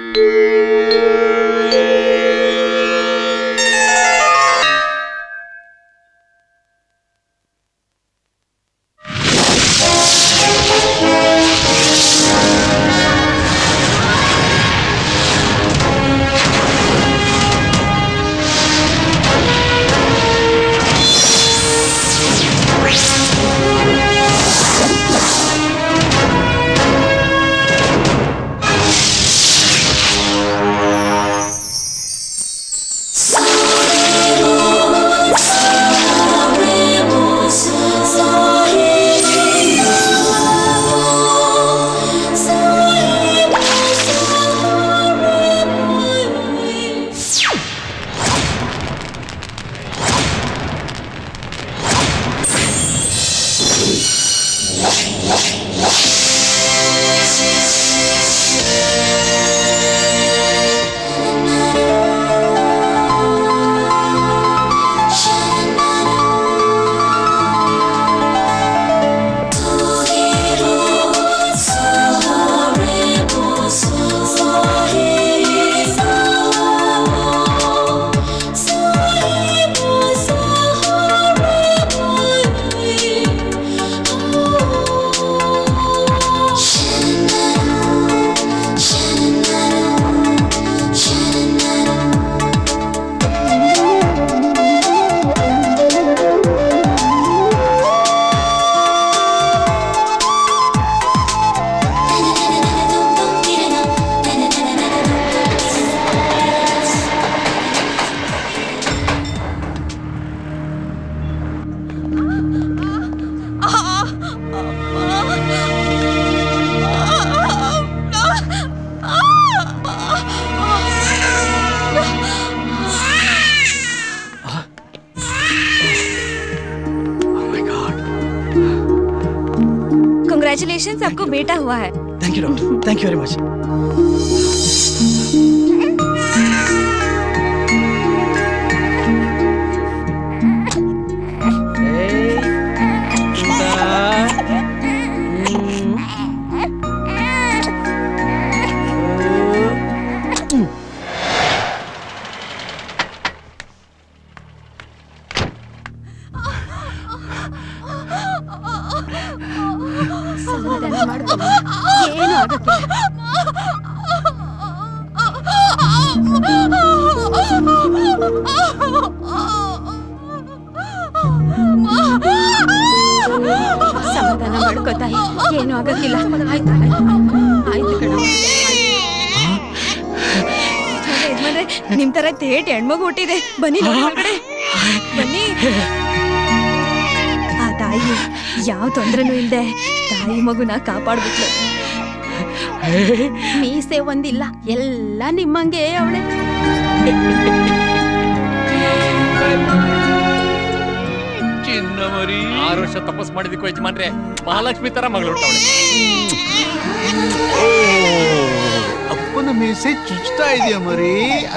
Congratulations, आपको बेटा हुआ है। Thank you doctor, thank you very much. ಸಮಾಧಾನ ಮಾಡ್ಕೋ ತಾಯಿ, ಏನು ಆಗಕ್ಕಿಲ್ಲ। ಆಯ್ತು ಆಯ್ತು ಕಣ ಯಜಮಾನ್ರೆ, ನಿಮ್ ತರ ತೇಟ್ ಹೆಣ್ಮಗು ಹುಟ್ಟಿದೆ, ಬನ್ನಿ ಹೊರಗಡೆ ಬನ್ನಿ। ಆ ತಾಯಿ ಯಾವ ತೊಂದ್ರೆನೂ ಇಲ್ದೆ ತಾಯಿ ಮಗುನ ಕಾಪಾಡ್ಬಿಟ್ಲು। ಮೀಸೆ ಒಂದಿಲ್ಲ, ಎಲ್ಲ ನಿಮ್ಮಂಗೆ ಅವಳೆ। 6 ವರ್ಷ ತಪಸ್ ಮಾಡಿದಕ್ಕೂ ಯಜಮಾನ್ರೆ ಮಹಾಲಕ್ಷ್ಮಿ ತರ ಮಗಳು ಹುಟ್ಟವಳೆ। ಅಪ್ಪನ ಮೀಸೆ ಚುಚ್ತಾ ಇದೆಯಾ ಮರಿ?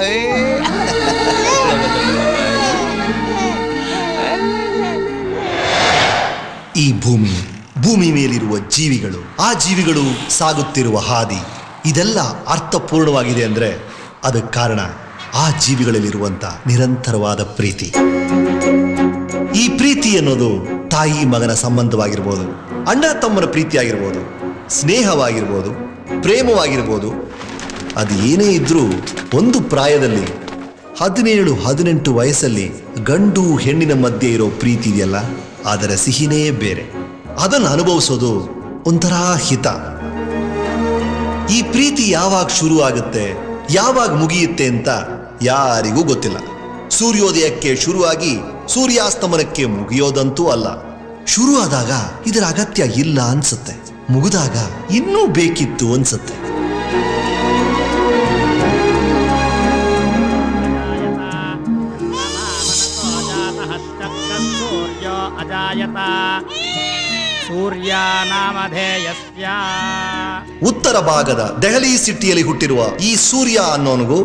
ಈ ಭೂಮಿ ಮೇಲಿರುವ ಜೀವಿಗಳು, ಆ ಜೀವಿಗಳು ಸಾಗುತ್ತಿರುವ ಹಾದಿ, ಇದೆಲ್ಲ ಅರ್ಥಪೂರ್ಣವಾಗಿದೆ ಅಂದ್ರೆ ಅದಕ್ಕೆ ಕಾರಣ ಆ ಜೀವಿಗಳಲ್ಲಿರುವಂತ ನಿರಂತರವಾದ ಪ್ರೀತಿ। ಈ ಪ್ರೀತಿ ಅನ್ನೋದು ತಾಯಿ ಮಗನ ಸಂಬಂಧವಾಗಿರ್ಬೋದು, ಅಣ್ಣ ತಮ್ಮನ ಪ್ರೀತಿ ಆಗಿರ್ಬೋದು, ಸ್ನೇಹವಾಗಿರ್ಬೋದು, ಪ್ರೇಮವಾಗಿರ್ಬೋದು, ಅದು ಏನೇ ಇದ್ರೂ ಒಂದು ಪ್ರಾಯದಲ್ಲಿ 17-18 ವಯಸ್ಸಲ್ಲಿ ಗಂಡು ಹೆಣ್ಣಿನ ಮಧ್ಯೆ ಇರೋ ಪ್ರೀತಿ ಇದೆಯಲ್ಲ, ಅದರ ಸಿಹಿನೇ ಬೇರೆ। ಅದನ್ನು ಅನುಭವಿಸೋದು ಒಂಥರ ಹಿತ। ಈ ಪ್ರೀತಿ ಯಾವಾಗ ಶುರು ಆಗುತ್ತೆ, ಯಾವಾಗ ಮುಗಿಯುತ್ತೆ ಅಂತ ಯಾರಿಗೂ ಗೊತ್ತಿಲ್ಲ। ಸೂರ್ಯೋದಯಕ್ಕೆ ಶುರುವಾಗಿ ಸೂರ್ಯಾಸ್ತಮನಕ್ಕೆ ಮುಗಿಯೋದಂತೂ ಅಲ್ಲ। ಶುರು ಆದಾಗ ಇದರ ಅಗತ್ಯ ಇಲ್ಲ ಅನ್ಸುತ್ತೆ, ಮುಗಿದಾಗ ಇನ್ನೂ ಬೇಕಿತ್ತು ಅನ್ಸುತ್ತೆ। ಉತ್ತರ ಭಾಗದ ದೆಹಲಿ ಸಿಟಿಯಲ್ಲಿ ಹುಟ್ಟಿರುವ ಈ ಸೂರ್ಯ ಅನ್ನೋನಿಗೂ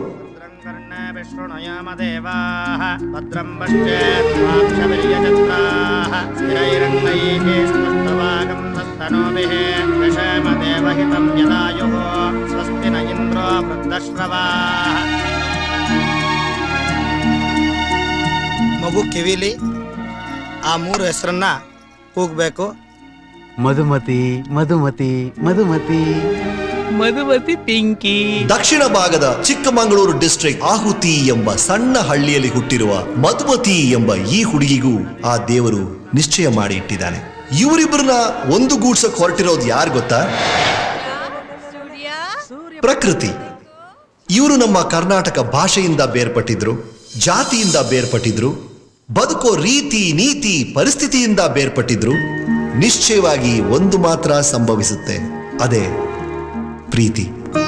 ಸ್ವಸ್ತಿ ನ ಇಂದ್ರೋ ವೃದ್ಧ ಮಗು ಕಿವಿಲಿ ಆ 3 ಹೆಸರನ್ನ ಕೂಗಬೇಕು. ಮಧುಮತಿ ಮಧುಮತಿ ಮಧುಮತಿ ಮಧುಮತಿ ಪಿಂಕಿ. ದಕ್ಷಿಣ ಭಾಗದ ಚಿಕ್ಕಮಗಳೂರು ಡಿಸ್ಟ್ರಿಕ್ಟ್ ಆಹುತಿ ಎಂಬ ಸಣ್ಣ ಹಳ್ಳಿಯಲ್ಲಿ ಹುಟ್ಟಿರುವ ಮಧುಮತಿ ಎಂಬ ಈ ಹುಡುಗಿಗೂ ಆ ದೇವರು ನಿಶ್ಚಯ ಮಾಡಿ ಇಟ್ಟಿದ್ದಾನೆ. ಇವರಿಬ್ಬರನ್ನ ಒಂದು ಗೂಡ್ಸಕ್ ಹೊರಟಿರೋದು ಯಾರು ಗೊತ್ತಾ? ಪ್ರಕೃತಿ. ಇವರು ನಮ್ಮ ಕರ್ನಾಟಕ ಭಾಷೆಯಿಂದ ಬೇರ್ಪಟ್ಟಿದ್ರು, ಜಾತಿಯಿಂದ ಬೇರ್ಪಟ್ಟಿದ್ರು, ಬದುಕೋ ರೀತಿ ನೀತಿ ಪರಿಸ್ಥಿತಿಯಿಂದ ಬೇರ್ಪಟ್ಟಿದ್ರು. ನಿಶ್ಚಯವಾಗಿ ಒಂದು ಮಾತ್ರ ಸಂಭವಿಸುತ್ತೆ, ಅದೇ ಪ್ರೀತಿ.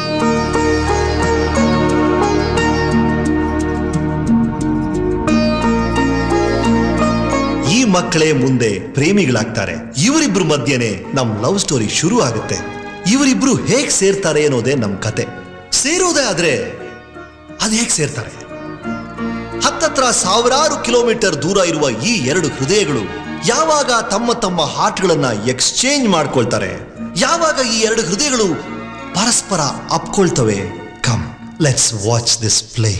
ಈ ಮಕ್ಕಳೇ ಮುಂದೆ ಪ್ರೇಮಿಗಳಾಗ್ತಾರೆ. ಇವರಿಬ್ರು ಮಧ್ಯೆನೆ ನಮ್ ಲವ್ ಸ್ಟೋರಿ ಶುರು ಆಗುತ್ತೆ. ಇವರಿಬ್ರು ಹೇಗ್ ಸೇರ್ತಾರೆ ಅನ್ನೋದೇ ನಮ್ ಕತೆ. ಸೇರೋದೇ ಆದ್ರೆ ಅದ್ ಹೇಗ್ ಸೇರ್ತಾರೆ? ಹತ್ತತ್ರ ಸಾವಿರಾರು ಕಿಲೋಮೀಟರ್ ದೂರ ಇರುವ ಈ 2 ಹೃದಯಗಳು ಯಾವಾಗ ತಮ್ಮ ತಮ್ಮ ಹಾರ್ಟ್ಗಳನ್ನ ಎಕ್ಸ್ಚೇಂಜ್ ಮಾಡ್ಕೊಳ್ತಾರೆ, ಯಾವಾಗ ಈ 2 ಹೃದಯಗಳು ಪರಸ್ಪರ ಅಪ್ಕೊಳ್ತವೆ. Come, let's watch this play.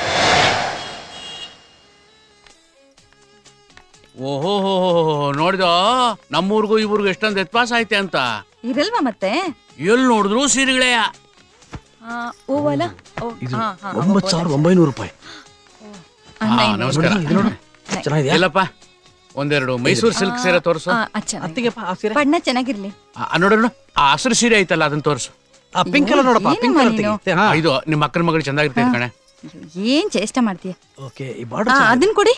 ಓಹೋ ನೋಡಿದ, ನಮ್ಮೂರ್ಗೂ ಇವ್ರಿಗೂ ಎಷ್ಟೊಂದು ವ್ಯತ್ಯಾಸ ಐತೆ ಅಂತ. ಇರಲ್ವಾ ಮತ್ತೆ? ಎಲ್ಲಿ ನೋಡಿದ್ರು ಸೀರೆಗಳೆಯ. ಓವಲ 9,900 ರೂಪಾಯಿ. ನಮಸ್ಕಾರ. ಎಲ್ಲಪ್ಪ, ಒಂದೆರಡು ಮೈಸೂರು ಸಿಲ್ಕ್ ಸೀರೆ ತೋರಿಸು. ಬಣ್ಣ ಚೆನ್ನಾಗಿರ್ಲಿ. ನೋಡೋಣ, ಆ ಹಸಿರು ಸೀರೆ ಐತಲ್ಲ ಅದನ್ನ ತೋರಿಸು. ಪಿಂಕ್ ಕಲರ್ ನೋಡಪ್ಪ, ಪಿಂಕ್ ಕಲರ್. ಇದು ನಿಮ್ಮ ಅಕ್ಕನ ಮಗಳು ಚೆನ್ನಾಗಿರ್ತೈತೆ ಕಣೆ. ಏನ್ ಚೇಷ್ಟ ಮಾಡ್ತೀಯ? ಓಕೆ, ಈ ಬಾರ್ಡರ್ ಅದನ್ನ ಕೊಡಿ.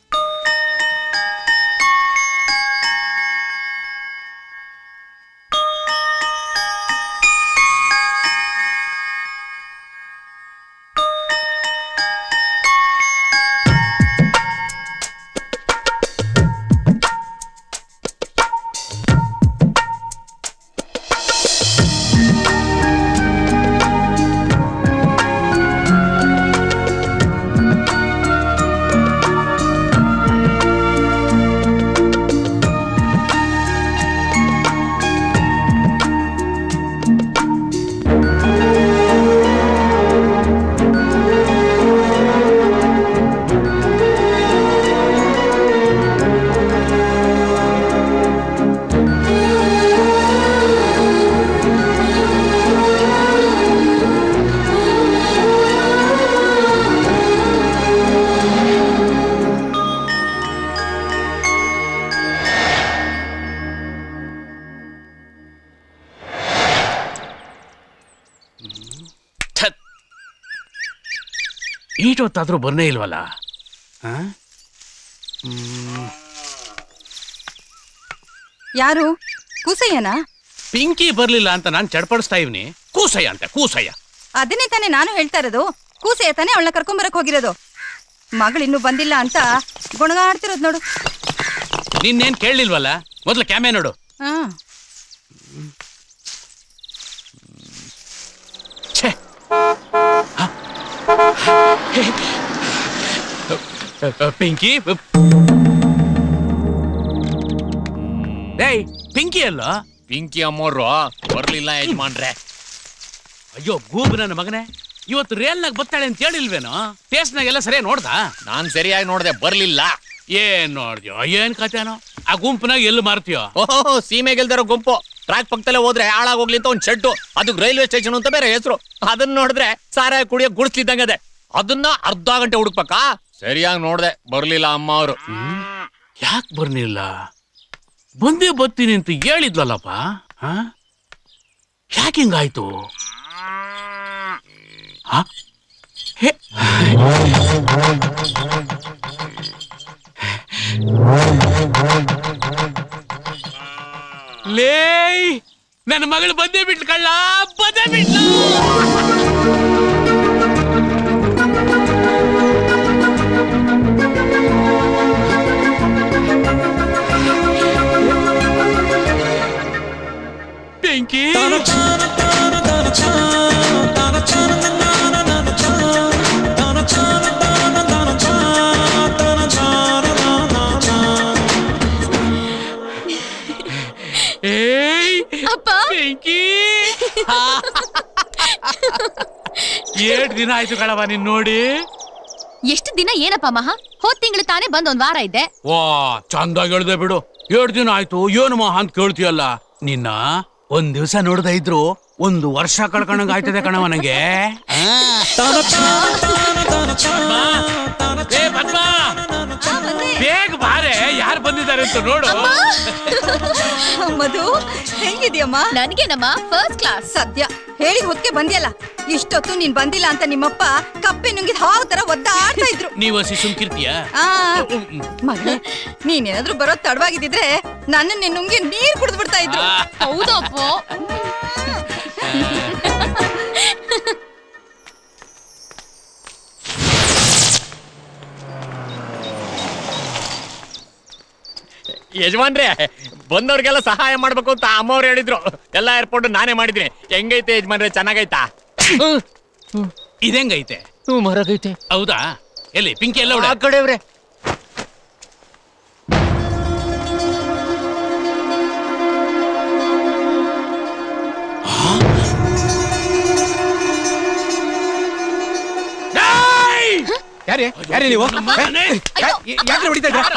ಈಟೊತ್ತಾದ್ರೂ ಬರ್ನೇ ಇಲ್ವಲ್ಲ. ಯಾರು? ಕೂಸಯ್ಯನಾ? ಪಿಂಕಿ ಬರ್ಲಿಲ್ಲ ಅಂತ ನಾನು ಚಡ್ಪಡಿಸ್ತಾ ಇವ್ನಿ. ಕೂಸಯ್ಯ ಅಂತ, ಕೂಸಯ್ಯ. ಅದನ್ನೇ ತಾನೇ ನಾನು ಹೇಳ್ತಾ ಇರೋದು. ಕೂಸಯ್ಯ ತಾನೇ ಅವಳನ್ನ ಕರ್ಕೊಂಬರಕ್ ಹೋಗಿರೋದು. ಮಗಳಿನ್ನೂ ಬಂದಿಲ್ಲ ಅಂತ ಗುಣಗಾಡ್ತಿರೋದು ನೋಡು. ನಿನ್ನೇನ್ ಕೇಳಲಿಲ್ವಲ್ಲ? ಮೊದ್ಲು ಕ್ಯಾಮೆ ನೋಡು. ಪಿಂಕಿ, ಏಯ್ ಪಿಂಕಿ ಅಲ್ಲ? ಪಿಂಕಿ ಅಮ್ಮೋರು ಬರ್ಲಿಲ್ಲ ಯಜಮಾನ್ರೆ. ಅಯ್ಯೋ ಗೂಬ್ ನನ್ನ ಮಗನೇ, ಇವತ್ತು ರೇಲ್ನಾಗ ಬತ್ತಾಳೆ ಅಂತ ಹೇಳಿಲ್ವೇನೋ? ಟೇಸ್ಟ್ನಾಗ ಎಲ್ಲ ಸರಿಯಾಗಿ ನೋಡ್ದ? ನಾನ್ ಸರಿಯಾಗಿ ನೋಡ್ದೆ, ಬರ್ಲಿಲ್ಲ. ಏನ್ ನೋಡ್ದ್ಯೋ? ಏನ್ ಕಥೆನೋ? ಆ ಗುಂಪಿನಾಗ ಎಲ್ಲಿ ಮಾರ್ತೀಯೋ? ಓಹೋ, ಸೀಮೆ ಗೆಲ್ದಾರೋ ಗುಂಪು. ಟ್ರ್ಯಾಕ್ ಪಕ್ಕದಲ್ಲೇ ಹೋದ್ರೆ ಹಾಳಾಗೋಗ್ಲಿ ಅಂತ ಒಂದ್ ಶೆಡ್ಡು, ಅದಕ್ಕೆ ರೈಲ್ವೆ ಸ್ಟೇಷನ್ ಅಂತ ಬೇರೆ ಹೆಸರು. ಅದನ್ನ ನೋಡಿದ್ರೆ ಸಾರಾಯ ಕುಡಿಯೋ ಗುಡಿಸ್ಲಿದ್ದಂಗದೆ. ಅದನ್ನ ಅರ್ಧ ಗಂಟೆ ಹುಡುಕ್ಬೇಕಾ? ಸರಿಯಾಗಿ ನೋಡ್ದೆ, ಬರ್ಲಿಲ್ಲ ಅಮ್ಮ ಅವರು. ಯಾಕೆ ಬರ್ಲಿಲ್ಲ? ಬಂದೇ ಬರ್ತೀನಿ ಅಂತ ಹೇಳಿದ್ಲಲ್ಲಪ್ಪ. ಯಾಕೆ ಹಿಂಗಾಯ್ತು? ಲೇ, ನನ್ನ ಮಗಳು ಬಂದೇ ಬಿಟ್ಲು ಕಳ್ಳ, ಬಂದೇ ಬಿಟ್ಲು. ಬೆಂಕಿ, ಏಯ್ ಬೆಂಕಿ. ಏಟ್ ದಿನ ಆಯ್ತು ಕಣವ ನೀನ್ ನೋಡಿ. ಎಷ್ಟು ದಿನ ಏನಪ್ಪ ಮಹಾ? ಹೋದ್ ತಿಂಗಳು ತಾನೇ ಬಂದ್ ಒಂದ್ ವಾರ ಇದ್ದೆ. ವಾ ಚಂದಾಗಿ ಹೇಳ್ದೆ ಬಿಡು. 7 ದಿನ ಆಯ್ತು ಏನು ಮಹಾ ಅಂತ ಕೇಳ್ತೀಯಲ್ಲ. ನಿನ್ನ ಒಂದ್ ದಿವ್ಸ ನೋಡ್ದ ಇದ್ರು 1 ವರ್ಷ ಕಳ್ಕೊಂಡಂಗ ಆಯ್ತದೆ ಕಣವ ನಂಗೆ. ಬೇಗ ಬಾರೆ, ಯಾರು ಬಂದಿದ್ದಾರೆ ಅಂತ ನೋಡು. ಮಧು ಹೆಂಗಿದ್ಯಮ್ಮ? ನನ್ಗೇನಮ್ಮ ಫಸ್ಟ್ ಕ್ಲಾಸ್. ಸದ್ಯ ಹೇಳಿದ ಹೊತ್ತಿಗೆ ಬಂದ್ಯಲ್ಲ. ಇಷ್ಟೊತ್ತು ನೀನ್ ಬಂದಿಲ್ಲ ಅಂತ ನಿಮ್ಮಪ್ಪ ಕಪ್ಪೆ ನುಂಗಿದ ಹಾವು ತರ ಒದ್ದಾಡ್ತಾ ಇದ್ರು. ನೀವು ಹಸಿ ಸುಮ್ಕಿರ್ತೀಯ? ಮಗನೇ, ನೀನೇನಾದ್ರೂ ಬರೋದ್ ತಡವಾಗಿದ್ದಿದ್ರೆ ನನ್ನನ್ನೇ ನುಂಗಿ ನೀರ್ ಕುಡಿದು ಬಿಡ್ತಾ ಇದ್ರು. ಹೌದಪ್ಪ. ಯಜಮಾನ್ರೆ, ಬಂದವ್ರಿಗೆಲ್ಲ ಸಹಾಯ ಮಾಡ್ಬೇಕು ಅಂತ ಅಮ್ಮವ್ರು ಹೇಳಿದ್ರು. ಎಲ್ಲ ಏರ್ಪೋರ್ಟ್ ನಾನೇ ಮಾಡಿದ್ದೀನಿ. ಹೆಂಗೈತೆ ಯಜಮಾನ್ರೆ? ಚೆನ್ನಾಗೈತಾ? ಇದೆಂಗೈತೆ? ಮರಗೈತೆ. ಹೌದಾ? ಎಲ್ಲಿ ಪಿಂಕಿ ಎಲ್ಲ ಆ ಕಡೆವ್ರೆ. ಯಾರೇ ನೀವು? ಯಾಕೆ ಹೊಡಿತಾ ಇದ್ರ?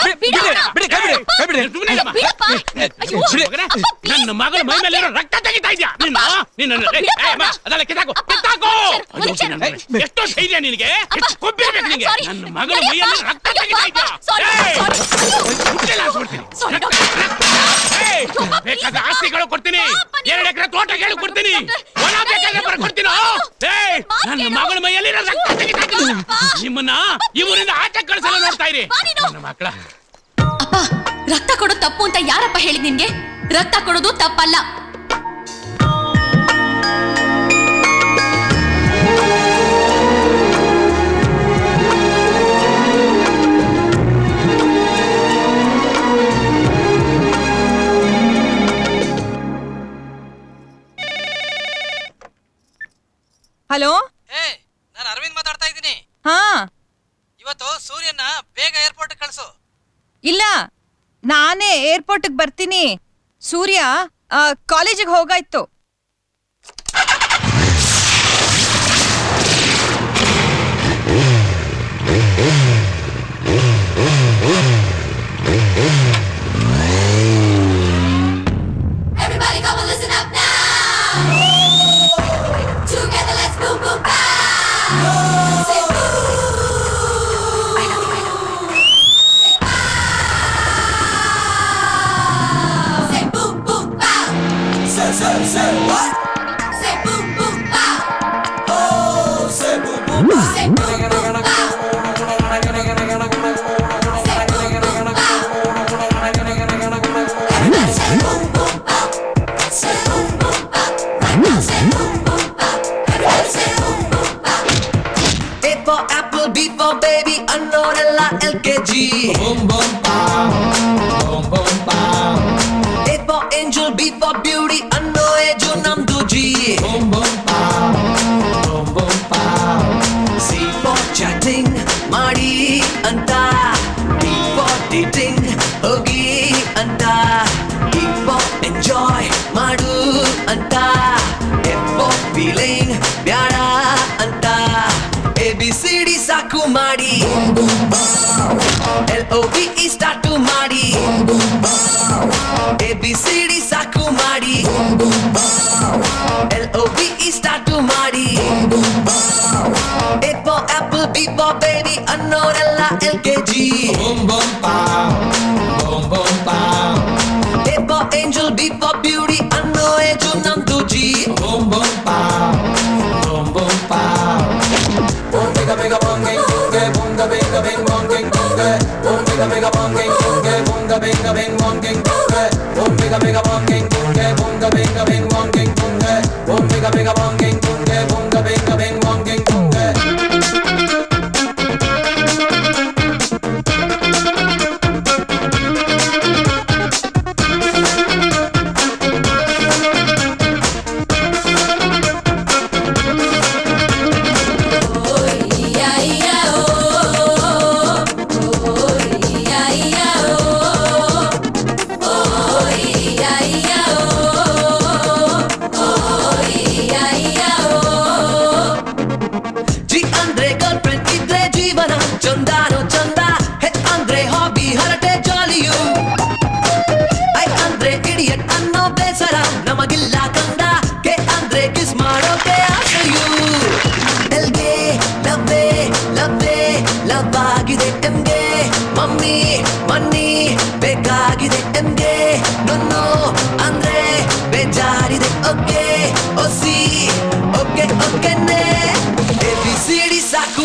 ನನ್ನ ಮಗಳ ಮೈ ಮೇಲೆ ರಕ್ತ ತೆಗಿತಾ ಇದ್ಯಾ? ಅದೆಲ್ಲ ಕಿತ್ತಾಕು. ಎಷ್ಟೋ ಧೈರ್ಯ ನಿನಗೆ? ಕೊಬ್ಬಿರ್ಬೇಕು ನಿನಗೆ. ನನ್ನ ಮಗಳ ಮೈಯಲ್ಲಿ ರಕ್ತ ತೆಗಿತಾ ಇದ್ಯಾ? ಬೇಕಾದ ಆಸ್ತಿಗಳು ಕೊಡ್ತೀನಿ. 2 ಎಕರೆ ತೋಟ ಕೇಳಿ ಕೊಡ್ತೀನಿ. ಹೊಲ ಬೇಕಾದ್ರೆ ಬರ್ಕೊಡ್ತೀನೋ. ನನ್ನ ಮಗಳ ಮೈಯಲ್ಲಿ ರಕ್ತ ತೆಗಿತಾ ಇದ್ಯಾ? ನಿಮ್ಮನ್ನ ಈ ಊರಿಂದ ಆಚೆ ಕಳಿಸಲು ನೋಡ್ತಾ ಇರಿ ನನ್ನ ಮಕ್ಕಳ. ಅಪ್ಪ, ರಕ್ತ ಕೊಡೋದು ತಪ್ಪು ಅಂತ ಯಾರಪ್ಪ ಹೇಳಿದ್ ನಿನ್ಗೆ? ರಕ್ತ ಕೊಡೋದು ತಪ್ಪಲ್ಲ. ಹಲೋ, ನಾನು ಅರವಿಂದ್ ಮಾತಾಡ್ತಾ ಇದ್ದೀನಿ. ಹಾ, ಇವತ್ತು ಸೂರ್ಯನ ಬೇಗ ಏರ್ಪೋರ್ಟ್ ಕಳಿಸು. ಇಲ್ಲ, ನಾನೇ ಏರ್ಪೋರ್ಟ್ಗೆ ಬರ್ತೀನಿ. ಸೂರ್ಯ ಕಾಲೇಜಿಗೆ ಹೋಗಾಯ್ತು.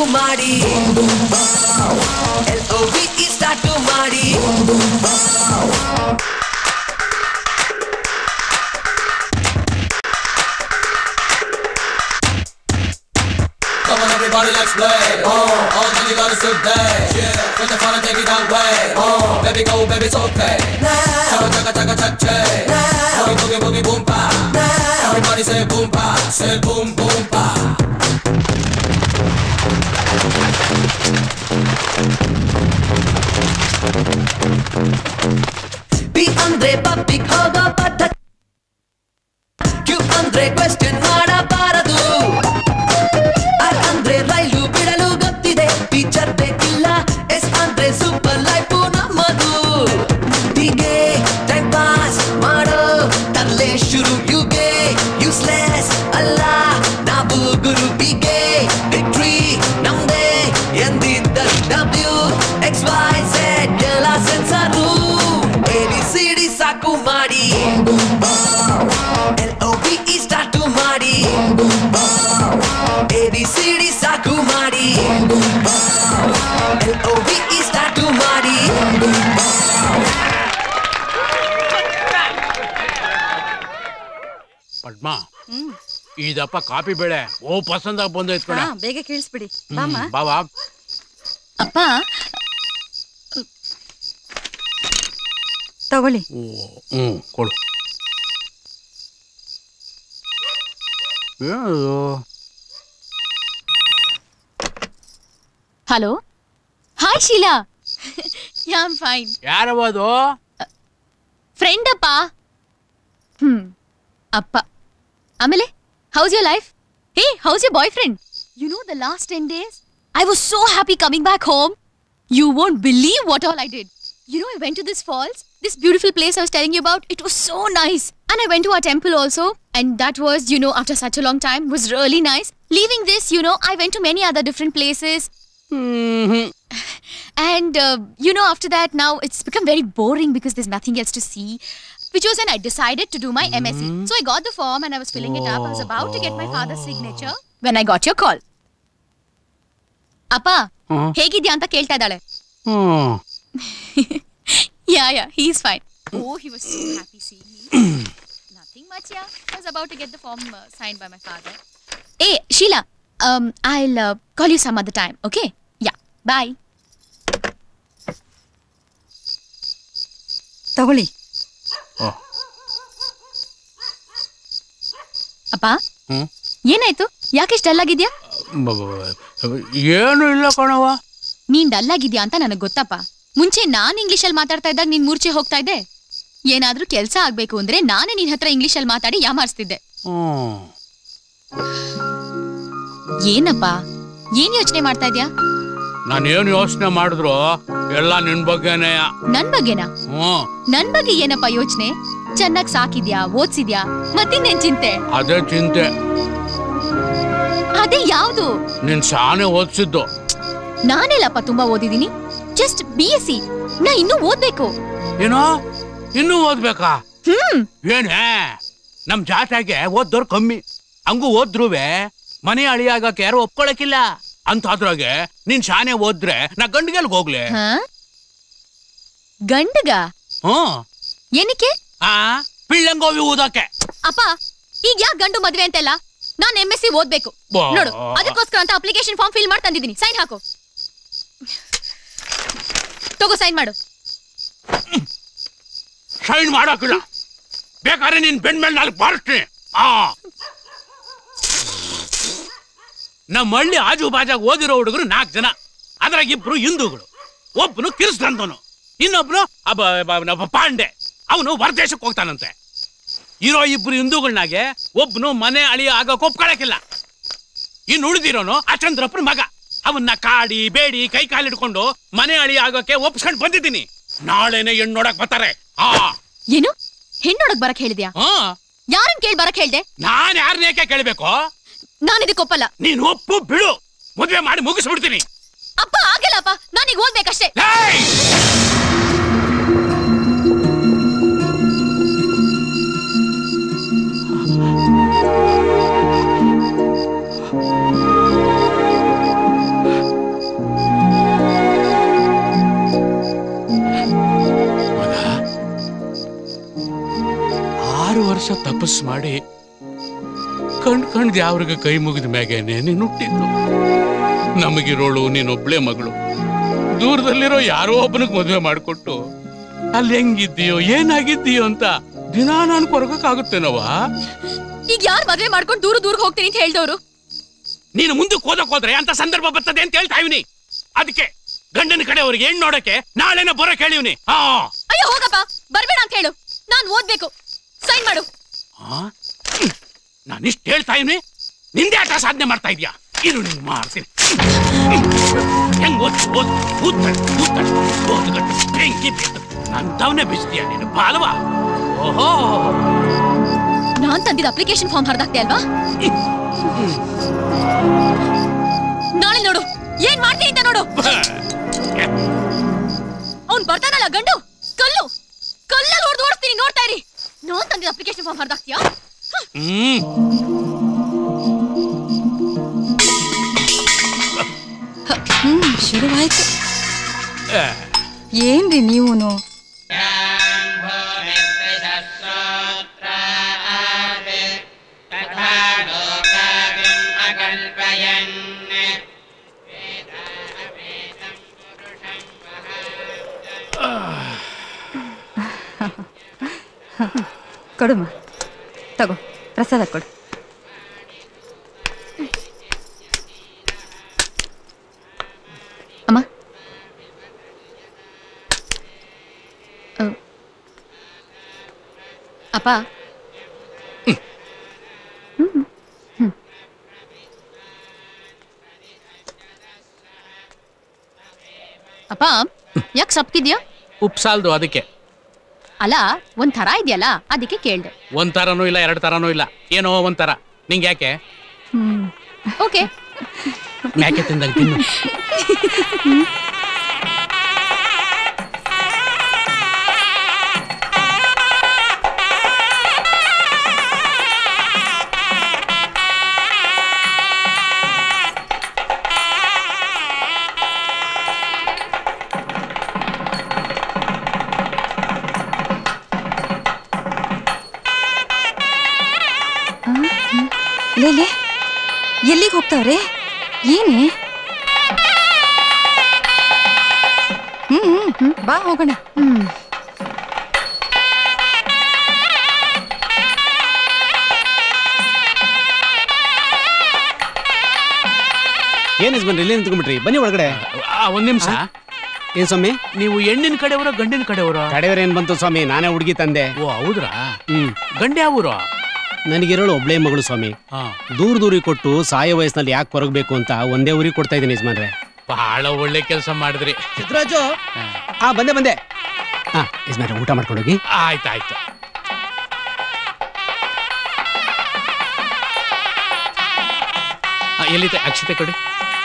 ಮಾಡಿ LOVE ಸ್ಟಾರ್ಟ್ ಮಾಡಿ Come on everybody, let's play. All you gotta sit there. Yeah, put the fun and take it that way. Baby go, baby it's okay. Chaka chaka chaka chaka chaka. Boogie boogie boogie boom pa. Everybody say boom pa, say boom boom pa. Be andre public hoga patta. Q andre question ಮಾಡಬಾರದು. ಅಂದ್ರೆ ರೈಲು ಬಿಡಲು ಗೊತ್ತಿದೆ teacher ಬೇಕಿಲ್ಲ S ಅಂದ್ರೆ super life ನಮ್ಮದು ಹೀಗೆ time pass ಮಾಡೋ ತರಲೆ ಶುರು ಯುಗೆ ಯೂಸ್ಲೆಸ್ ಅಲ್ಲ ನಾವು ಗುರು ಹೀಗೆ ವಿಕ್ಟ್ರಿ ನಮ್ದೇ ಎಂದಿದ್ದರು WXYZ ಎಲ್ಲ ಸೆನ್ಸರು ABCD ಸಾಕು ಮಾಡಿ LOVE ಸ್ಟಾರ್ಟ್ ಮಾಡಿ ABCD ಸಾಕು ಮಾಡಿ LOVE ಸ್ಟಾರ್ಟ್ ಮಾಡಿ ಪದ್ಮ ಇದಪ್ಪ ಕಾಫಿ ಬೇಳೆ ಓ ಪಸಂದಾಗ ಬಂದೈತ್ ಕಣ ಬೇಗ ಕೇಳಿಸ್ಬಿಡಿ ಬಾಮ್ಮ ಬಾವಾ ಅಪ್ಪ ತಗೊಳ್ಳಿ ಕೊಡು ಏನದು hello hi Sheela ya I am fine ಯಾರವದು ಫ್ರೆಂಡ್ ಅಪ್ಪ ಅಪ್ಪ ಆಮೇಲೆ how's your life hey how's your boyfriend you know the last 10 days I was so happy coming back home. You won't believe what all I did. You know, I went to this falls, this beautiful place I was telling you about. It was so nice. And I went to our temple also. And that was, you know, after such a long time, was really nice. Leaving this, you know, I went to many other different places. And, you know, after that, now it's become very boring because there's nothing else to see. Which was when I decided to do my MSc. So I got the form and I was filling it up. I was about to get my father's signature when I got your call. ಅಪ್ಪ ಹೇಗಿದ್ಯಾ ಅಂತ ಕೇಳ್ತಾ ಇದ್ದಾಳೆ ಯಾ he is fine. Oh, he was so happy seeing me. Nothing much, yeah. I was about to get the form signed by my father. Hey, Sheila, I'll call you some other time, okay? Yeah, bye. ತಗೊಳ್ಳಿ ಅಪ್ಪ ಏನಾಯ್ತು ಯಾಕೆ dull ಆಗಿದ್ಯಾ ಏನು ಇಲ್ಲ ಕಣವ ನೀನ್ dull ಆಗಿದ್ಯಾ ಅಂತ ನನಗ್ ಗೊತ್ತಪ್ಪ ಮುಂಚೆ ನಾನ್ ಇಂಗ್ಲಿಷಲ್ಲಿ ಮಾತಾಡ್ತಾ ಇದ್ದಾಗ ನೀನ್ ಮೂರ್ಛೆ ಹೋಗ್ತಾ ಇದ್ದೆ ಏನಾದ್ರೂ ಕೆಲ್ಸ ಆಗ್ಬೇಕು ಅಂದ್ರೆ ನಾನೇ ನಿನ್ ಹತ್ರ ಇಂಗ್ಲಿಷಲ್ಲಿ ಮಾತಾಡಿ ಯಾಮಾರಿಸ್ತಿದ್ದೆ ಏನಪ್ಪ ಏನ್ ಯೋಚನೆ ಮಾಡ್ತಾ ಇದ್ಯಾ ನಾನೇನು ಯೋಚನೆ ಮಾಡಿದ್ರು ಎಲ್ಲ ನಿನ್ ಬಗ್ಗೆನೇ ನನ್ ಬಗ್ಗೆನಾ ನನ್ ಬಗ್ಗೆ ಏನಪ್ಪ ಯೋಚನೆ ಚೆನ್ನಾಗ್ ಸಾಕಿದ್ಯಾ ಓದ್ಸಿದ್ಯಾ ಮತ್ತಿನ್ನೇನ್ ಚಿಂತೆ ಅದೇ ಚಿಂತೆ ಅದೇ ಯಾವ್ದು ನಿನ್ ಶಾನೆ ಓದ್ಸಿದ್ದು ನಾನೆಲ್ಲಪ್ಪ ತುಂಬಾ ಓದಿದೀನಿ ಜಸ್ಟ್ BSc ನಾ ಇನ್ನೂ ಓದ್ಬೇಕು ಏನೋ ಇನ್ನೂ ಓದ್ಬೇಕಾ ಏನೇ ನಮ್ ಜಾತ್ಯಾಗೆ ಓದ್ದವ್ರು ಕಮ್ಮಿ ಹಂಗೂ ಓದ್ರುವೆ ಮನೆ ಅಳಿಯಾಗಕ್ಕೆ ಯಾರು ಒಪ್ಕೊಳಕಿಲ್ಲ ಅಂತಾದ್ರಾಗೆ ನೀನ್ ಶಾನೆ ಓದ್ರೆ ನಾ ಗಂಡಿಗೆಲ್ಗ ಹೋಗ್ಲೆ ಗಂಡಗ ಏನಕ್ಕೆ ಪಿಳ್ಳಂಗೋವಿ ಊದಕ್ಕೆ ಅಪ್ಪ ಈಗ ಯಾಕೆ ಗಂಡು ಮದ್ವೆ ಅಂತೆಲ್ಲ ನಾನ್ MSc ಓದ್ಬೇಕು ನೋಡು ಅದಕ್ಕೋಸ್ಕರ ಅಂತ ಅಪ್ಲಿಕೇಶನ್ ಫಾರ್ಮ್ ಫಿಲ್ ಮಾಡಿ ತಂದಿದ್ದೀನಿ ಸೈನ್ ಹಾಕು ತಗೋ ಸೈನ್ ಮಾಡು ಸೈನ್ ಮಾಡೋಕಿಲ್ಲ ಬೇಕಾದ್ರೆ ನೀನ್ ಬೆನ್ ಮೇಲೆ ನಾಲ್ಕು ಬಾರಿಸ್ತೀನಿ ನಮ್ಮ ಹಳ್ಳಿ ಆಜು ಬಾಜಾಗ ಓದಿರೋ ಹುಡುಗರು 4 ಜನ ಅದ್ರಾಗ 2 ಹಿಂದೂಗಳು ಒಬ್ಬನು ಕಿರಿಸ್ದಂತವನು ಇನ್ನೊಬ್ನು ಪಾಂಡೆ ಅವನು ಹೊರದೇಶಕ್ಕೆ ಹೋಗ್ತಾನಂತೆ ಇರೋ 2 ಹಿಂದೂಗಳನ್ನಾಗೆ ಒಬ್ನು ಮನೆ ಅಳಿಯ ಆಗಕ್ಕೆ ಒಪ್ಕೊಳಕಿಲ್ಲ ಇನ್ನು ಉಳಿದಿರೋನು ಅಚಂದ್ರಪ್ಪನ ಮಗ ಅವನ್ನ ಕಾಡಿ ಬೇಡಿ ಕೈ ಕಾಲಿಡ್ಕೊಂಡು ಮನೆ ಅಳಿಯ ಆಗೋಕೆ ಒಪ್ಸ್ಕೊಂಡ್ ಬಂದಿದ್ದೀನಿ ನಾಳೆನೆ ಹೆಣ್ಣು ನೋಡಕ್ ಬರ್ತಾರೆ ಏನು ಹೆಣ್ಣು ನೋಡಕ್ ಬರಕ್ ಹೇಳಿದ್ಯಾ ಯಾರನ್ ಕೇಳಿ ಬರಕ್ ಹೇಳ್ದೆ ನಾನ್ ಯಾರನ್ನೇಕೆ ಕೇಳ್ಬೇಕು ನಾನು ಇದಕ್ಕೆ ಒಪ್ಪಲ್ಲ ನೀನು ಒಪ್ಪು ಬಿಡು ಮದುವೆ ಮಾಡಿ ಮುಗಿಸ್ಬಿಡ್ತೀನಿ ಅಪ್ಪ ಆಗಲ್ಲಪ್ಪ ನಾನೀಗ ಓದ್ಬೇಕಷ್ಟೇ ತಪಸ್ ಮಾಡಿ ಕಣ್ ಯಾವ್ರಿಗೆ ಕೈ ಮುಗಿದ ಮ್ಯಾಗೇನೆ ನೀನು ಹುಟ್ಟಿದ್ದು. ನಮಗಿರೋಳು ನೀನೊಬ್ಳೆ ಮಗಳು. ದೂರದಲ್ಲಿರೋ ಯಾರೋ ಒಬ್ಬನಿಗೆ ಮದುವೆ ಮಾಡಿಕೊಟ್ಟು ಅಲ್ಲಿ ಹೆಂಗಿದ್ದೀಯೋ ಏನಾಗಿದ್ದೀಯೋ ಅಂತ ದಿನ ನಾನು ಕೊರಗಕ್ಕಾಗುತ್ತೇನವ? ಈಗ ಯಾರು ಮದುವೆ ಮಾಡ್ಕೊಂಡು ದೂರ ಹೋಗ್ತೀನಿ ಅಂತ ಹೇಳ್ದವ್ರು? ನೀನು ಮುಂದಕ್ಕೆ ಹೋದ್ರೆ ಅಂತ ಸಂದರ್ಭ ಬರ್ತದೆ ಅಂತ ಹೇಳ್ತಾ ಇವ್ನಿ. ಅದಕ್ಕೆ ಗಂಡನ ಕಡೆಯವ್ರಿಗೆ ಹೆಣ್ಣು ನೋಡಕ್ಕೆ ನಾಳೆನ ಬರೋ ಕೇಳಿವ್ನಿ. ಅಯ್ಯೋ ಹೋಗಪ್ಪ, ಬರ್ಬೇಡ ಅಂತ ಹೇಳು. ನಾನು ಓದ್ಬೇಕು, ಸೈನ್ ಮಾಡು. ನಾನಿಷ್ಟು ಹೇಳ್ತಾ ಇವ್ನಿ, ನಿಂದೆ ಆಟ ಸಾಧನೆ ಮಾಡ್ತಾ ಇದ್ಯಾ? ಇರು ನಿನ್ ಮಾಡ್ತೀನಿ. ಹೆಂಗ್ ಓದ್ಗಟ್ಟು ಬೆಂಕಿ ಬಿದ್ದು ನಂತವನೇ ಬಿಸ್ತೀಯ ನೀನು ಬಾಲ್ವಾ? ಓಹೋ, ನಾನ್ ತಂದಿದ್ದ ಅಪ್ಲಿಕೇಶನ್ ಫಾರ್ಮ್ ಹರಿದಾಕ್ತೆ ಅಲ್ವಾ? ನಾಳೆ ನೋಡು ಏನ್ ಮಾಡ್ತೀನಿ ಅಂತ ನೋಡು. ಅವ್ನ್ ಬರ್ತಾನಲ್ಲ ಗಂಡು, ಕಲ್ಲಲ್ಲಿ ಹೊಡೆದು ಓಡಿಸ್ತೀನಿ, ನೋಡ್ತಾ ಇರಿ. ನಾನ್ ತಂದಿದ್ದ ಅಪ್ಲಿಕೇಶನ್ ಫಾರ್ಮ್ ಹರಿದಾಕ್ತೀಯಾ? ಶುರುವಾಯ್ತು. ಏನ್ರಿ ನೀವೂನು? ಕೊಡುಮ್ಮ, ತಗೋ ಪ್ರಸಾದ ಕೊಡು. ಅಮ್ಮ, ಅಪ್ಪ, ಅಪ್ಪ ಯಾಕೆ ಸಪ್ಕಿದ್ಯಾ? ಉಪ್ಸಾಲ್ದು ಅದಕ್ಕೆ. ಅಲ್ಲ, ಒಂಥರ ಇದೆಯಲ್ಲ ಅದಕ್ಕೆ ಕೇಳ್ದೆ. ಒಂಥರನೂ ಇಲ್ಲ, ಎರಡು ತರನೂ ಇಲ್ಲ, ಏನೋ ಒಂಥರ. ನಿಂಗೆ ಯಾಕೆ? ಓಕೆ, ಯಾಕೆ ತಿಂದಂಗೆ ತಿನ್ನು. ಲೇಲೆ, ಎಲ್ಲಿಗೆ ಹೋಗ್ತಾವ್ರೆ? ಏನೇ? ಬಾ ಹೋಗೋಣ. ಏನ್ ಯಜಮಾನ್ರಿ ಇಲ್ಲಿ ನಿಂತ್ಕೊಂಡ್ಬಿಟ್ರಿ? ಬನ್ನಿ ಒಳಗಡೆ. ಒಂದ್ ನಿಮಿಷ. ಏನ್ ಸ್ವಾಮಿ? ನೀವು ಹೆಣ್ಣಿನ ಕಡೆಯವರ ಗಂಡಿನ ಕಡೆಯವರ? ಕಡೆಯವ್ರ ಏನ್ ಬಂತು ಸ್ವಾಮಿ, ನಾನೇ ಹುಡುಗಿ ತಂದೆ. ಓ ಹೌದ್ರಾ? ಗಂಡ ಯಾವೂರು? ನನಗಿರೋಳು ಒಬ್ಳೆ ಮಗಳು ಸ್ವಾಮಿ. ದೂರಿಗೆ ಕೊಟ್ಟು ಸಾಯೋ ವಯಸ್ಸಿನಲ್ಲಿ ಯಾಕೆ ಕೊರಗಬೇಕು ಅಂತ ಒಂದೇ ಊರಿಗೆ ಕೊಡ್ತಾ ಇದ್ದೀನಿ ಯಜಮಾನ್ರೆ. ಬಹಳ ಒಳ್ಳೆ ಕೆಲಸ ಮಾಡಿದ್ರಿ ಸಿದ್ದರಾಜು. ಬಂದೆ. ಯಜಮಾನ್ರೆ ಊಟ ಮಾಡ್ಕೊಂಡು ಹೋಗಿ. ಆಯ್ತಾಯ್ತು. ಎಲ್ಲಿದೆ ಅಕ್ಷತೆ ಕೊಡಿ.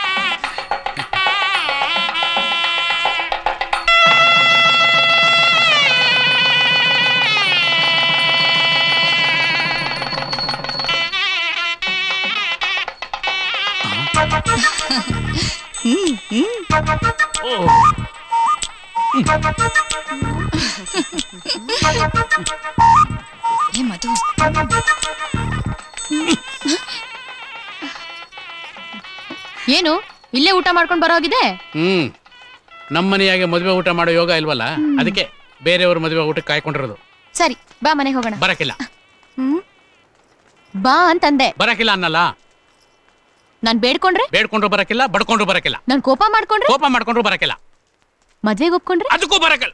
ಮಧು, ಏನು ಇಲ್ಲೇ ಊಟ ಮಾಡ್ಕೊಂಡು ಬರೋಗಿದೆ? ನಮ್ಮನೆಯಾಗೆ ಮದುವೆ ಊಟ ಮಾಡೋ ಯೋಗ ಇಲ್ವಲ್ಲ, ಅದಕ್ಕೆ ಬೇರೆಯವ್ರ ಮದುವೆ ಊಟಕ್ಕೆ ಕಾಯ್ಕೊಂಡಿರೋದು. ಸರಿ ಬಾ, ಮನೆಗೆ ಹೋಗೋಣ. ಬರಕಿಲ್ಲ. ಬಾ ಅಂತಂದೆ. ಬರಕಿಲ್ಲ ಅನ್ನಲ್ಲ. ನಾನ್ ಬೇಡ್ಕೊಂಡ್ರು ಬರಕಿಲ್ಲ, ಬಡ್ಕೊಂಡ್ರು ಬರಕಿಲ್ಲ. ನಾನ್ ಕೋಪ ಮಾಡ್ಕೊಂಡ್ರು ಬರಕಿಲ್ಲ. ಮದ್ವೆಗೆ ಒಪ್ಕೊಂಡ್ರೆ ಅದಕ್ಕೂ ಬರಕಿಲ್ಲ.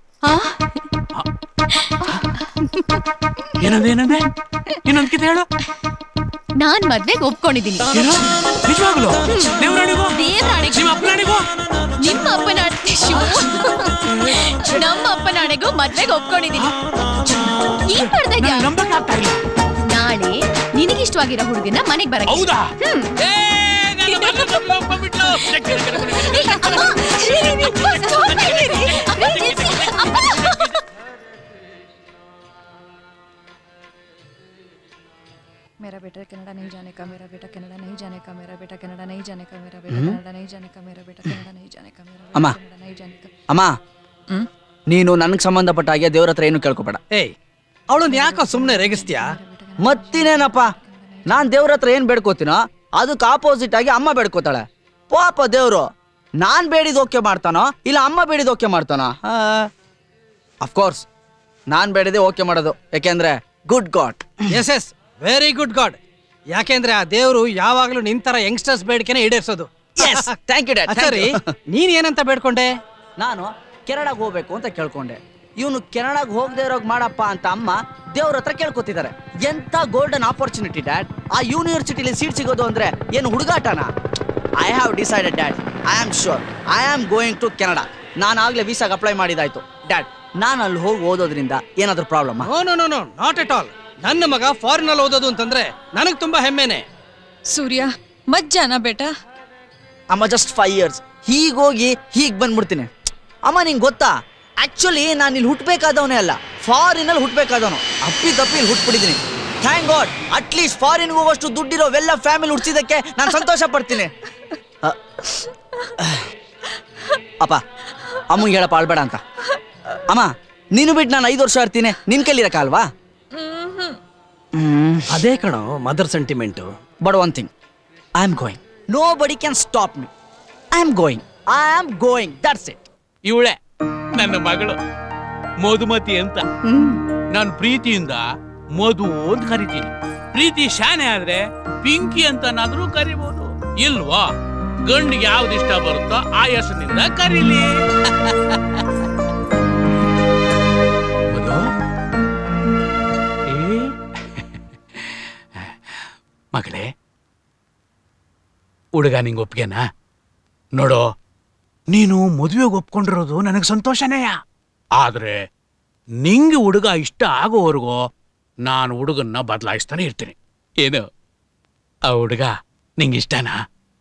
ಏನಂದೆ ಇನ್ನೊಂದ್ಕಿತ ಹೇಳು. ನಾನ್ ಮದ್ವೆಗೆ ಒಪ್ಕೊಂಡಿದ್ದೀನಿ. ನಿಜವಾಗ್ಲು? ದೇವರಾಣಿಗೂ? ನಿಮ್ಮ ಅಪ್ಪನಾಣೆಗೂ ನಮ್ಮ ಅಪ್ಪನಾಣೆಗೂ ಮದ್ವೆಗೆ ಒಪ್ಕೊಂಡಿದ್ದೀನಿ. ಏನ್ ಮಾಡ್ತಾ ಇದ್ಯಾ? ನಾಳೆ ನಿನಗಿಷ್ಟವಾಗಿರೋ ಹುಡುಗನ ಮನೆಗೆ ಬರ. ಹೌದಾ? मेरा बेटा कनाडा नहीं जाने का, मेरा बेटा कनाडा नहीं जाने का, मेरा बेटा कनाडा नहीं जाने का, मेरा बेटा कनाडा नहीं जाने का, मेरा बेटा कनाडा नहीं जाने का, मेरा बेटा कनाडा नहीं जाने का. ಅಮ್ಮ, ನೀನು ನನಗೆ ಸಂಬಂಧಪಟ್ಟ ಹಾಗೆ ದೇವ್ರ ಹತ್ರ ಏನು ಕೇಳ್ಕೊಬೇಡ. ಏಯ್, ಅವಳನ್ನ ಯಾಕೋ ಸುಮ್ಮನೆ ರೇಗಿಸ್ತೀಯಾ? ಮತ್ತಿನೇನಪ್ಪ, ನಾನ್ ದೇವ್ರ ಹತ್ರ ಏನ್ ಬೇಡ್ಕೋತೀನೋ ಅದಕ್ಕೆ ಆಪೋಸಿಟ್ ಆಗಿ ಅಮ್ಮ ಬೇಡ್ಕೋತಾಳೆ. ಪಾಪ ದೇವ್ರು ನಾನ್ ಬೇಡಿದ ಓಕೆ ಮಾಡ್ತಾನೋ ಇಲ್ಲ ಅಮ್ಮ ಬೇಡಿದ ಓಕೆ ಮಾಡ್ತಾನೋ? ಅಫ್ಕೋರ್ಸ್ ನಾನ್ ಬೇಡಿದೆ ಓಕೆ ಮಾಡೋದು, ಯಾಕೆಂದ್ರೆ good god. Yes very good god. ಯಾಕೆಂದ್ರೆ ಆ ದೇವ್ರು ಯಾವಾಗ್ಲೂ ನಿಂತರ ಯಂಗ್ಸ್ಟರ್ಸ್ ಬೇಡಿಕೆನೆ ಈಡೇರಿಸೋದು. Thank you dad. ಸರಿ, ನೀನ್ ಏನಂತ ಬೇಡ್ಕೊಂಡೆ? ನಾನು ಕೆನಡಾಗ್ ಹೋಗ್ಬೇಕು ಅಂತ ಕೇಳ್ಕೊಂಡೆ. ಇವನು ಕೆನಡಾಗ್ ಹೋಗದೆ ಇರೋಗ್ ಮಾಡಪ್ಪ ಅಂತ ಅಮ್ಮ ದೇವ್ರ ಹತ್ರ ಕೇಳ್ಕೊತಿದ್ದಾರೆ. ಎಂತ ಗೋಲ್ಡನ್ ಆಪರ್ಚುನಿಟಿ ಡ್ಯಾಡ್. ಆ ಯೂನಿವರ್ಸಿಟಿಲಿ ಸೀಟ್ ಸಿಗೋದು ಅಂದ್ರೆ ಏನು ಹುಡುಗಾಟನ? I have decided dad, I am sure I am going to Canada. ನಾನು ಆಗ್ಲೇ ವೀಸಾಗ್ ಅಪ್ಲೈ ಮಾಡಿದಾಯ್ತು ಡ್ಯಾಡ್. ನಾನು ಅಲ್ಲಿ ಹೋಗಿ ಓದೋದ್ರಿಂದ ಏನಾದ್ರೂ problem? No not at all. ನನ್ನ ಮಗ ಫಾರಿನ್ ಅಲ್ಲಿ ಓದೋದು ಅಂತಂದ್ರೆ ನನಗ್ ತುಂಬಾ ಹೆಮ್ಮೆನೆ. ಸೂರ್ಯ ಮಜ್ಜಾನ ಬೇಟಾ. ಅಮ್ಮ ಜಸ್ಟ್ 5 years ಹೀಗೋಗಿ ಹೀಗ್ ಬಂದ್ಬಿಡ್ತೀನಿ. ಅಮ್ಮ ನಿಂಗೆ ಗೊತ್ತಾ, ಆಕ್ಚುಲಿ ನಾನು ಇಲ್ಲಿ ಹುಟ್ಟಬೇಕಾದವನೇ ಅಲ್ಲ, ಫಾರಿನ್ ಅಲ್ಲಿ ಹುಟ್ಟಬೇಕಾದವನು. ಅಪ್ಪಿ ಹುಟ್ಬಿಟ್ಟಿದ್ದೀನಿ. ಥ್ಯಾಂಕ್ ಗಾಡ್, ಅಟ್ಲೀಸ್ಟ್ ಫಾರಿನ್ಗೆ ಹೋಗೋಷ್ಟು ದುಡ್ಡಿರೋ ವೆಲ್ಲ ಫ್ಯಾಮಿಲಿ ಹುಡ್ಸಿದಕ್ಕೆ ನಾನು ಸಂತೋಷ ಪಡ್ತೀನಿ. ಅಪ್ಪ ಅಮ್ಮಂಗೆ ಹೇಳಪ್ಪ ಆಳ್ಬೇಡ ಅಂತ. ಅಮ್ಮ ನೀನು ಬಿಟ್ಟು ನಾನು 5 ವರ್ಷ ಇರ್ತೀನಿ, ನಿನ್ ಕೈಲಿರಕ್ಕಲ್ವಾ? ಅದೇ ಕಣೋ mother sentiment. But one thing, I am going. Nobody can stop me. I am going. That's it. ಇವಳೆ ನನ್ನ ಮಗಳು ಮಧುಮತಿ ಅಂತ. ನಾನು ಪ್ರೀತಿಯಿಂದ ಮಧು ಅಂತ ಕರಿತೀನಿ. ಪ್ರೀತಿ ಶಾನೆ ಆದ್ರೆ ಪಿಂಕಿ ಅಂತನಾದ್ರೂ ಕರಿಬಹುದು, ಇಲ್ವಾ? ಗಂಡಿಗೆ ಯಾವ್ದು ಇಷ್ಟ ಬರುತ್ತೋ ಆ ಹೆಸರಿನಿಂದ ಕರೀಲಿ. ಮಧು, ಮಗಳೇ, ಹುಡುಗ ನಿಂಗೆ ಒಪ್ಗೆನಾ? ನೋಡೋ, ನೀನು ಮದುವೆಗೆ ಒಪ್ಕೊಂಡಿರೋದು ನನಗೆ ಸಂತೋಷನೇ. ಆದ್ರೆ ನಿಂಗೆ ಹುಡುಗ ಇಷ್ಟ ಆಗೋವರೆಗೂ ನಾನು ಹುಡುಗನ್ನ ಬದಲಾಯಿಸ್ತಾನೆ ಇರ್ತೀನಿ. ಏನು ಆ ಹುಡುಗ ನಿಂಗೆ ಇಷ್ಟನಾ?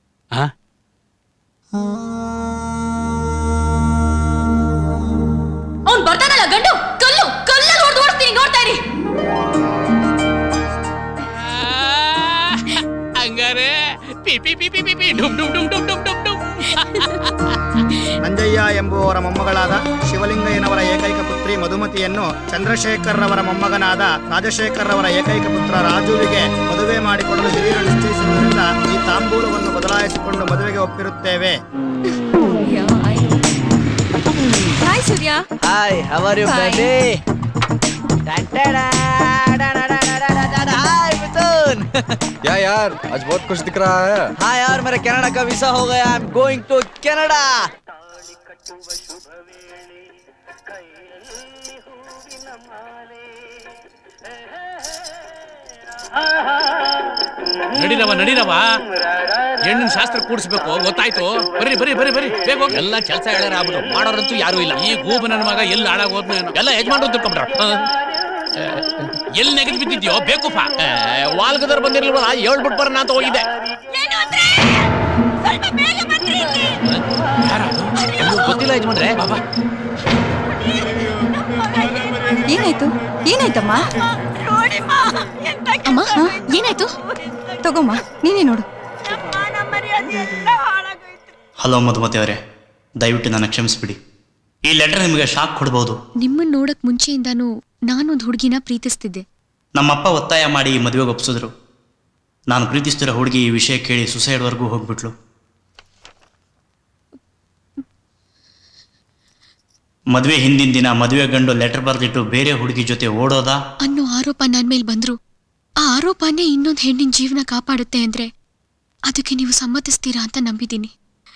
ಅವ್ನು ಬರ್ತಾನಲ್ಲ ಗಂಡು, ಕಲ್ಲು ಓಡ್ತೀನಿ, ನೋಡ್ತಾ ಇರಿ. ಹಂಗಾರೆ ಪಿ ಪಿ ಪಿ ಪಿ ಪಿ ಪಿ ಡುಮ್ ಡುಮ್ ಡುಮ್ ಡುಮ್ ಡುಮ್ ಡುಮ್ ಡುಮ್. ನಂಜಯ್ಯ ಎಂಬುವವರ ಮೊಮ್ಮಗಳಾದ ಶಿವಲಿಂಗಯ್ಯನವರ ಏಕೈಕ ಪುತ್ರಿ ಮಧುಮತಿಯನ್ನು ಚಂದ್ರಶೇಖರ್ ರವರ ಮೊಮ್ಮಗನಾದ ರಾಜಶೇಖರ್ ರವರ ಏಕೈಕ ಪುತ್ರ ರಾಜುವಿಗೆ ಮದುವೆ ಮಾಡಿಕೊಡಲು ಹಿರಿಯರು ನಿಶ್ಚಯಿಸಿರುವುದರಿಂದ ಈ ತಾಂಬೂಲವನ್ನು ಬದಲಾಯಿಸಿಕೊಂಡು ಮದುವೆಗೆ ಒಪ್ಪಿರುತ್ತೇವೆ. Hi Surya. Hi, how are you baby? Hi Mithun. क्या यार आज बहुत खुश दिख रहा है. हाँ यार, मेरा कनाडा का वीसा हो गया. I am going to Canada. ನಡಿರವ ಹೆಣ್ಣಿನ ಶಾಸ್ತ್ರ ಕೂಡಿಸ್ಬೇಕು, ಗೊತ್ತಾಯ್ತು? ಬರ್ರಿ ಬರ್ರಿ ಬರ್ರಿ ಬರ್ರಿ, ಬೇಗ ಹೋಗಿ. ಎಲ್ಲ ಕೆಲಸ ಹೇಳಾರ ಆಗ್ಬಿಟ್ಟು ಮಾಡೋರಂತೂ ಯಾರು ಇಲ್ಲ. ಈ ಗೂಬ ನನ್ನ ಮಗ ಎಲ್ಲಿ ಹಾಳಾಗೋದ್ನು ಏನೋ. ಎಲ್ಲ ಯಜಮಾನ್ರು ತಿಳ್ಕೊಂಡ್ರ. ಎಲ್ಲಿ ನೆಗೆದು ಬಿದ್ದಿದ್ಯೋ ಬೇಕುಪ್ಪ. ವಾಲ್ಗದವ್ರು ಬಂದಿರ್ಲಿಲ್ವಲ್ಲ, ಹೇಳ್ಬಿಟ್ಟು ಬರೋಣ ಅಂತ ಹೋಗಿದ್ದೆ. ಗೊತ್ತಿಲ್ಲ ಯಜಮಾನ್ರೆ. ಬಾಬಾ ಏನಾಯ್ತಮ್ಮ? ಅಮ್ಮ ಏನಾಯ್ತು? ತಗೋಮ್ಮ, ನೀನೇ ನೋಡು. ಹಲೋ ಮಧುಮತಿ ಅವರೇ, ದಯವಿಟ್ಟು ನನ್ನ ಕ್ಷಮಿಸ್ಬಿಡಿ. ಈ ಲೆಟರ್ ನಿಮಗೆ ಶಾಕ್ ಕೊಡ್ಬೋದು. ನಿಮ್ಮನ್ನ ನೋಡಕ್ ಮುಂಚೆಯಿಂದಾನು ನಾನೊಂದು ಹುಡುಗಿನ ಪ್ರೀತಿಸ್ತಿದ್ದೆ. ನಮ್ಮಪ್ಪ ಒತ್ತಾಯ ಮಾಡಿ ಈ ಮದುವೆಗೆ ಒಪ್ಸಿದ್ರು. ನಾನು ಪ್ರೀತಿಸ್ತಿರೋ ಹುಡುಗಿ ಈ ವಿಷಯ ಕೇಳಿ ಸುಸೈಡ್ವರೆಗೂ ಹೋಗ್ಬಿಟ್ಲು. ಮದುವೆ ಹಿಂದಿನ ದಿನ ಮದುವೆ ಗಂಡು ಲೆಟರ್ ಬರೆದಿಟ್ಟು ಬೇರೆ ಹುಡುಗಿ ಜೊತೆ ಓಡೋದಾ ಅನ್ನೋ ಆರೋಪ ನನ್ನ ಮೇಲೆ ಬಂದ್ರು. ಆ ಆರೋಪನೇ ಇನ್ನೊಂದು ಹೆಣ್ಣಿನ ಜೀವನ ಕಾಪಾಡುತ್ತೆ ಅಂದ್ರೆ ಅದಕ್ಕೆ ನೀವು ಸಮ್ಮತಿಸ್ತೀರಾ ಅಂತ ನಂಬಿದ್ದೀನಿ.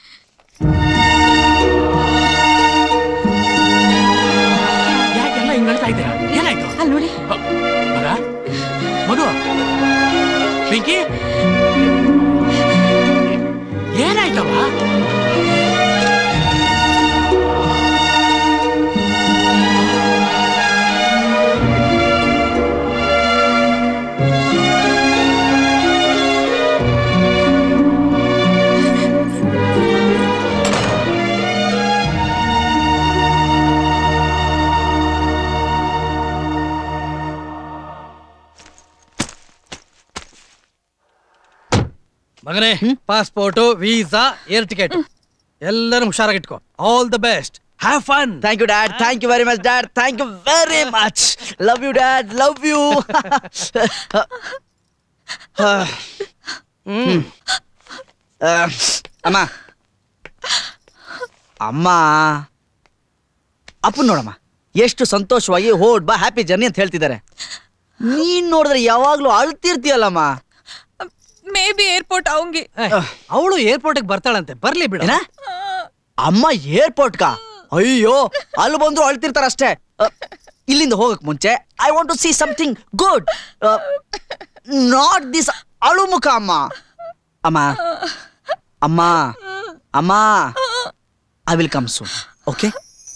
ಯಾಕೆಲ್ಲ ಹಿಂಗ್ ಹೇಳ್ತಾ ಇದ್ದೀರಾ? ಏನಾಯ್ತು? ಅಲ್ಲಿ ನೋಡಿ. ಮಗ ಮಧು, ಪಿಂಕಿ, ಏನಾಯ್ತವ? ಮಗನೇ, ಪಾಸ್ಪೋರ್ಟು, ವೀಸಾ, ಏರ್ ಟಿಕೆಟ್ ಎಲ್ಲರೂ ಹುಷಾರಾಗಿಟ್ಕೋ. All the best. Have fun. Thank you dad, thank you very much dad, thank you very much. Love you dad, love you. ಅಮ್ಮ ಅಮ್ಮ ಅಪ್ಪನ್ ನೋಡಮ್ಮ ಎಷ್ಟು ಸಂತೋಷವಾಗಿ ಹೋಡ್ ಬಾ ಹ್ಯಾಪಿ ಜರ್ನಿ ಅಂತ ಹೇಳ್ತಿದ್ದಾರೆ. ನೀನ್ ನೋಡಿದ್ರೆ ಯಾವಾಗ್ಲೂ ಅಳ್ತಿರ್ತೀಯಲ್ಲಮ್ಮ. ಮೇ ಬಿ ಏರ್ಪೋರ್ಟ್ ಆਉਂಗಿ. ಅವಳು ಏರ್ಪೋರ್ಟ್ ಬರ್ತಾಳಂತೆ, ಬರ್ಲಿ ಬಿಡ. ಅಮ್ಮ ಏರ್ಪೋರ್ಟ್ ಕಾ? ಅಯ್ಯೋ ಅಲ್ಲಿ ಬಂದ್ರು ಅಳ್ತಿರ್ತಾರ ಅಷ್ಟೇ. ಇಲ್ಲಿಂದ ಹೋಗಕ್ ಮುಂಚೆ I want to see something good, not this ಅಳು ಮುಖ. ಅಮ್ಮ ಅಮ್ಮ ಅಮ್ಮ ಅಮ್ಮ I will come soon. Okay,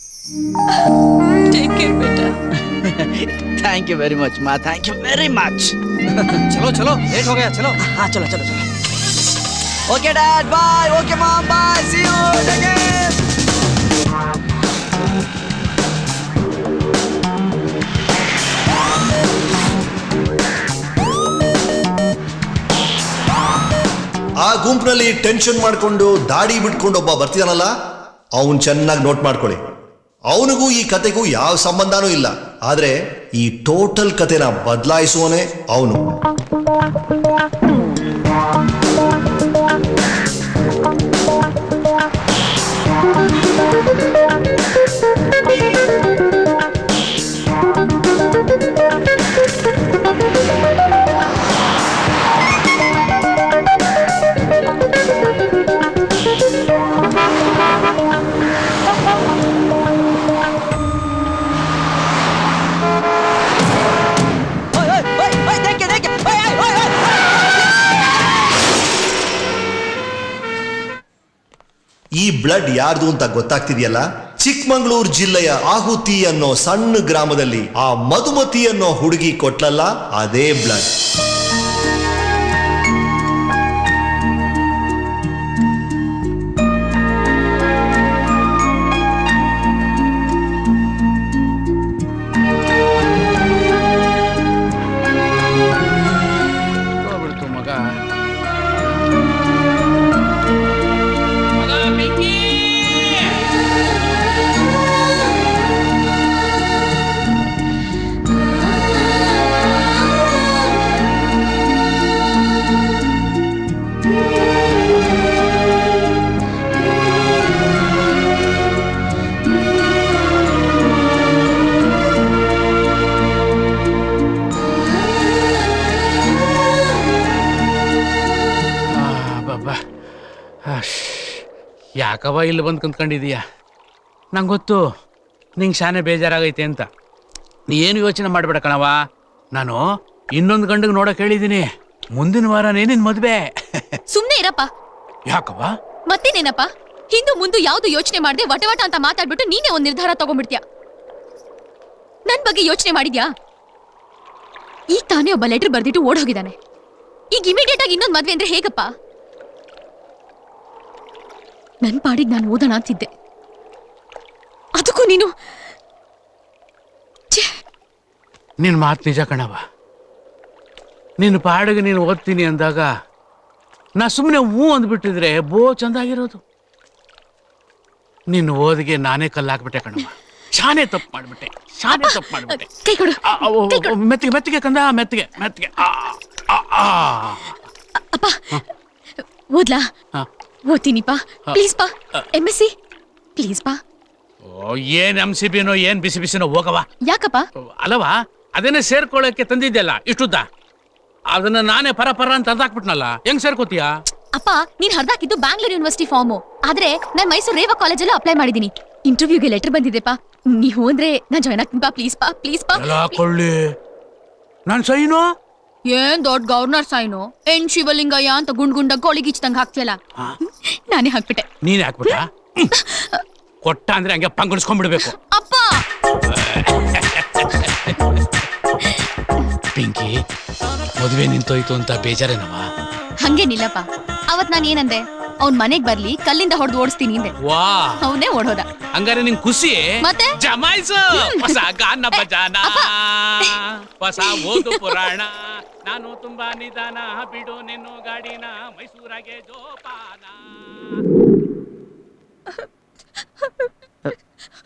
take care ಬೇಟಾ. ಥ್ಯಾಂಕ್ ಯು ವೆರಿ ಮಚ್ ಮಾ, ಥ್ಯಾಂಕ್ ಯು ವೆರಿ ಮಚ್. ಚಲೋ ಚಲೋ, ಲೇಟ್ हो गया, ಚಲೋ. हाँ चलो चलो चलो. Okay dad bye, okay mom bye, see you again. ಆ ಗುಂಪಿನಲ್ಲಿ ಟೆನ್ಷನ್ ಮಾಡ್ಕೊಂಡು ದಾಡಿ ಬಿಟ್ಕೊಂಡು ಒಬ್ಬ ಬರ್ತಿದಾನಲ್ಲ, ಅವನ್ ಚೆನ್ನಾಗಿ ನೋಟ್ ಮಾಡ್ಕೊಳ್ಳಿ. ಅವನಿಗೂ ಈ ಕತೆಗೂ ಯಾವ ಸಂಬಂಧನೂ ಇಲ್ಲ, ಆದ್ರೆ ಈ ಟೋಟಲ್ ಕತೆನ ಬದಲಾಯಿಸುವನೇ ಅವನು. ಈ ಬ್ಲಡ್ ಯಾರ್ದು ಅಂತ ಗೊತ್ತಾಗ್ತಿದೆಯಲ್ಲ? ಚಿಕ್ಕಮಗಳೂರು ಜಿಲ್ಲೆಯ ಆಹುತಿ ಅನ್ನೋ ಸಣ್ಣ ಗ್ರಾಮದಲ್ಲಿ ಆ ಮಧುಮತಿ ಅನ್ನೋ ಹುಡುಗಿ ಕೊಟ್ಲಲ್ಲ, ಅದೇ ಬ್ಲಡ್. ಯಾಕವ ಇಲ್ಲಿ ಬಂದು ಕುಂತ್ಕೊಂಡಿದೀಯ? ನಂಗೆ ಗೊತ್ತು ನಿಂಗೆ ಶಾನೆ ಬೇಜಾರಾಗೈತೆ ಅಂತ. ನೀ ಏನು ಯೋಚನೆ ಮಾಡಬೇಡ ಕಣವ. ನಾನು ಇನ್ನೊಂದು ಗಂಡಿಗೆ ನೋಡಕ್ ಹೇಳಿದೀನಿ. ಮುಂದಿನ ವಾರನೇ ನಿನ್ ಮದ್ವೆ. ಸುಮ್ನೆ ಇರಪ್ಪ. ಯಾಕವ? ಮತ್ತೇನೇನಪ್ಪ? ಹಿಂದೂ ಮುಂದೆ ಯಾವ್ದು ಯೋಚನೆ ಮಾಡದೆ ವಟವಟ ಅಂತ ಮಾತಾಡ್ಬಿಟ್ಟು ನೀನೇ ಒಂದ್ ನಿರ್ಧಾರ ತಗೊಂಡ್ಬಿಡ್ತೀಯ. ನನ್ ಬಗ್ಗೆ ಯೋಚನೆ ಮಾಡಿದ್ಯಾ? ಈಗ ತಾನೇ ಒಬ್ಬ ಲೆಟರ್ ಬರ್ದಿಟ್ಟು ಓಡ್ ಹೋಗಿದ್ದಾನೆ. ಈಗ ಇಮಿಡಿಯೇಟ್ ಆಗಿ ಇನ್ನೊಂದು ಮದ್ವೆ ಅಂದ್ರೆ ಹೇಗಪ್ಪ? ನನ್ ಪಾಡಿಗೆ ನಾನು ಓದೋಣ ಅಂತಿದ್ದೆ, ಅದಕ್ಕೂ ನೀನು. ನಿನ್ ಮಾತು ನಿಜ ಕಣವ. ನಿನ್ನ ಪಾಡಿಗೆ ನೀನು ಓದ್ತೀನಿ ಅಂದಾಗ ನಾ ಸುಮ್ಮನೆ ಹೂ ಅಂದ್ಬಿಟ್ಟಿದ್ರೆ ಬೋ ಚಂದಾಗಿರೋದು. ನಿನ್ನ ಓದಿಗೆ ನಾನೇ ಕಲ್ಲಾಕ್ಬಿಟ್ಟೆ ಕಣವ. ಶಾನೆ ತಪ್ಪು ಮಾಡ್ಬಿಟ್ಟೆ, ಶಾನೆ ತಪ್ಪು ಮಾಡ್ಬಿಟ್ಟೆ. ಕೈ ಕೊಡು. ಮೆತ್ತಿಗೆ ಮೆತ್ತಿಗೆ ಕಂದ, ಮೆತ್ತಿಗೆ ಮೆತ್ತಿಗೆ. ಅಪ್ಪ ಓದ್ಲಾ? ಓದ್ತೀನಿಪ್ಪ, ಪ್ಲೀಸ್ ಪಾ. MSc ಪ್ಲೀಸ್ ಪಾ. ಏನ್ MCBನೋ ಏನ್ ಬಿಸಿ ಬಿಸಿನೋ ಹೋಗವ. ಯಾಕಪ್ಪ? ಅಲ್ಲವಾ, ಅದೇನೇ ಸೇರ್ಕೊಳ್ಳಕ್ಕೆ ತಂದಿದ್ದೆಲ್ಲ ಇಷ್ಟುದ್ದ, ಅದನ್ನ ನಾನೇ ಪರ ಪರ ಅಂತ ತಂದಾಕ್ಬಿಟ್ನಲ್ಲ, ಹೆಂಗ್ ಸೇರ್ಕೋತೀಯಾ? ಅಪ್ಪ ನೀನ್ ಹರ್ದಾಕಿದ್ದು ಬ್ಯಾಂಗ್ಳೂರ್ ಯೂನಿವರ್ಸಿಟಿ ಫಾರ್ಮು, ಆದ್ರೆ ನಾನ್ ಮೈಸೂರು ರೇವಾ ಕಾಲೇಜಲ್ಲೂ ಅಪ್ಲೈ ಮಾಡಿದೀನಿ. ಇಂಟರ್ವ್ಯೂಗೆ ಲೆಟರ್ ಬಂದಿದೆಪ್ಪ. ನೀವು ಅಂದ್ರೆ ನಾನ್ ಜಾಯ್ನ್ ಆಗ್ತೀನಿ ಪಾ. ಪ್ಲೀಸ್ ಪಾ, ಪ್ಲೀಸ್ ಪಾ. ಕೊಳ್ಳಿ ನಾನ್ ಸೈನು ಏನ್ ದೊಡ್ಡ ಗವರ್ನರ್ ಸೈನು? ಏನ್ ಶಿವಲಿಂಗಯ್ಯ ಅಂತ ಗುಂಡ್ ಗುಂಡ ಗೋಳಿಗಿಚ್ದಂಗ ಹಾಕ್ತಿಯಲ್ಲ, ನಾನೇ ಹಾಕ್ಬಿಟ್ಟೆ. ನೀನೇ ಹಾಕ್ಬಿಟ್ಟ? ಕೊಟ್ಟ ಅಂದ್ರೆ ಹಂಗೆ ಪಂಗುಣಿಸ್ಕೊಂಡ್ಬಿಡ್ಬೇಕು. ಅಪ್ಪ ಪಿಂಕಿ, ಮದುವೆ ನಿಂತೋಯ್ತು ಅಂತ ಬೇಜಾರೇನವ? ಹಂಗೇನಿಲ್ಲಪ್ಪ. ಅವತ್ ನಾನ್ ಏನಂದೆ? ಅವ್ನ್ ಮನೆಗ್ ಬರ್ಲಿ, ಕಲ್ಲಿಂದ ಹೊಡೆದು ಓಡಿಸ್ತೀನಿ ಅಂದೆ. ವಾ, ಅವನೇ ಓಡೋದ. ಹಂಗಾರೆ ನಿಂಗ್ ಖುಷಿ? ಮತ್ತೆ ಜಮಾಯಿಸು ಹೊಸ ಗಾನ ಭಜಾನ, ಹೊಸ ಓದು ಪುರಾಣ. ನಾನು ತುಂಬಾ ನಿಧಾನ, ಬಿಡು ನಿನ್ನು ಗಾಡಿನ, ಮೈಸೂರಾಗೆ ಜೋಪಾನ.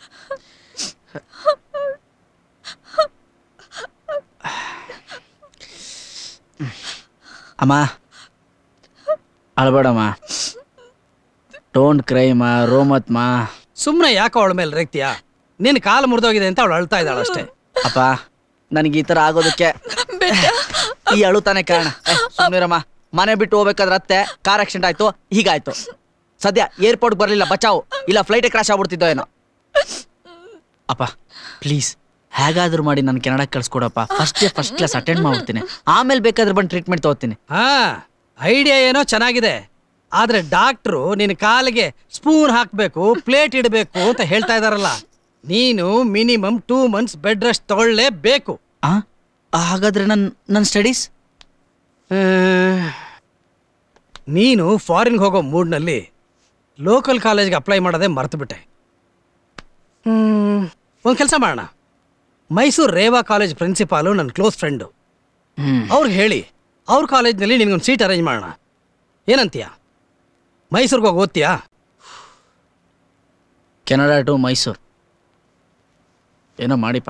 ಅಮ್ಮ ಅಳ್ಬೇಡಮ್ಮ, ಡೋಂಟ್ ಕ್ರೈ ಮಾ, ರೋಮತ್ ಮಾ. ಸುಮ್ಮನೆ ಯಾಕೆ ಅವಳ ಮೇಲೆ ರೇಗ್ತೀಯಾ? ನಿನ್ನ ಕಾಲು ಮುರಿದೋಗಿದೆ ಅಂತ ಅವಳು ಅಳ್ತಾ ಇದ್ದಾಳ ಅಷ್ಟೇ. ಅಪ್ಪ ನನಗೆ ಈ ಥರ ಆಗೋದಕ್ಕೆ ಈ ಅಳುತಾನೆ ಕಾರಣ. ಸುಮ್ಮನಿರಮ್ಮ, ಮನೆ ಬಿಟ್ಟು ಹೋಗ್ಬೇಕಾದ್ರೆ ಅತ್ತೆ ಕಾರ್ ಆಕ್ಸಿಡೆಂಟ್ ಆಯ್ತು, ಹೀಗಾಯ್ತು. ಸದ್ಯ ಏರ್ಪೋರ್ಟ್ ಬರಲಿಲ್ಲ, ಬಚಾವು, ಇಲ್ಲ ಫ್ಲೈಟೇ ಕ್ರಾಶ್ ಆಗ್ಬಿಡ್ತಿದ್ದೋ ಏನೋ. ಅಪ್ಪ ಪ್ಲೀಸ್ ಹೇಗಾದ್ರೂ ಮಾಡಿ ನಾನು ಕೆನಡಾಕ್ಕೆ ಕಳ್ಸ್ಕೊಡಪ್ಪ. ಫಸ್ಟ್ ಕ್ಲಾಸ್ ಅಟೆಂಡ್ ಮಾಡ್ಬಿಡ್ತೀನಿ, ಆಮೇಲೆ ಬೇಕಾದ್ರೆ ಬಂದು ಟ್ರೀಟ್ಮೆಂಟ್ ತಗೋತೀನಿ. ಹಾ, ಐಡಿಯಾ ಏನೋ ಚೆನ್ನಾಗಿದೆ, ಆದ್ರೆ ಡಾಕ್ಟ್ರು ನಿನ್ನ ಕಾಲಿಗೆ ಸ್ಪೂನ್ ಹಾಕ್ಬೇಕು, ಪ್ಲೇಟ್ ಇಡಬೇಕು ಅಂತ ಹೇಳ್ತಾ ಇದಾರಲ್ಲ. ನೀನು ಮಿನಿಮಮ್ 2 months ಬೆಡ್ ರೆಸ್ಟ್ ತಗೊಳ್ಳೇಬೇಕು. ಹಾಗಾದ್ರೆ ನನ್ನ ಸ್ಟಡೀಸ್? ನೀನು ಫಾರಿನ್ಗೆ ಹೋಗೋ ಮೂಡ್ನಲ್ಲಿ ಲೋಕಲ್ ಕಾಲೇಜ್ಗೆ ಅಪ್ಲೈ ಮಾಡೋದೇ ಮರ್ತು ಬಿಟ್ಟೆ. ಒಂದು ಕೆಲಸ ಮಾಡೋಣ, ಮೈಸೂರು ರೇವಾ ಕಾಲೇಜ್ ಪ್ರಿನ್ಸಿಪಾಲು ನನ್ನ ಕ್ಲೋಸ್ ಫ್ರೆಂಡು, ಅವ್ರಿಗೆ ಹೇಳಿ ಅವ್ರ ಕಾಲೇಜ್ನಲ್ಲಿ ನಿನಗೊಂದು ಸೀಟ್ ಅರೇಂಜ್ ಮಾಡೋಣ. ಏನಂತೀಯ? ಮೈಸೂರಿಗೆ ಹೋಗಿ ಓದ್ತೀಯಾ? ಕೆನಡಾ ಟು ಮೈಸೂರು ಏನೋ ಮಾಡಿಪ್ಪ.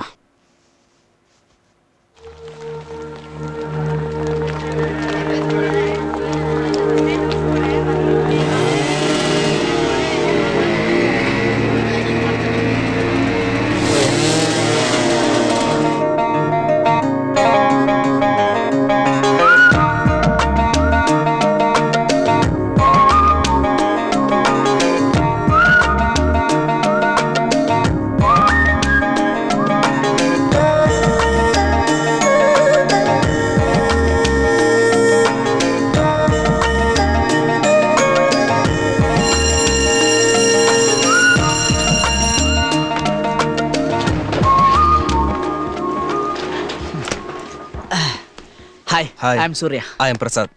Hi. I am Surya. I am Prasad.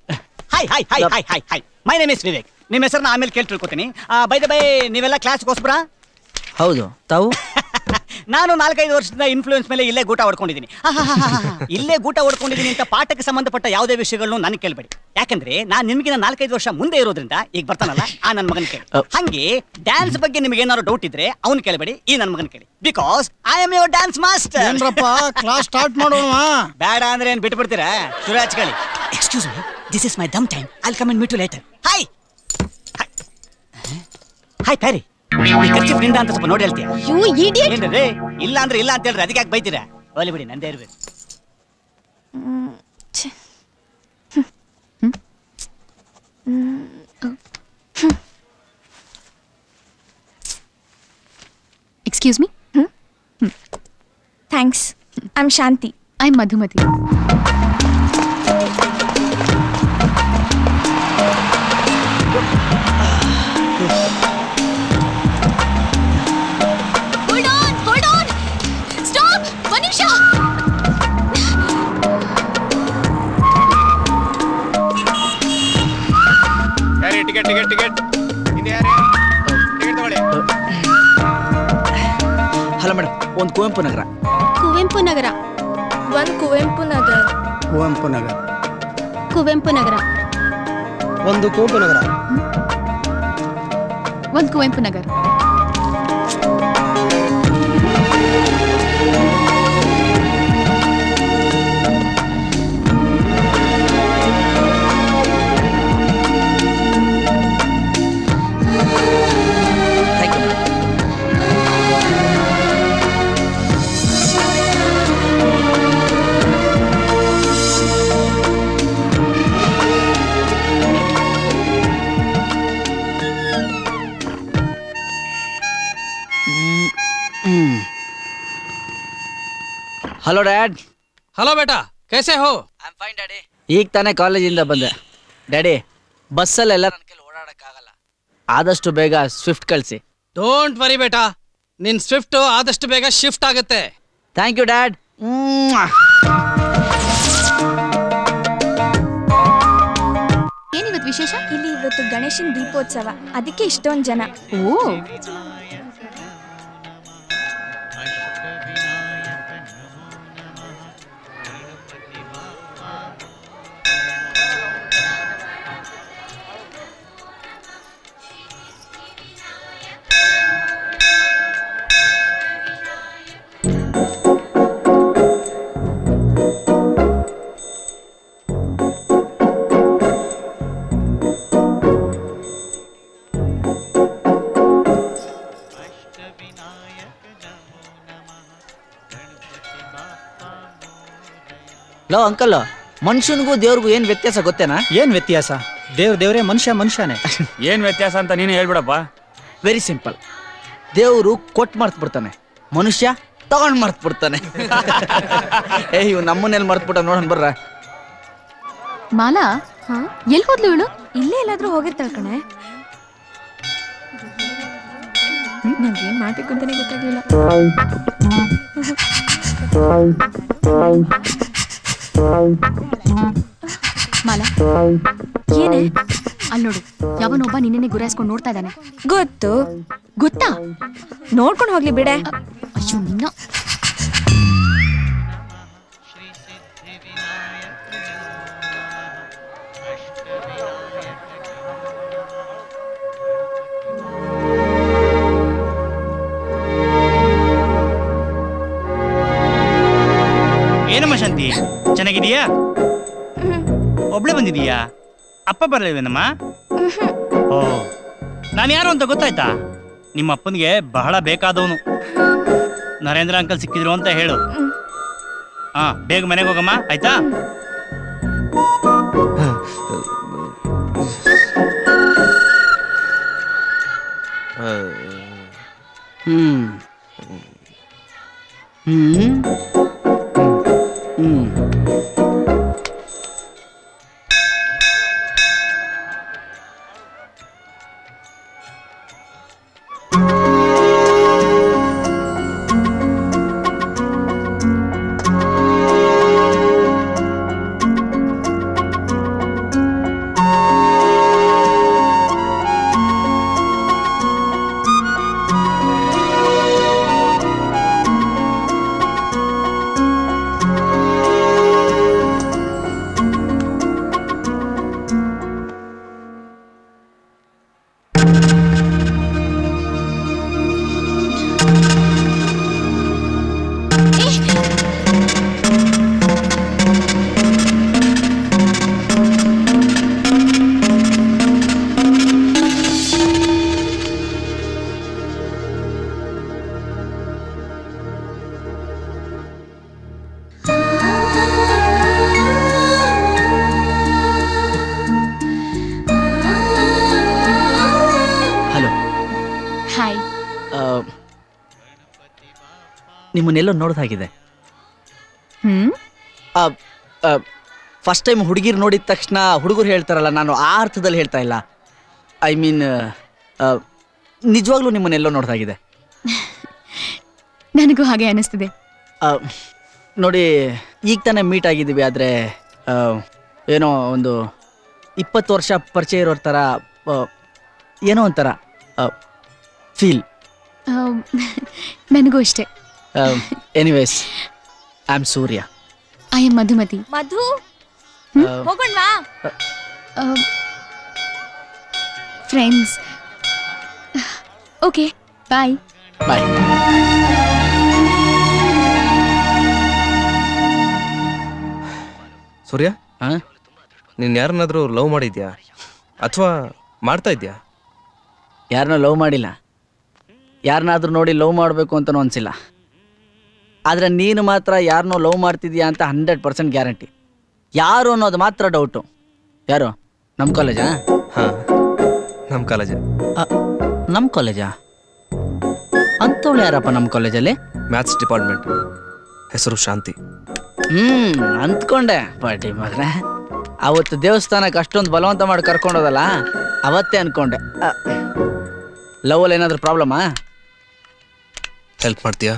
Hi. My name is Vivek. ನಿಮ್ಮ ಹೆಸರನ್ನ ಆಮೇಲೆ ಕೇಳಿ ತಿಳ್ಕೊತೀನಿ. ಬೈ ದ ಬೈ, ನೀವೆಲ್ಲ ಕ್ಲಾಸ್ಗೋಸ್ಕರ? ಹೌದು. ತಾವು? ನಾನು 4-5 ವರ್ಷದಿಂದ ಇನ್ಫ್ಲೂಯೆನ್ಸ್ ಮೇಲೆ ಇಲ್ಲೇ ಗೂಟ ಹೊಡ್ಕೊಂಡಿದ್ದೀನಿ. ಇಲ್ಲೇ ಗೂಟ ಹೊಡ್ಕೊಂಡಿದ್ದೀನಿ ಅಂತ ಪಾಠಕ್ಕೆ ಸಂಬಂಧಪಟ್ಟ ಯಾವುದೇ ವಿಷಯಗಳನ್ನು ನನಗೆ ಕೇಳಬೇಡಿ. ಯಾಕಂದ್ರೆ ನಾನು ನಿಮಗಿನ 4-5 ವರ್ಷ ಮುಂದೆ ಇರೋದ್ರಿಂದ ಈಗ ಬರ್ತಾನಲ್ಲ ಆ ನನ್ನ ಮಗನ ಕೇಳಿ. ಹಂಗೆ ಡ್ಯಾನ್ಸ್ ಬಗ್ಗೆ ನಿಮ್ಗೆ ಏನಾದ್ರು ಡೌಟ್ ಇದ್ರೆ ಅವ್ನು ಕೇಳಬೇಡಿ, ಈ ನನ್ನ ಮಗನ ಕೇಳಿ. Because I am your dance master. ಏನ್ರಪ್ಪ ಕ್ಲಾಸ್ ಸ್ಟಾರ್ಟ್ ಮಾಡೋಣ? ಬೇಡ ಅಂದ್ರೆ ಏನ್ ಬಿಟ್ಬಿಡ್ತೀರಾ? ಶುರು ಹಚ್ಕೊಳ್ಳಿ. Excuse me, this is my damn time. I will come and meet you later. Hi Pyari, ಈ ಖರ್ಚು ಫ್ರೆಂಡ್ ಅಂತ ಸ್ವಲ್ಪ ನೋಡಿ ಹೇಳ್ತೀಯ? ಏನ್ರಿ ಇಲ್ಲ ಅಂದ್ರೆ ಇಲ್ಲ ಅಂತ ಹೇಳ್ರಿ, ಅದಕ್ಕೆ ಯಾಕೆ ಬೈತೀರಾ? ಹೋಲಿ ಬಿಡಿ, ನಂದೇ ಇರ್ಬೇಕು. Excuse me. Thanks. I am Shanti. I am Madhumati. Hold on. Stop, Manisha. ಯಾರೇ ಟಿಕೆಟ್ ಹಿಂದೆ ಯಾರೇ ಟಿಕೆಟ್ ತಗೊಳ್ಳಿ. ಹಲೋ ಮೇಡಮ್, ಒಂದು ಕುವೆಂಪು ನಗರ. ಕುವೆಂಪು ನಗರ. ಒಂದು ಕುವೆಂಪು ನಗರ. ಕುವೆಂಪು ನಗರ. ಕುವೆಂಪು ನಗರ. ಒಂದು ಕುವೆಂಪು ನಗರ. ಒಂದು Kuvempu Nagar. Hello dad. Hello ಬೇಟಾ, ಕೈಸೆ ಹೋ? ಈಗ ತಾನೇ ಕಾಲೇಜಿಂದ ಬಂದೆ. ಡ್ಯಾಡಿ, ಬಸ್ಸಲ್ಲೆಲ್ಲ ನನ್ನ ಕೈಲಿ ಓಡಾಡಕ್ಕಾಗಲ್ಲ, ಆದಷ್ಟು ಬೇಗ ಸ್ವಿಫ್ಟ್ ಕಳಿಸಿ. ಡೋಂಟ್ ವರಿ ಬೇಟಾ, ನಿನ್ ಸ್ವಿಫ್ಟ್ ಆದಷ್ಟು ಬೇಗ ಶಿಫ್ಟ್ ಆಗುತ್ತೆ. Thank you dad. ಏನಿವತ್ತು ವಿಶೇಷ? ಇಲ್ಲಿ ಇವತ್ತು ಗಣೇಶನ್ ದೀಪೋತ್ಸವ, ಅದಕ್ಕೆ ಇಷ್ಟೊಂದು ಜನ. ಓ, ಲೋ ಅಂಕಲ್, ಮನುಷ್ಯನಿಗೂ ದೇವ್ರಿಗೂ ಏನ್ ವ್ಯತ್ಯಾಸ ಗೊತ್ತೇನಾ? ಏನ್ ವ್ಯತ್ಯಾಸ? ದೇವ್ರೇ, ಮನುಷ್ಯ ಮನುಷ್ಯನೇ. ಏನ್ ವ್ಯತ್ಯಾಸ ಅಂತ ನೀನು ಹೇಳ್ಬಿಡಪ್ಪ. Very simple. ದೇವ್ರು ಕೊಟ್ಟು ಮರ್ತ್ ಬಿಡ್ತಾನೆ, ಮನುಷ್ಯ ತಗೊಂಡ್ ಮರ್ತ್ ಬಿಡ್ತಾನೆ. ಇವ್ ನಮ್ಮನ್ನೆಲ್ಲಿ ಮರ್ತ್ಬಿಟ್ಟ ನೋಡೋಣ ಬರ್ರ. ಮಾಲಾ, ಎಲ್ಲಿ ಹೋದ್ಲು ಇವಳು? ಇಲ್ಲೇ ಎಲ್ಲಾದ್ರೂ ಹೋಗಿರ್ತಾಳ ಕಣೆ. ನಂಗೇನ್ ಮಾಡ್ಬೇಕು ಅಂತಾನೆ ಗೊತ್ತಾಗ್ಲಿಲ್ಲ. ಮಾಲಾ, ಏನೇ? ಅಲ್ಲಿ ನೋಡು, ಯಾವನೊಬ್ಬ ನಿನ್ನೆ ಗುರಾಯಿಸ್ಕೊಂಡು ನೋಡ್ತಾ ಇದ್ದಾನೆ. ಗೊತ್ತು. ಗೊತ್ತಾ? ನೋಡ್ಕೊಂಡು ಹೋಗ್ಲಿ ಬಿಡೆ. ಅಯ್ಯೋ ನಿನ್ನ. ಏನಮ್ಮ ಶಾಂತಿ, ಚೆನ್ನಾಗಿದೀಯಾ? ಒಬ್ಳೆ ಬಂದಿದೀಯಾ? ಅಪ್ಪ ಬರಲಿಲ್ವೇನಮ್ಮ? ಓ, ನಾನು ಯಾರು ಅಂತ ಗೊತ್ತಾಯ್ತಾ? ನಿಮ್ಮ ಅಪ್ಪನಿಗೆ ಬಹಳ ಬೇಕಾದವನು. ನರೇಂದ್ರ ಅಂಕಲ್ ಸಿಕ್ಕಿದ್ರು ಅಂತ ಹೇಳು. ಹಾ, ಬೇಗ ಮನೆಗೆ ಹೋಗಮ್ಮ, ಆಯ್ತಾ? ನಿಮ್ಮನ್ನೆಲ್ಲೋ ನೋಡ್ದಾಗಿದೆ. ಫಸ್ಟ್ ಟೈಮ್ ಹುಡುಗಿರು ನೋಡಿದ ತಕ್ಷಣ ಹುಡುಗರು ಹೇಳ್ತಾರಲ್ಲ, ನಾನು ಆ ಅರ್ಥದಲ್ಲಿ ಹೇಳ್ತಾ ಇಲ್ಲ. ಐ ಮೀನ್ ನಿಜವಾಗ್ಲೂ ನಿಮ್ಮನ್ನೆಲ್ಲೋ ನೋಡ್ದಾಗಿದೆ. ನನಗೂ ಹಾಗೆ ಅನಿಸ್ತಿದೆ. ನೋಡಿ, ಈಗ ತಾನೇ ಮೀಟ್ ಆಗಿದ್ದೀವಿ, ಆದರೆ ಏನೋ ಒಂದು 20 ವರ್ಷ ಪರಿಚಯ ಇರೋರ ಥರ ಏನೋ ಒಂಥರ ಫೀಲ್. ನನಗೂ ಅಷ್ಟೇ. Anyways, I am Surya. I am Madhumati. Madhu, ಹೋಗೋಣವಾ? Friends. Okay, bye. Bye. Surya, ನೀನ್ ಯಾರನ್ನಾದ್ರೂ ಲವ್ ಮಾಡಿದ್ಯಾ ಅಥವಾ ಮಾಡ್ತಾ ಇದ್ಯಾ? ಯಾರನ್ನ ಲವ್ ಮಾಡಿಲ್ಲ. ಯಾರನ್ನಾದ್ರೂ ನೋಡಿ ಲವ್ ಮಾಡಬೇಕು ಅಂತನೂ ಅನ್ಸಿಲ್ಲ. ಆದರೆ ನೀನು ಮಾತ್ರ ಯಾರನ್ನೋ ಲವ್ ಮಾಡ್ತಿದ್ಯಾ ಅಂತ 100% ಗ್ಯಾರಂಟಿ. ಯಾರು ಅನ್ನೋದು ಮಾತ್ರ ಡೌಟು. ಯಾರು? ನಮ್ಮ ಕಾಲೇಜಾ? ಹಾಂ, ನಮ್ಮ ಕಾಲೇಜ. ನಮ್ಮ ಕಾಲೇಜಾ? ಅಂಥವಳು ಯಾರಪ್ಪ ನಮ್ಮ ಕಾಲೇಜಲ್ಲಿ? ಮ್ಯಾಥ್ಸ್ ಡಿಪಾರ್ಟ್ಮೆಂಟ್, ಹೆಸರು ಶಾಂತಿ. ಅಂದ್ಕೊಂಡೆ ಪಾರ್ಟಿ ಮಗನೇ. ಅವತ್ತು ದೇವಸ್ಥಾನಕ್ಕೆ ಅಷ್ಟೊಂದು ಬಲವಂತ ಮಾಡಿ ಕರ್ಕೊಂಡೋದಲ್ಲ, ಅವತ್ತೇ ಅನ್ಕೊಂಡೆ. ಲವಲ್ಲಿ ಏನಾದರೂ ಪ್ರಾಬ್ಲಮಾ? ಹೆಲ್ಪ್ ಮಾಡ್ತೀಯಾ?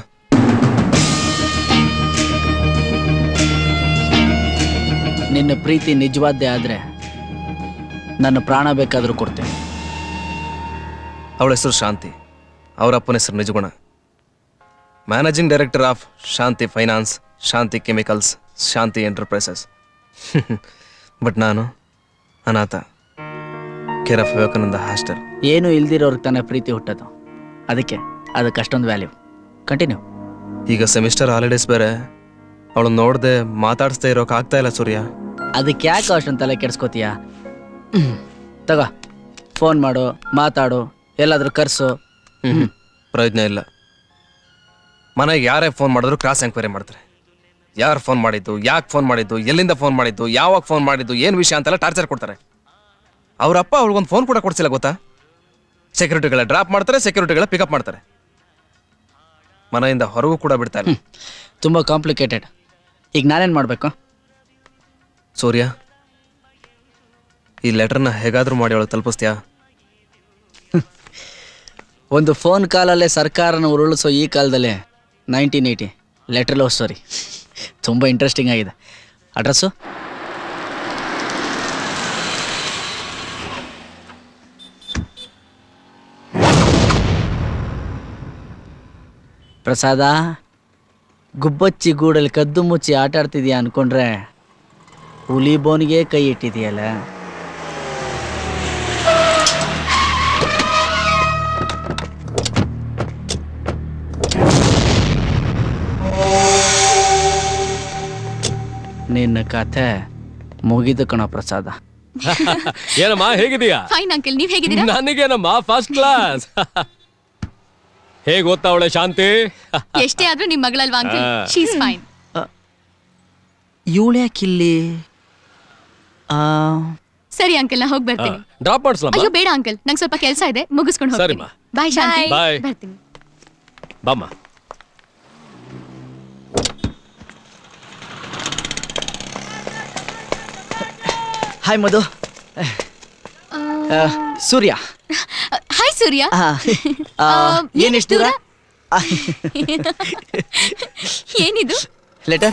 ನಿನ್ನ ಪ್ರೀತಿ ನಿಜವಾದ್ದೇ ಆದರೆ ನನ್ನ ಪ್ರಾಣ ಬೇಕಾದರೂ ಕೊಡ್ತೇನೆ. ಅವಳ ಹೆಸರು ಶಾಂತಿ, ಅವರ ಅಪ್ಪನ ಹೆಸರು Nijaguna. Managing director of Shanti finance, Shanti chemicals, Shanti enterprises. But ನಾನು ಅನಾಥ, ಕೇರ್ ಆಫ್ ವಿವೇಕಾನಂದ ಹಾಸ್ಟೆಲ್. ಏನು ಇಲ್ದಿರೋರ್ಗೆ ತಾನೇ ಪ್ರೀತಿ ಹುಟ್ಟೋದು, ಅದಕ್ಕೆ ಅದಕ್ಕೆ ಅಷ್ಟೊಂದು ವ್ಯಾಲ್ಯೂ. ಕಂಟಿನ್ಯೂ. ಈಗ ಸೆಮಿಸ್ಟರ್ ಹಾಲಿಡೇಸ್ ಬೇರೆ, ಅವಳು ನೋಡದೆ ಮಾತಾಡಿಸ್ತಾ ಇರೋಕೆ ಆಗ್ತಾ ಇಲ್ಲ ಸೂರ್ಯ. ಅದಕ್ಕೆ ಯಾಕೆ ಅಷ್ಟೊಂದು ತಲೆ ಕೆಡ್ಸ್ಕೋತೀಯ? ತಗೋ, ಫೋನ್ ಮಾಡು, ಮಾತಾಡು, ಎಲ್ಲಾದರೂ ಕರ್ಸು. ಪ್ರಯೋಜನ ಇಲ್ಲ. ಮನೆಗೆ ಯಾರೇ ಫೋನ್ ಮಾಡಿದ್ರು ಕ್ರಾಸ್ ಎಂಕ್ವೈರಿ ಮಾಡ್ತಾರೆ. ಯಾರು ಫೋನ್ ಮಾಡಿದ್ದು, ಯಾಕೆ ಫೋನ್ ಮಾಡಿದ್ದು, ಎಲ್ಲಿಂದ ಫೋನ್ ಮಾಡಿದ್ದು, ಯಾವಾಗ ಫೋನ್ ಮಾಡಿದ್ದು, ಏನು ವಿಷಯ ಅಂತೆಲ್ಲ ಟಾರ್ಚರ್ ಕೊಡ್ತಾರೆ. ಅವರಪ್ಪ ಅವ್ರಿಗೊಂದು ಫೋನ್ ಕೂಡ ಕೊಡ್ಸಿಲ್ಲ ಗೊತ್ತಾ? ಸೆಕ್ಯೂರಿಟಿಗಳ ಡ್ರಾಪ್ ಮಾಡ್ತಾರೆ, ಸೆಕ್ಯೂರಿಟಿಗಳ ಪಿಕಪ್ ಮಾಡ್ತಾರೆ, ಮನೆಯಿಂದ ಹೊರಗೂ ಕೂಡ ಬಿಡ್ತಾರೆ. ತುಂಬ ಕಾಂಪ್ಲಿಕೇಟೆಡ್. ಈಗ ನಾನೇನು ಮಾಡಬೇಕು? ಸೂರ್ಯ, ಈ ಲೆಟರ್ನ ಹೇಗಾದ್ರೂ ಮಾಡಿ ಅವಳು ತಲುಪಿಸ್ತೀಯಾ? ಒಂದು ಫೋನ್ ಕಾಲಲ್ಲೇ ಸರ್ಕಾರನ ಉರುಳಿಸೋ ಈ ಕಾಲದಲ್ಲೇ 1980 ಲೆಟರ್ ಲವ್ ಸ್ಟೋರಿ ತುಂಬ ಇಂಟ್ರೆಸ್ಟಿಂಗ್ ಆಗಿದೆ. ಅಡ್ರೆಸ್ಸು? ಪ್ರಸಾದ, ಗುಬ್ಬಚ್ಚಿ ಗೂಡಲ್ಲಿ ಕದ್ದು ಮುಚ್ಚಿ ಆಟ ಆಡ್ತಿದ್ಯಾ ಅನ್ಕೊಂಡ್ರೆ ಹುಲಿ ಬೋನ್ಗೆ ಕೈ ಇಟ್ಟಿದೆಯಲ್ಲ. ನಿನ್ನ ಕಥೆ ಮುಗಿದು ಕಣ ಪ್ರಸಾದ. ಏನಮ್ಮ ಹೇಗಿದೀಯಾ? ಫೈನ್ ಅಂಕಲ್, ನೀವ್ ಹೇಗಿದ್ದೀರಾ? ನನಗೇನಮ್ಮ ಫಸ್ಟ್ ಕ್ಲಾಸ್. ಹೇಗ್ ಓದ್ತಾವಳೆ ಶಾಂತಿ? ಎಷ್ಟೇ ಆದ್ರೂ ನಿಮ್ ಮಗಳಲ್ವಾ ಅಂಕಲ್? She is fine. ಇವಳ್ಯಾಕಿಲ್ಲಿ? ಸರಿ ಅಂಕಲ್, ನಾ ಹೋಗಿ ಬರ್ತೀನಿ. ಡ್ರಾಪ್ ಮಾಡ್ಸಲಮ್ಮ? ಅಯ್ಯೋ ಬೇಡ ಅಂಕಲ್, ನಂಗೆ ಸ್ವಲ್ಪ ಕೆಲಸ ಇದೆ, ಮುಗಿಸ್ಕೊಂಡು ಹೋಗ್ತೀನಿ. ಬಾಯ್ ಶಾಂತಿ. ಬಾಯ್. ಬರ್ತೀನಿ. ಬಾಮ್ಮ. ಹಾಯ್ ಮಧು. ಸೂರ್ಯ. ಹಾಯ್ ಸೂರ್ಯ. ಏನಿಷ್ಟು ದೂರ? ಏನಿದು? ಲೆಟರ್.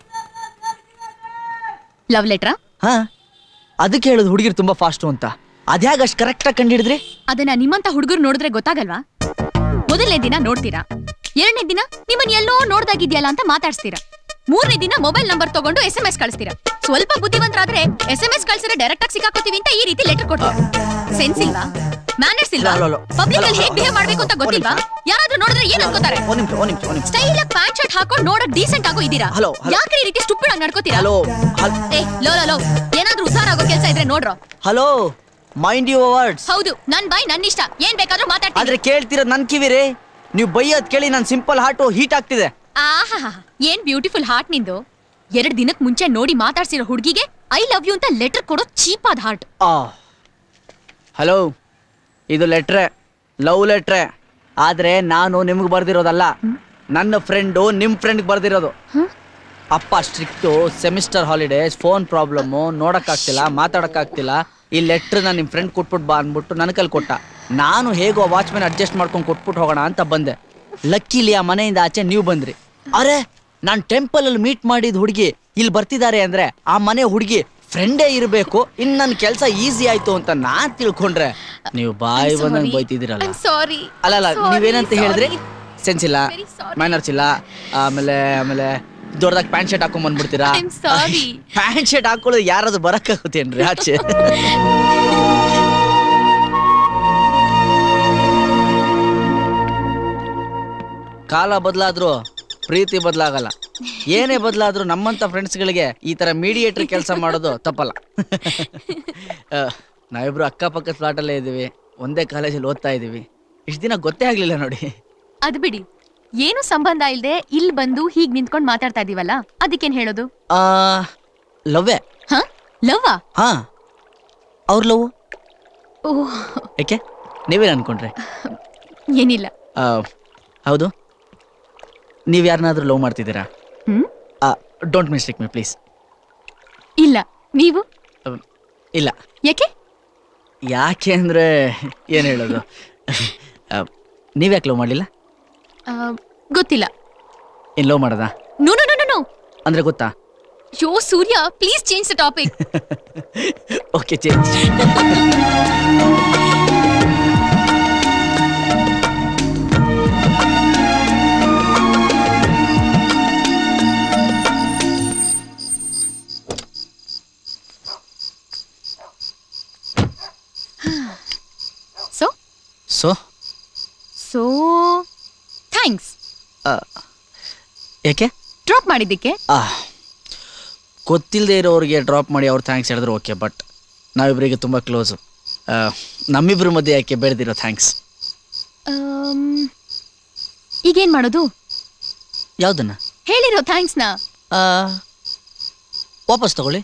ಲವ್ ಲೆಟ್ರಾ? ಹಾ, ಅದಕ್ಕೆ ಹೇಳೋದು ಹುಡುಗಿರು ತುಂಬಾ ಫಾಸ್ಟು ಅಂತ. ಅದ್ಯಾಗ ಅಷ್ಟು ಕರೆಕ್ಟಾಗಿ ಕಂಡಿಡಿದ್ರಿ? ಅದನ್ನ ನಿಮ್ಮಂತ ಹುಡುಗರು ನೋಡಿದ್ರೆ ಗೊತ್ತಾಗಲ್ವಾ? ಮೊದಲನೇ ದಿನ ನೋಡ್ತೀರಾ, ಎರಡನೇ ದಿನ ನಿಮ್ಮನ್ನ ಎಲ್ಲೋ ನೋಡ್ದಾಗಿದ್ಯಲ್ಲ ಅಂತ ಮಾತಾಡ್ಸ್ತೀರಾ, ಮೂರನೇ ದಿನ ಮೊಬೈಲ್ ನಂಬರ್ ತಗೊಂಡು SMS ಕಳಿಸ್ತೀರಾ. ಸ್ವಲ್ಪ ಬುದ್ಧಿವಂತರಾದ್ರೆ SMS ಕಳ್ಸಿದ್ರೆ ಡೈರೆಕ್ಟ್ ಆಗಿ ಸಿಕ್ಕಾಕೋತೀವಿ ಅಂತ ಈ ರೀತಿ ಲೆಟರ್ ಕೊಡ್ತೀರಾ. ಸೆನ್ಸ್ ಇಲ್ವಾ? ಮ್ಯಾನರ್ಸ್ ಇಲ್ವಾ? ಪಬ್ಲಿಕ್ ಅಲ್ಲಿ ಹೇಗೆ ಬಿಹೇವ್ ಮಾಡ್ಬೇಕು ಅಂತ ಗೊತ್ತಿಲ್ವಾ? ಯಾರಾದ್ರೂ ನೋಡಿದ್ರೆ ಏನ್ ಅನ್ಕೋತಾರೆ? ಸ್ಟೈಲ್ ಆಗಿ ಪ್ಯಾಂಟ್ ಶರ್ಟ್ ಹಾಕೊಂಡು ನೋಡಕ್ ಡೀಸೆಂಟ್ ಆಗೋ ಇದ್ದೀರಾ? ಯಾಕೆ ಈ ರೀತಿ ಸ್ಟುಪಿಡ್ ಆಗಿ ನಡ್ಕೋತೀರಾ? ಲೋ ಏನಾದ್ರೂ ಉದ್ಧಾರ ಆಗೋ ಕೆಲಸ ಇದ್ರೆ ನೋಡ್ರೋ. Hello, mind your words. ಹೌದು, ನನ್ ಬಾಯ್ ನನ್ ಇಷ್ಟ, ಏನ್ ಬೇಕಾದ್ರೂ ಮಾತಾಡ್ತೀನಿ. ಆದ್ರೆ ಕೇಳ್ತಿರೋದು ನನ್ ಕಿವಿರೇ. ನೀವು ಬೈಯೋದ್ ಕೇಳಿ ನನ್ ಸಿಂಪಲ್ ಹಾರ್ಟು ಹೀಟ್ ಆಗ್ತಿದೆ. ಆಹಾ, ಏನ್ ಬ್ಯೂಟಿಫುಲ್ ಹಾರ್ಟ್ ನಿಂದು. 2 ದಿನಕ್ ಮುಂಚೆ ನೋಡಿ ಮಾತಾಡ್ಸಿರೋ ಹುಡುಗಿಗೆ ಐ ಲವ್ ಯು ಅಂತ ಲೆಟರ್ ಕೊಡೋ ಚೀಪ್ ಆದ ಹಾರ್ಟ್. ಹಲೋ, ಇದು ಲೆಟ್ರೆ, ಲವ್ ಲೆಟ್ರೆ. ಆದ್ರೆ ನಾನು ನಿಮ್ಗೆ ಬರ್ದಿರೋದಲ್ಲ, ನನ್ನ ಫ್ರೆಂಡು ನಿಮ್ ಫ್ರೆಂಡ್ಗೆ ಬರ್ದಿರೋದು. ಅಪ್ಪ strict, semester holidays, phone problem, ನೋಡಕ್ಕಾಗ್ತಿಲ್ಲ, ಮಾತಾಡಕ್ಕಾಗ್ತಿಲ್ಲ, ಈ ಲೆಟ್ರನ್ನ ನಿಮ್ ಫ್ರೆಂಡ್ ಕೊಟ್ಬಿಟ್ಟು ಬಾ ಅಂದ್ಬಿಟ್ಟು ನನ್ನ ಕೈಲಿ ಕೊಟ್ಟ. ನಾನು ಹೇಗೋ ವಾಚ್ಮೆನ್ ಅಡ್ಜಸ್ಟ್ ಮಾಡ್ಕೊಂಡು ಕೊಟ್ಬಿಟ್ಟು ಹೋಗೋಣ ಅಂತ ಬಂದೆ. ಲಕ್ಕಿಲಿ ಆ ಮನೆಯಿಂದ ಆಚೆ ನೀವು ಬಂದ್ರಿ. ಅರೆ, ನಾನು ಟೆಂಪಲ್ ಅಲ್ಲಿ ಮೀಟ್ ಮಾಡಿದ ಹುಡುಗಿ ಇಲ್ಲಿ ಬರ್ತಿದ್ದಾರೆ ಅಂದ್ರೆ ಆ ಮನೆ ಹುಡುಗಿ ಫ್ರೆಂಡೇ ಇರಬೇಕು, ಇನ್ನು ನನ್ನ ಕೆಲಸ ಈಸಿ ಆಯ್ತು ಅಂತ ನಾನ್ ತಿಳ್ಕೊಂಡ್ರೆ ನೀವು ಬಾಯಿ ಬಂದಂಗೆ ಬೈತಿದ್ದೀರಲ್ಲ. ಅಲ್ಲ, ನೀವೇನಂತ ಹೇಳಿದ್ರಿ? ಸೆನ್ಸ್ ಇಲ್ಲ, ಮ್ಯಾನರ್ಸ್ ಇಲ್ಲ, ಆಮೇಲೆ ದೊಡ್ಡದಾಗಿ ಪ್ಯಾಂಟ್ ಶರ್ಟ್ ಹಾಕೊಂಡ್ ಬಂದ್ಬಿಡ್ತೀರಾ. ಪ್ಯಾಂಟ್ ಶರ್ಟ್ ಹಾಕೊಳ್ಳೋದು ಯಾರಾದ್ರು ಬರಕ್ಕಾಗುತ್ತೇನ್ರಿ ಆಚೆ? ಕಾಲ ಬದಲಾದ್ರೂ ಪ್ರೀತಿ ಬದಲಾಗಲ್ಲ. ಏನೇ ಬದಲಾದ್ರೂ ನಮ್ಮಂತ ಫ್ರೆಂಡ್ಸ್ಗಳಿಗೆ ಈ ತರ ಮೀಡಿಯೇಟರ್ ಕೆಲಸ ಮಾಡೋದು ತಪ್ಪಲ್ಲ. ನಾವಿಬ್ರು ಅಕ್ಕಪಕ್ಕ ಫ್ಲಾಟಲ್ಲೇ ಇದ್ದೀವಿ, ಒಂದೇ ಕಾಲೇಜಲ್ಲಿ ಓದ್ತಾ ಇದೀವಿ. ಇಷ್ಟು ದಿನ ಗೊತ್ತೇ ಆಗ್ಲಿಲ್ಲ ನೋಡಿ. ಅದ್ ಬಿಡಿ, ಏನು ಸಂಬಂಧ ಇಲ್ದೆ ಇಲ್ಲಿ ಬಂದು ಹೀಗ್ ನಿಂತ್ಕೊಂಡು ಮಾತಾಡ್ತಾ ಇದೀವಲ್ಲ, ಅದಕ್ಕೇನ್ ಹೇಳೋದು? ಲವ್ವೇ. ಲವ್ವಾ? ಹಾ, ಅವ್ರ ಲವ್. ಓಹ್, ಯಾಕೆ ನೀವೇನು ಅನ್ಕೊಂಡ್ರೆ? ಏನಿಲ್ಲ. ಹೌದು, ನೀವ್ ಯಾರನ್ನಾದ್ರೂ ಲವ್ ಮಾಡ್ತಿದ್ದೀರಾ? Don't mistake me please. ಇಲ್ಲ. ನೀವು? ಇಲ್ಲ. ಯಾಕೆ? ಯಾಕೆ ಅಂದ್ರೆ ಏನ್ ಹೇಳೋದು, ನೀವ್ಯಾಕೆ ಲವ್ ಮಾಡಲಿಲ್ಲ? ಗೊತ್ತಿಲ್ಲ. ಏನ್ ಲವ್ ಮಾಡದ? No no no no. ಅಂದ್ರೆ ಗೊತ್ತಾ? Yo Surya, please change the topic. Okay, change. So thanks. ಯಾಕೆ? ಡ್ರಾಪ್ ಮಾಡಿದ್ದಕ್ಕೆ. ಗೊತ್ತಿಲ್ಲದೆ ಇರೋರಿಗೆ ಡ್ರಾಪ್ ಮಾಡಿ ಅವ್ರು ಥ್ಯಾಂಕ್ಸ್ ಹೇಳಿದ್ರು ಓಕೆ, ಬಟ್ ನಾವಿಬ್ಬರಿಗೆ ತುಂಬ ಕ್ಲೋಸು. ನಮ್ಮಿಬ್ಬರ ಮಧ್ಯೆ ಯಾಕೆ ಬೆಳೆದಿರೋ ಥ್ಯಾಂಕ್ಸ್? ಈಗೇನ್ ಮಾಡೋದು? ಯಾವ್ದನ್ನ? ಹೇಳಿರೋ ಥ್ಯಾಂಕ್ಸ್ನ. ವಾಪಸ್ ತಗೊಳ್ಳಿ.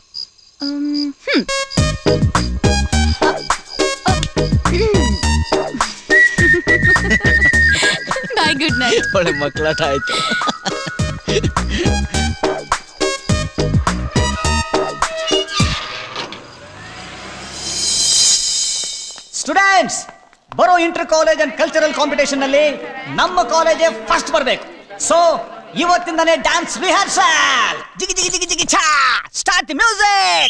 Bye, good night. ಒಳ್ಳೆ ಮಕ್ಕಳಾಟ ಆಯ್ತು. ಸ್ಟೂಡೆಂಟ್ಸ್, ಬರೋ inter college and cultural competition ನಲ್ಲಿ ನಮ್ಮ ಕಾಲೇಜೇ ಫಸ್ಟ್ ಬರಬೇಕು. ಸೊ ಇವತ್ತಿಂದನೇ ಡ್ಯಾನ್ಸ್ ರಿಹರ್ಸಲ್. ಜಿಗಿ ಜಿಗಿ ಜಿಗಿ ಜಿಗಿ ಛಾ, start the music.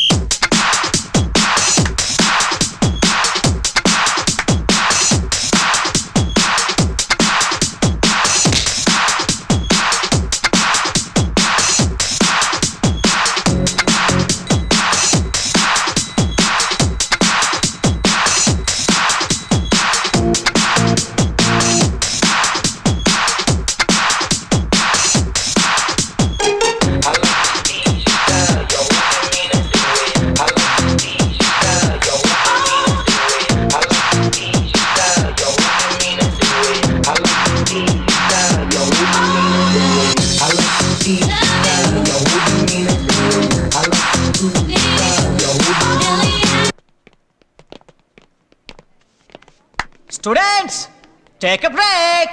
Students, take a break.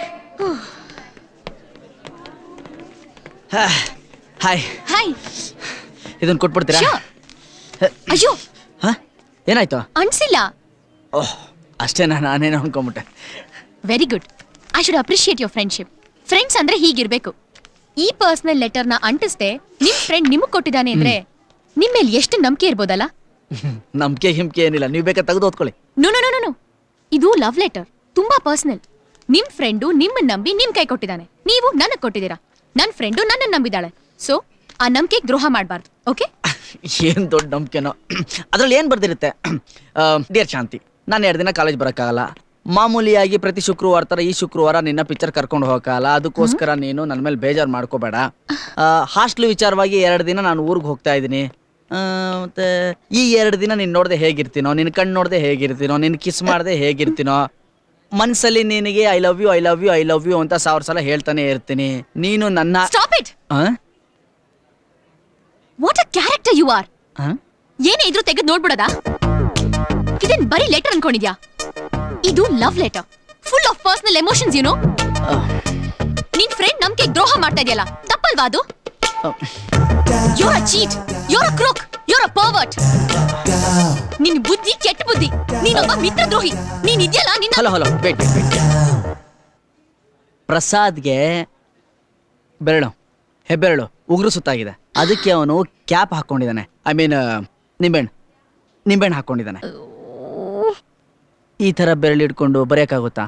Hi. Hi. ಇದನ್ನ ಕೊಟ್ಬಿಡ್ತೀರಾ? ಅಯ್ಯೋ, ಏನಾಯ್ತು? ಅನ್ಸಿಲ್ಲ. ಓಹ್, ಅಷ್ಟೇನಾ? ನಾನೇನು ಅನ್ಕೊಂಬಿಟ್ಟೆ. Very good. I should appreciate your friendship. Friends ಅಂದ್ರೆ ಹೀಗಿರ್ಬೇಕು. ಈ ಪರ್ಸನಲ್ ಲೆಟರ್ನ ಅಂಟಿಸ್ದೆ ನಿಮ್ ಫ್ರೆಂಡ್ ನಿಮಗ್ ಕೊಟ್ಟಿದ್ದಾನೆ ಅಂದ್ರೆ ನಿಮ್ ಮೇಲೆ ಎಷ್ಟು ನಂಬಿಕೆ ಇರ್ಬೋದಲ್ಲ? ನಂಬಿಕೆ ಹಿಂಬಿಕೆ ಏನಿಲ್ಲ, ನೀವು ಬೇಕಾದ್ರೆ ತೆಗೆದು ಓದ್ಕೊಳ್ಳಿ. ನೋ ನೋ ನೋ ನೋ, ಇದು ಲವ್ ಲೆಟರ್, ತುಂಬಾ ಪರ್ಸನಲ್. ನಿಮ್ ಫ್ರೆಂಡು ನಿಮ್ಮನ್ನ ನಂಬಿ ನಿಮ್ ಕೈ ಕೊಟ್ಟಿದ್ದಾನೆ, ನೀವು ನನಗ್ ಕೊಟ್ಟಿದ್ದೀರಾ. ನನ್ ಫ್ರೆಂಡು ನನ್ನ ನಂಬಿದಾಳೆ. ಸೊ ಆ ನಂಬಿಕೆ ದ್ರೋಹ ಮಾಡಬಾರ್ದು. ಓಕೆ? ಏನ್ ದೊಡ್ಡ ನಂಬಿಕೆನೋ. ಅದ್ರಲ್ಲಿ ಏನ್ ಬರ್ದಿರುತ್ತೆ? ಡಿಯರ್ ಶಾಂತಿ, ನಾನು 2 ದಿನ ಕಾಲೇಜ್ ಬರೋಕ್ಕಾಗಲ್ಲ. ಮಾಮೂಲಿಯಾಗಿ ಪ್ರತಿ ಶುಕ್ರವಾರ ತರ ಈ ಶುಕ್ರವಾರ ನಿನ್ನ ಪಿಕ್ಚರ್ ಕರ್ಕೊಂಡು ಹೋಗಕ್ಕಾಗಲ್ಲ. ಅದಕ್ಕೋಸ್ಕರ ನೀನು ನನ್ನ ಮೇಲೆ ಬೇಜಾರು ಮಾಡ್ಕೋಬೇಡ. ಹಾಸ್ಟ್ಲ್ ವಿಚಾರವಾಗಿ 2 ದಿನ ನಾನು ಊರಿಗೆ ಹೋಗ್ತಾ ಇದ್ದೀನಿ. ಮತ್ತೆ ಈ 2 ದಿನ ನೀನ್ ನೋಡ್ದೆ ಹೇಗಿರ್ತೀನೋ, ನಿನ್ ಕಣ್ಣು ನೋಡ್ದೆ ಹೇಗಿರ್ತೀನೋ, ನಿನ್ ಕಿಸ್ ಮಾಡ್ದೆ ಹೇಗಿರ್ತೀನೋ, ಮನ್ಸಲ್ಲಿ ನಿನಗೆ I love you I love you I love you ಅಂತ 1000 ಸಲ ಹೇಳ್ತಾನೆ ಇರ್ತೀನಿ. ನೀನು ನನ್ನ stop it. What a character you are. ಏನೇ ಇದ್ರೂ ತೆಗೆದು ನೋಡ್ಬಿಡೋದಾ? ಇದನ್ ಬರೀ ಲೆಟರ್ ಅನ್ಕೊಂಡಿದ್ಯಾ? ಇದು love letter, full of personal emotions. You know, ನಿನ್ ಫ್ರೆಂಡ್ ನಮ್ಗೆ ದ್ರೋಹ ಮಾಡ್ತಾ ಇದೆಯಲ್ಲ, ತಪ್ಪಲ್ವಾ ಅದು? You're a cheat. You're a crook. You're a pervert. ನಿನ್ ಬುದ್ಧಿ ಕೆಟ್ಟ ಬುದ್ಧಿ. ನೀನೊಬ್ಬ ಮಿತ್ರದ್ರೋಹಿ. ನೀನ್ ಇದೆಯಲ್ಲ ನಿನ್ನ. Hello wait. ಪ್ರಸಾದ್ಗೆ ಬೆರಳು, ಹೆಬ್ಬೆರಳು ಉಗುರು ಸುತ್ತಾಗಿದೆ. ಅದಕ್ಕೆ ಅವನು ಕ್ಯಾಪ್ ಹಾಕೊಂಡಿದ್ದಾನೆ. ಐ ಮೀನ್ ನಿಂಬೆಣ್ಣು ಹಾಕೊಂಡಿದ್ದಾನೆ. ಈ ತರ ಬೆರಳು ಇಟ್ಕೊಂಡು ಬರೆಯಕ್ಕಾಗುತ್ತಾ?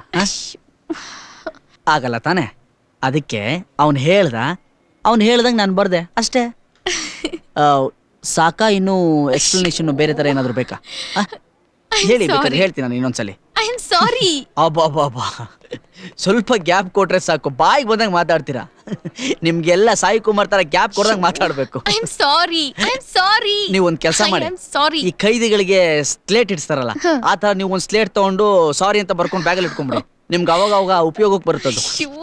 ಆಗಲ್ಲ ತಾನೆ. ಅದಕ್ಕೆ ಅವನು ಹೇಳ್ದಂಗೆ ನಾನು ಬರ್ದೆ ಅಷ್ಟೇ. ಸಾಕಾ? ಇನ್ನೂ ಎಕ್ಸ್ಪ್ಲನೇಷನ್ ಬೇರೆ ತರ ಏನಾದ್ರು ಬೇಕಾ? ಹೇಳಿ, ಬೇಕಾದ್ರೆ ಹೇಳ್ತೀನಿ ನಾನು ಇನ್ನೊಂದ್ಸಲಿ. ಐ ಆಮ್ ಸಾರಿ. ಅಬ್ಬಾ, ಸ್ವಲ್ಪ ಗ್ಯಾಪ್ ಕೊಟ್ರೆ ಸಾಕು, ಬಾಯಿಗೆ ಬಂದಂಗೆ ಮಾತಾಡ್ತೀರಾ. ನಿಮ್ಗೆಲ್ಲ ಸಾಯಿ ಕುಮಾರ್ ತರ ಗ್ಯಾಪ್ ಕೊಡ್ದಂಗೆ ಮಾತಾಡ್ಬೇಕು. I am sorry. ನೀವು ಒಂದ್ ಕೆಲಸ ಮಾಡಿ, ಈ ಖೈದಿಗಳಿಗೆ ಸ್ಲೇಟ್ ಇಡ್ಸ್ತಾರಲ್ಲ, ಆ ತರ ನೀವು ಒಂದ್ ಸ್ಲೇಟ್ ತಗೊಂಡು ಸಾರಿ ಅಂತ ಬರ್ಕೊಂಡು ಬ್ಯಾಗಲ್ಲಿ ಇಟ್ಕೊಂಡ್ಬಿಡಿ. ನಿಮ್ಗೆ ಅವಾಗ ಉಪಯೋಗಕ್ಕೆ ಬರುತ್ತದು.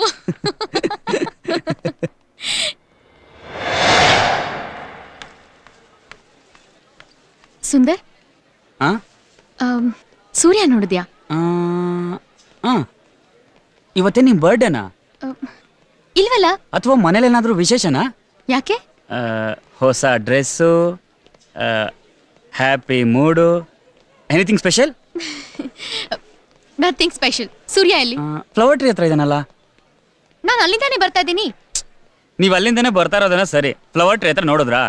ಸುಂದರ್, ಸೂರ್ಯ ನೋಡಿದ್ಯಾ? ಇವತ್ತೇ ನಿಮ್ ಬರ್ಡೇನಾ? ಇಲ್ವಲ್ಲ. ಅಥವಾ ಮನೇಲೇನಾದ್ರೂ ವಿಶೇಷನಾ? ಯಾಕೆ? ಹೊಸ dress, happy mood, anything special? Nothing special. Surya ಎಲ್ಲಿ? ಫ್ಲವರ್ ಟ್ರೀ ಹತ್ರ ಇದಾನಲ್ಲ. ನಾನು ಅಲ್ಲಿಂದಾನೆ ಬರ್ತಾ ಇದ್ದೀನಿ. ನೀವು ಅಲ್ಲಿಂದಾನೆ ಬರ್ತಾ ಇರೋದನ್ನ ಸರಿ, ಫ್ಲವರ್ ಟ್ರೀ ಹತ್ರ ನೋಡಿದ್ರಾ?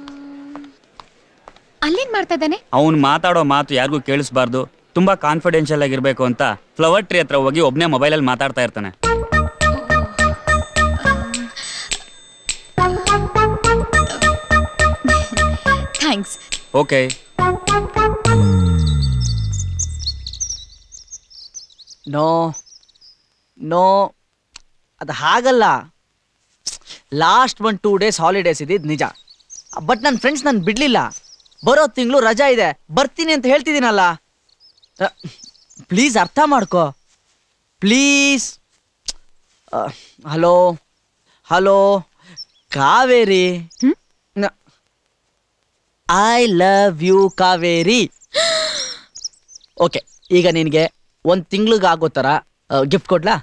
ಅಲ್ಲೇನ್ ಮಾಡ್ತಾ ಇದ್ದಾನೆ? ಅವ್ನು ಮಾತಾಡೋ ಮಾತು ಯಾರಿಗೂ ಕೇಳಿಸ್ಬಾರ್ದು, ತುಂಬಾ ಕಾನ್ಫಿಡೆನ್ಷಿಯಲ್ ಆಗಿರ್ಬೇಕು ಅಂತ ಫ್ಲವರ್ ಟ್ರೀ ಹತ್ರ ಹೋಗಿ ಒಬ್ನೇ ಮೊಬೈಲಲ್ಲಿ ಮಾತಾಡ್ತಾ ಇರ್ತಾನೆ. ಥ್ಯಾಂಕ್ಸ್. ಓಕೆ. ನೋ, ಅದು ಹಾಗಲ್ಲ. ಲಾಸ್ಟ್ 1-2 ಡೇಸ್ ಹಾಲಿಡೇಸ್ ಇದ್ದಿದ್ದು ನಿಜ. ಬಟ್ ನನ್ನ ಫ್ರೆಂಡ್ಸ್ ನಾನು ಬಿಡ್ಲಿಲ್ಲ. ಬರೋ ತಿಂಗಳು ರಜಾ ಇದೆ, ಬರ್ತೀನಿ ಅಂತ ಹೇಳ್ತಿದ್ದೀನಲ್ಲ. ಪ್ಲೀಸ್ ಅರ್ಥ ಮಾಡ್ಕೋ, please. Hello, Kaveri. I love you Kaveri. Okay, ಈಗ ನಿನಗೆ 1 ತಿಂಗ್ಳಿಗೆ ಆಗೋ ಥರ ಗಿಫ್ಟ್ ಕೊಡ್ಲಾ?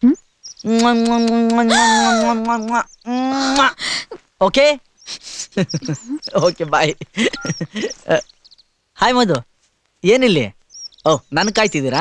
Okay okay bye. Hi Madhu, ಏನಿಲ್ಲಿ? ಓಹ್, ನನ್ ಕಾಯ್ತಿದ್ದೀರಾ?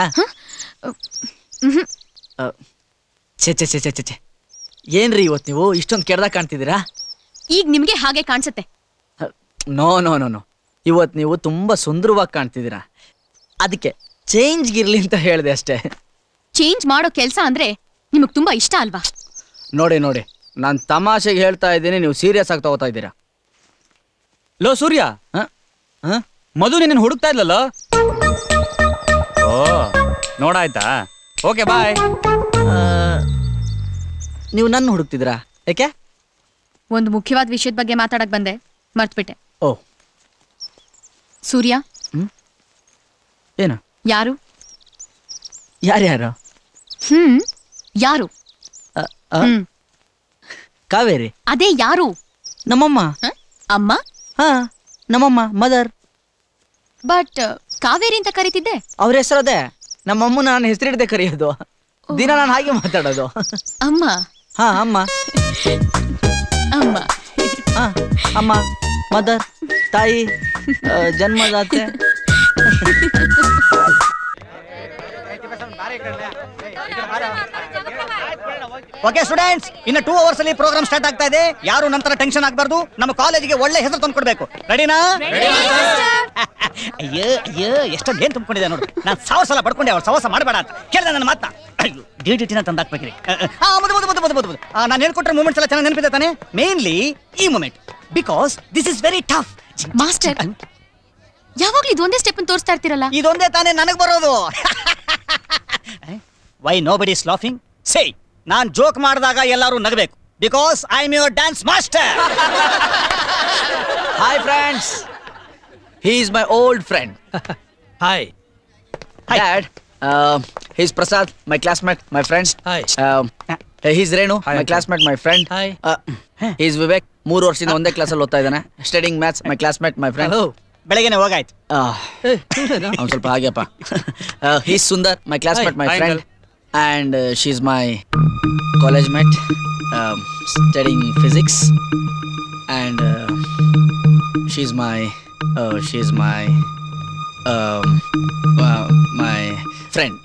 ಛೆ ಛೆ ಛೆ ಛೆ ಛೆ, ಏನ್ರಿ ಇವತ್ತು ನೀವು ಇಷ್ಟೊಂದು ಕೆಡ್ದಾಗ ಕಾಣ್ತಿದ್ದೀರಾ? ಈಗ ನಿಮ್ಗೆ ಹಾಗೆ ಕಾಣಿಸುತ್ತೆ. ನೋ ನೋ ನೋ ನೋ, ಇವತ್ತು ನೀವು ತುಂಬಾ ಸುಂದರವಾಗಿ ಕಾಣ್ತಿದ್ದೀರಾ. ಅದಕ್ಕೆ ಚೇಂಜ್ಗಿರ್ಲಿ ಅಂತ ಹೇಳಿದೆ ಅಷ್ಟೇ. ಚೇಂಜ್ ಮಾಡೋ ಕೆಲಸ ಅಂದ್ರೆ ನಿಮಗ್ ತುಂಬಾ ಇಷ್ಟ ಅಲ್ವಾ? ನೋಡಿ ನೋಡಿ, ನಾನು ತಮಾಷೆಗೆ ಹೇಳ್ತಾ ಇದ್ದೀನಿ, ನೀವು ಸೀರಿಯಸ್ ಆಗಿ ತಗೋತಾ ಇದ್ದೀರಾ. ಲೋ ಸೂರ್ಯ, ಮಧು ನಿನ್ನ ಹುಡುಕ್ತಾ ಇದ್ಲಲ್ಲ? ಓ, ನೋಡಾಯ್ತಾ? Okay bye. ನೀವು ನನ್ನ ಹುಡುಕ್ತಿದ್ದೀರಾ? ಯಾಕೆ? ಒಂದು ಮುಖ್ಯವಾದ ವಿಷಯದ ಬಗ್ಗೆ ಮಾತಾಡಕ್ ಬಂದೆ, ಮರ್ತ್ಬಿಟ್ಟೆ. ಓ ಸೂರ್ಯ. ಏನು? ಯಾರು? ಯಾರ್ಯಾರು? ಯಾರು? ಕಾವೇರಿ. ಅದೇ ಯಾರು? ನಮ್ಮಮ್ಮ. ಅಮ್ಮ? ಹಾ, ನಮ್ಮಮ್ಮ, ಮದರ್. ಬಟ್ ಕಾವೇರಿ ಅಂತ ಕರೀತಿದ್ದೆ. ಅವ್ರ ಹೆಸರದೇ. ನಮ್ಮಮ್ಮ ನಾನು ಹೆಸರಿಡದೆ ಕರೆಯೋದು. ದಿನ ನಾನು ಹಾಗೆ ಮಾತಾಡೋದು. ಅಮ್ಮ. ಹಾ, ಅಮ್ಮ. ಅಮ್ಮ. ಹಾ, ಅಮ್ಮ, ಮದರ್, ತಾಯಿ, ಜನ್ಮದಾತೆ. ಓಕೆ ಸ್ಟೂಡೆಂಟ್ಸ್, ಇನ್ನು 2 ಅವರ್ಸ್ ಅಲ್ಲಿ ಪ್ರೋಗ್ರಾಮ್ ಸ್ಟಾರ್ಟ್ ಆಗ್ತಾ ಇದೆ. ಯಾರು ನಂತರ ಟೆನ್ಷನ್ ಆಗಬಾರ್ದು. ನಮ್ಮ ಕಾಲೇಜಿಗೆ ಒಳ್ಳೆ ಹೆಸರು ತಂದ್ಕೊಡ್ಬೇಕು. ರೆಡಿನಾ? ಅಯ್ಯೋ ಅಯ್ಯೋ, ಎಷ್ಟೊಂದು ಏನ್ ತುಂಬಿಕೊಂಡಿದೆ ನೋಡು. ನಾನು 1000 ಸಲ ಪಡ್ಕೊಂಡೆ, ಅವ್ರು ಸವಾಸ ಮಾಡಬೇಡ ಅಂತ ಕೇಳಿದೆ ನನ್ನ ಮಾತನ್ನ. ಅಯ್ಯೋ, ಡಿಟಿನ ತಂದಾಕ್ಬೇಕ್ರಿ. ನಾನು ಹೇಳ್ಕೊಟ್ರೆ ಮೂಮೆಂಟ್ಸ್ ಎಲ್ಲ ಚೆನ್ನಾಗಿ ನೆನಪಿದೆ ತಾನೆ? ಮೇನ್ಲಿ ಈ moment, because this is very tough. Master, ಯಾವಾಗ್ಲೂ ಇದೊಂದೇ ಸ್ಟೆಪ್ ತೋರಿಸ್ತಾ ಇರ್ತೀರಲ್ಲ? ಇದೊಂದೇ ತಾನೇ ನನಗೆ ಬರೋದು. Why nobody is laughing? Say, ನಾನ್ ಜೋಕ್ ಮಾಡಿದಾಗ ಎಲ್ಲರೂ ನಗಬೇಕು. Because I am your dance master. Hi friends, he is my old friend. Hi. Dad, he's Prasad, my classmate, my friend. Hi. He's Renu, my classmate, my friend. Hi. He's Vivek, 3 ವರ್ಷದಿಂದ ಒಂದೇ ಕ್ಲಾಸಲ್ಲಿ ಓದ್ತಾ ಇದ್ದಾನೆ. Studying maths, my classmate, my friend. ಬೆಳಗ್ಗೆನೆ ಹೋಗಾಯ್ತು. ಅವ್ನು ಸ್ವಲ್ಪ ಹಾಗೆಪ್ಪ. He's Sundar, my classmate, my friend. And she's my college mate, studying physics. And she's my my friend.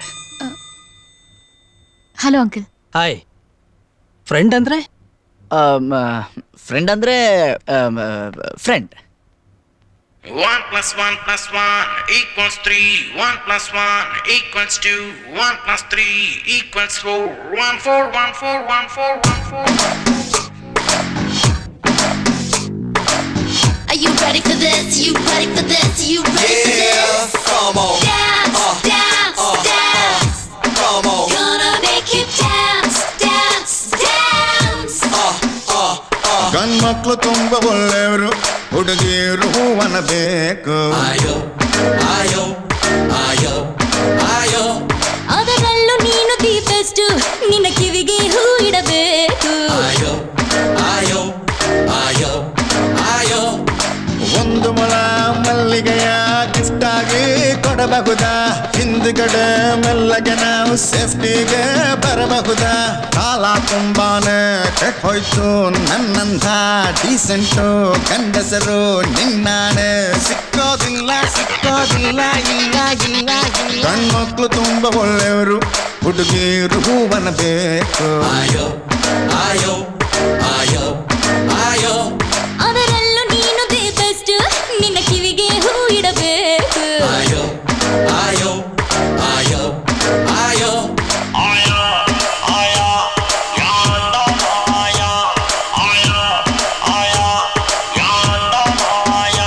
Hello uncle. Hi. Friend ಅಂದ್ರೆ? ಫ್ರೆಂಡ್ ಅಂದ್ರೆ friend. 1 + 1 + 1 = 3. 1 + 1 = 2. 1 + 3 = 4. 1 4 1 4 1 4 1 4. Are you ready for this? You ready for this? You ready for this? Come on. Dance, dance, dance. Come on. Gonna make you dance, dance, dance. ಗಂಡ್ಮಕ್ಳು ತುಂಬ ಒಳ್ಳೆಯವರು, ಹುಡುಗಿಯರು ಅನ್ನಬೇಕು. ಆಯೋ ಆಯೋ ಆಯೋ ಆಯೋ, ಅದರಲ್ಲೂ ನೀನು the best, ನಿನ್ನ ಕಿವಿಗೆ ಹೂ ಇಡಬೇಕು. ಆಯೋ ಆಯೋ ಆಯೋ ಆಯೋ, ಒಂದು ಮೊಳ ಮಲ್ಲಿಗೆಯ ಗಿಫ್ಟ್ ಆಗಿ ಕೊಡಬಹುದಾ? ಹಿಂದ್ಗಡೆ ಮೆಲ್ಲಗೆ ನಾವು ಸೇಫ್ಟಿಗೆ ಬರಬಹುದಾ? ಕಾಲ ತುಂಬಾನೇ ಕೆಟ್ಟ ಹೋಯ್ತು, ನನ್ನಂಥ ಡೀಸೆಂಟು ಗಂಡಸರು ನಿನ್ನಾಣೆ ಸಿಕ್ಕೋದಿಲ್ಲ ಸಿಕ್ಕೋದಿಲ್ಲ, ಇಲ್ಲ ಇಲ್ಲ. ಗಂಡ್ಮಕ್ಳು ತುಂಬ ಒಳ್ಳೆಯವರು, ಹುಡುಗಿಯರು ಹೂವನಬೇಕು. ಆಯೋ ಆಯೋ ಆಯೋ ಆಯೋ, ಅದರಲ್ಲೂ ನೀನು ದಿ ಬೆಸ್ಟ್, ನಿನ್ನ ಕಿವಿಗೆ ಹೂ ಇಡಬೇಕು. ಆಯೋ ಆಯೋ ಆಯೋ ಆಯೋ ಆಯೋ ಆಯೋ ಯಾಂದ ಮಾಯ, ಆಯೋ ಆಯೋ ಯಾಂದ ಮಾಯ.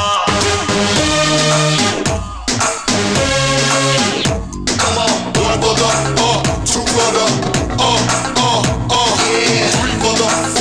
Come on, 1 for the 2 for the 3 for the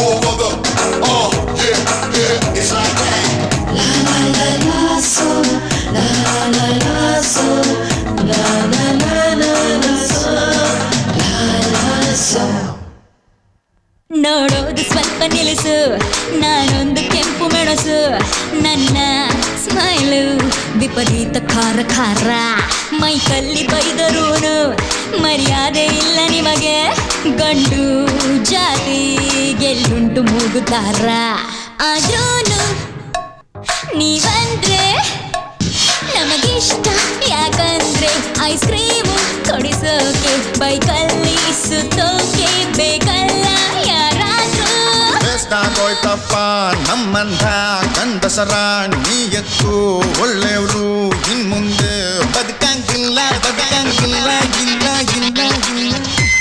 ವಿಪರೀತ ಖಾರ ಖಾರ ಮೈ ಕಲ್ಲಿ ಬೈದರೂನು ಮರ್ಯಾದೆ ಇಲ್ಲ ನಿಮಗೆ ಗಂಡು ಜಾತಿ ಗೆಲ್ಲುಂಟು ಮೂಗುತ್ತಾರ ಆದ್ರೂನು ನೀವಂದ್ರೆ ನಮಗಿಷ್ಟ ಯಾಕಂದ್ರೆ ಐಸ್ ಕ್ರೀಮು ಕೊಡಿಸೋಕೆ ಬೈಕಲ್ಲಿ ಸುತ್ತೋಕೆ ಬೇಕಲ್ಲ ಯಾರಾದ್ರೂ ಬೇಸ್ತಾಗೋಯ್ತಪ್ಪ ನಮ್ಮಂಥ ಗಂಡಸರ ನೀ ಎತ್ತು ಒಳ್ಳೆಯವರು ಇನ್ಮುಂದೆ ಬದುಕಂಗಿಲ್ಲ ಬದುಕಂಗಿಲ್ಲ ಇಲ್ಲ ಇಲ್ಲ ಇಲ್ಲ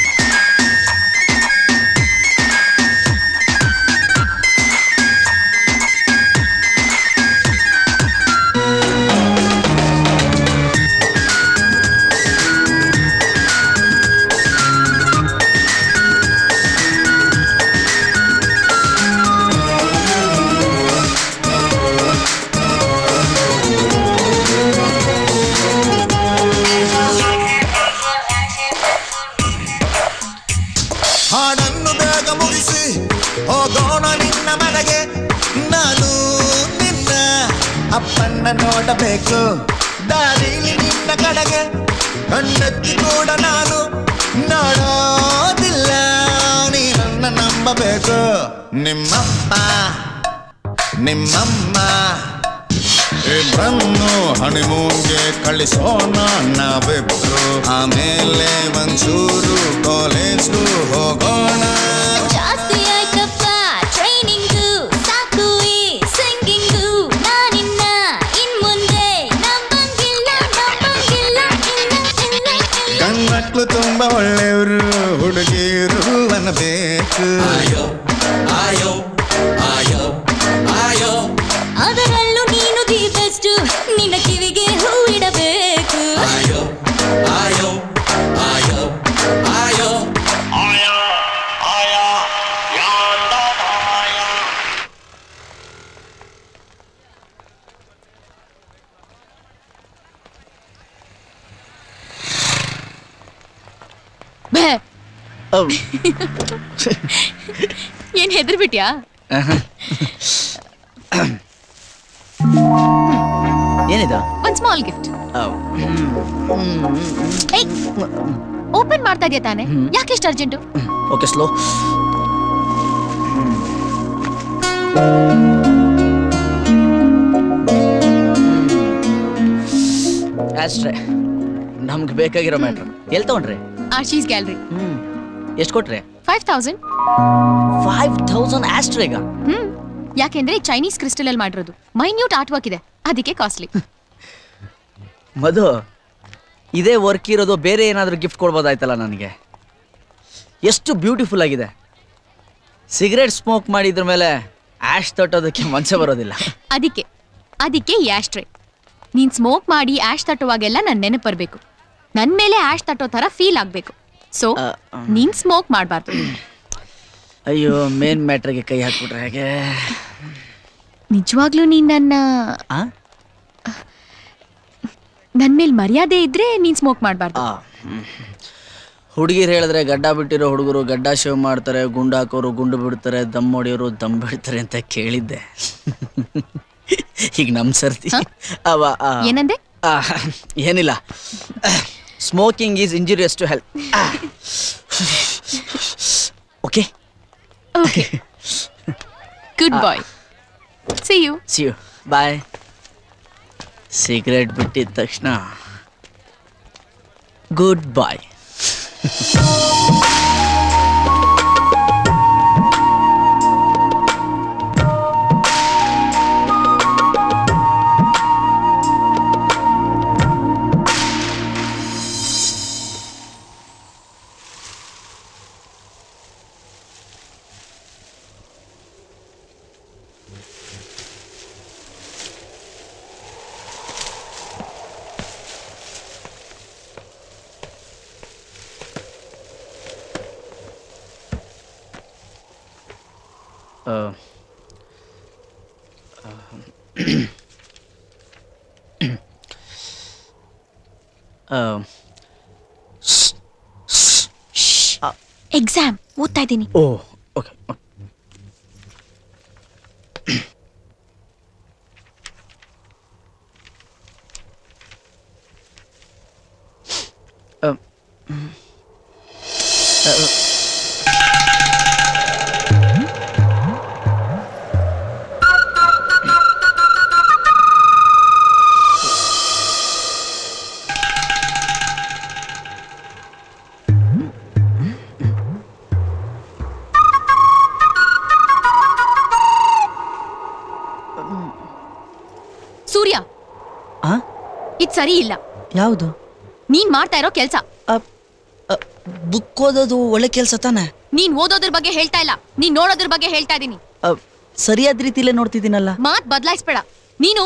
ಹಾಡನ್ನು ಬೇಗ ಮುಗಿಸಿ ಹೋಗೋಣ ನಿನ್ನ ಮನೆಗೆ ನಾನು ನಿನ್ನ ಅಪ್ಪನ್ನ ನೋಡಬೇಕು ದಾರಿಲಿ ನಿನ್ನ ಕಡೆಗೆ ಕಣ್ಣೆತ್ತಿ ಕೂಡ ನಾನು ನೋಡೋದಿಲ್ಲ ನೀನನ್ನ ನಂಬಬೇಕು ನಿಮ್ಮಪ್ಪ ನಿಮ್ಮಮ್ಮ ಇಬ್ರನ್ನು ಹನಿಮೂನ್ಗೆ ಕಳಿಸೋಣ ನಾವಿಬ್ರು ಆಮೇಲೆ ಒಂಚೂರು ಕಾಲೇಜ್ಗೂ ಹೋಗೋಣ ಜಾಸ್ತಿ ಆಯ್ತಪ್ಪ ಟ್ರೈನಿಂಗು ಸಾಕು ಈ ಸಿಂಗಿಂಗು ನಾನಿನ್ನ ಇನ್ ಮುಂದೆ ನಂಬಂಗಿಲ್ಲ ನಂಬಂಗಿಲ್ಲ ಇಲ್ಲ ಇಲ್ಲ ಇಲ್ಲ ಗಂಡ್ಮಕ್ಳು ತುಂಬಾ ಒಳ್ಳೆಯವರು ಹುಡುಗಿರು ಅನ್ನಬೇಕು ಆಯೋ ಆಯೋ ಆಯೋ ಆಯೋ ಅದರಲ್ಲೂ ನೀನು ದಿ ಬೆಸ್ಟ್ ನಿನ್ನ ಕಿವಿಗೆ ಹೂ ಇಡಬೇಕು ಆಯೋ ಆಯೋ ಆಯೋ ಆಯೋ ಆಯೋ ಆಯೋ ಯಾಂದ ಆಯೋ ಬೇ ಏನ್ ಹೆದರ್ಬಿಟ್ಯಾ ಏನಿದು ಒಂದ್ ಸ್ಮಾಲ್ ಗಿಫ್ಟ್ ಓಪನ್ ಮಾಡ್ತಾ ಇದೆಯಾ ತಾನೆ ಯಾಕೆ ಇಷ್ಟ ಅರ್ಜೆಂಟು ಓಕೆ ಸ್ಲೋ ಅಷ್ಟೇ ನಮ್ಗೆ ಬೇಕಾಗಿರೋ ಮ್ಯಾಟ್ರ್ ಎಲ್ಲಿ ತಗೊಂಡ್ರಿ ಆಶೀಸ್ ಗ್ಯಾಲರಿ ಎಷ್ಟು ಕೊಟ್ರಿ 5000 5000 ಆಸ್ಟ್ರೇಗ ಯಾಕೆಂದ್ರೆ ಚೈನೀಸ್ ಕ್ರಿಸ್ಟಲ್ ಅಲ್ಲಿ ಮಾಡಿರೋದು ಮೈನ್ಯೂಟ್ ಆರ್ಟ್ ವರ್ಕ್ ಇದೆ ಅದಕ್ಕೆ ಕಾಸ್ಟ್ಲಿ ಮಧು ಇದೇ ವರ್ಕ್ ಇರೋದು ಬೇರೆ ಏನಾದರೂ ಗಿಫ್ಟ್ ಕೊಡ್ಬೋದಾಯ್ತಲ್ಲ ನನಗೆ ಎಷ್ಟು ಬ್ಯೂಟಿಫುಲ್ ಆಗಿದೆ ಸಿಗರೇಟ್ ಸ್ಮೋಕ್ ಮಾಡಿದ್ರ ಮೇಲೆ ಆಶ್ ತಟ್ಟೋದಕ್ಕೆ ಮನಸ್ಸೇ ಬರೋದಿಲ್ಲ ಅದಕ್ಕೆ ಈ ಆಶ್ಟ್ರೇ ನೀನ್ ಸ್ಮೋಕ್ ಮಾಡಿ ಆಶ್ ತಟ್ಟುವಾಗೆಲ್ಲ ನನ್ ನೆನಪು ಬರ್ಬೇಕು ನನ್ ಮೇಲೆ ಆಶ್ ತಟ್ಟೋ ತರ ಫೀಲ್ ಆಗ್ಬೇಕು ಸೊ ನೀನ್ ಸ್ಮೋಕ್ ಮಾಡಬಾರ್ದು ಅಯ್ಯೋ ಮೇನ್ ಮ್ಯಾಟ್ರಿಗೆ ಕೈ ಹಾಕ್ಬಿಟ್ರೆ ಹೇಗೆ ನಿಜವಾಗ್ಲೂ ನೀನ್ ನನ್ ಮೇಲೆ ಮರ್ಯಾದೆ ಇದ್ರೆ ನೀನ್ ಸ್ಮೋಕ್ ಮಾಡಬಾರ್ದು ಹುಡುಗಿರು ಹೇಳಿದ್ರೆ ಗಡ್ಡ ಬಿಟ್ಟಿರೋ ಹುಡುಗರು ಗಡ್ಡ ಶೇವ್ ಮಾಡ್ತಾರೆ ಗುಂಡು ಹಾಕೋರು ಗುಂಡು ಬಿಡ್ತಾರೆ ದಮ್ ಹೊಡಿಯೋರು ದಮ್ ಬಿಡ್ತಾರೆ ಅಂತ ಕೇಳಿದ್ದೆ ಈಗ ನಮ್ ಸರ್ತಿ ಏನಂದೆ ಏನಿಲ್ಲ smoking is injurious to health okay good bye see you bye cigarette ಬಿಟ್ಟಿದ ತಕ್ಷಣ ಗುಡ್ ಬಾಯ್ ಎಕ್ಸಾಮ್ ಓದ್ತಾ ಇದ್ದೀನಿ ಓ ಓಕೆ ಸೂರ್ಯ, ಇದ್ ಸರಿ ಇಲ್ಲ. ಯಾವುದು? ನೀನ್ ಮಾಡ್ತಾ ಇರೋ ಕೆಲ್ಸ. ಬುಕ್ ಓದೋದು ಒಳ್ಳೆ ಕೆಲ್ಸ ತಾನೆ? ನೀನ್ ಓದೋದ್ರ ಬಗ್ಗೆ ಹೇಳ್ತಾ ಇಲ್ಲ, ನೀನ್ ನೋಡೋದ್ರ ಬಗ್ಗೆ ಹೇಳ್ತಾ ಇದೀನಿ. ಸರಿಯಾದ ರೀತಿಲೇ ನೋಡ್ತಿದ್ದೀನಲ್ಲ. ಮಾತ್ ಬದಲಾಯಿಸ್ಬೇಡ. ನೀನ್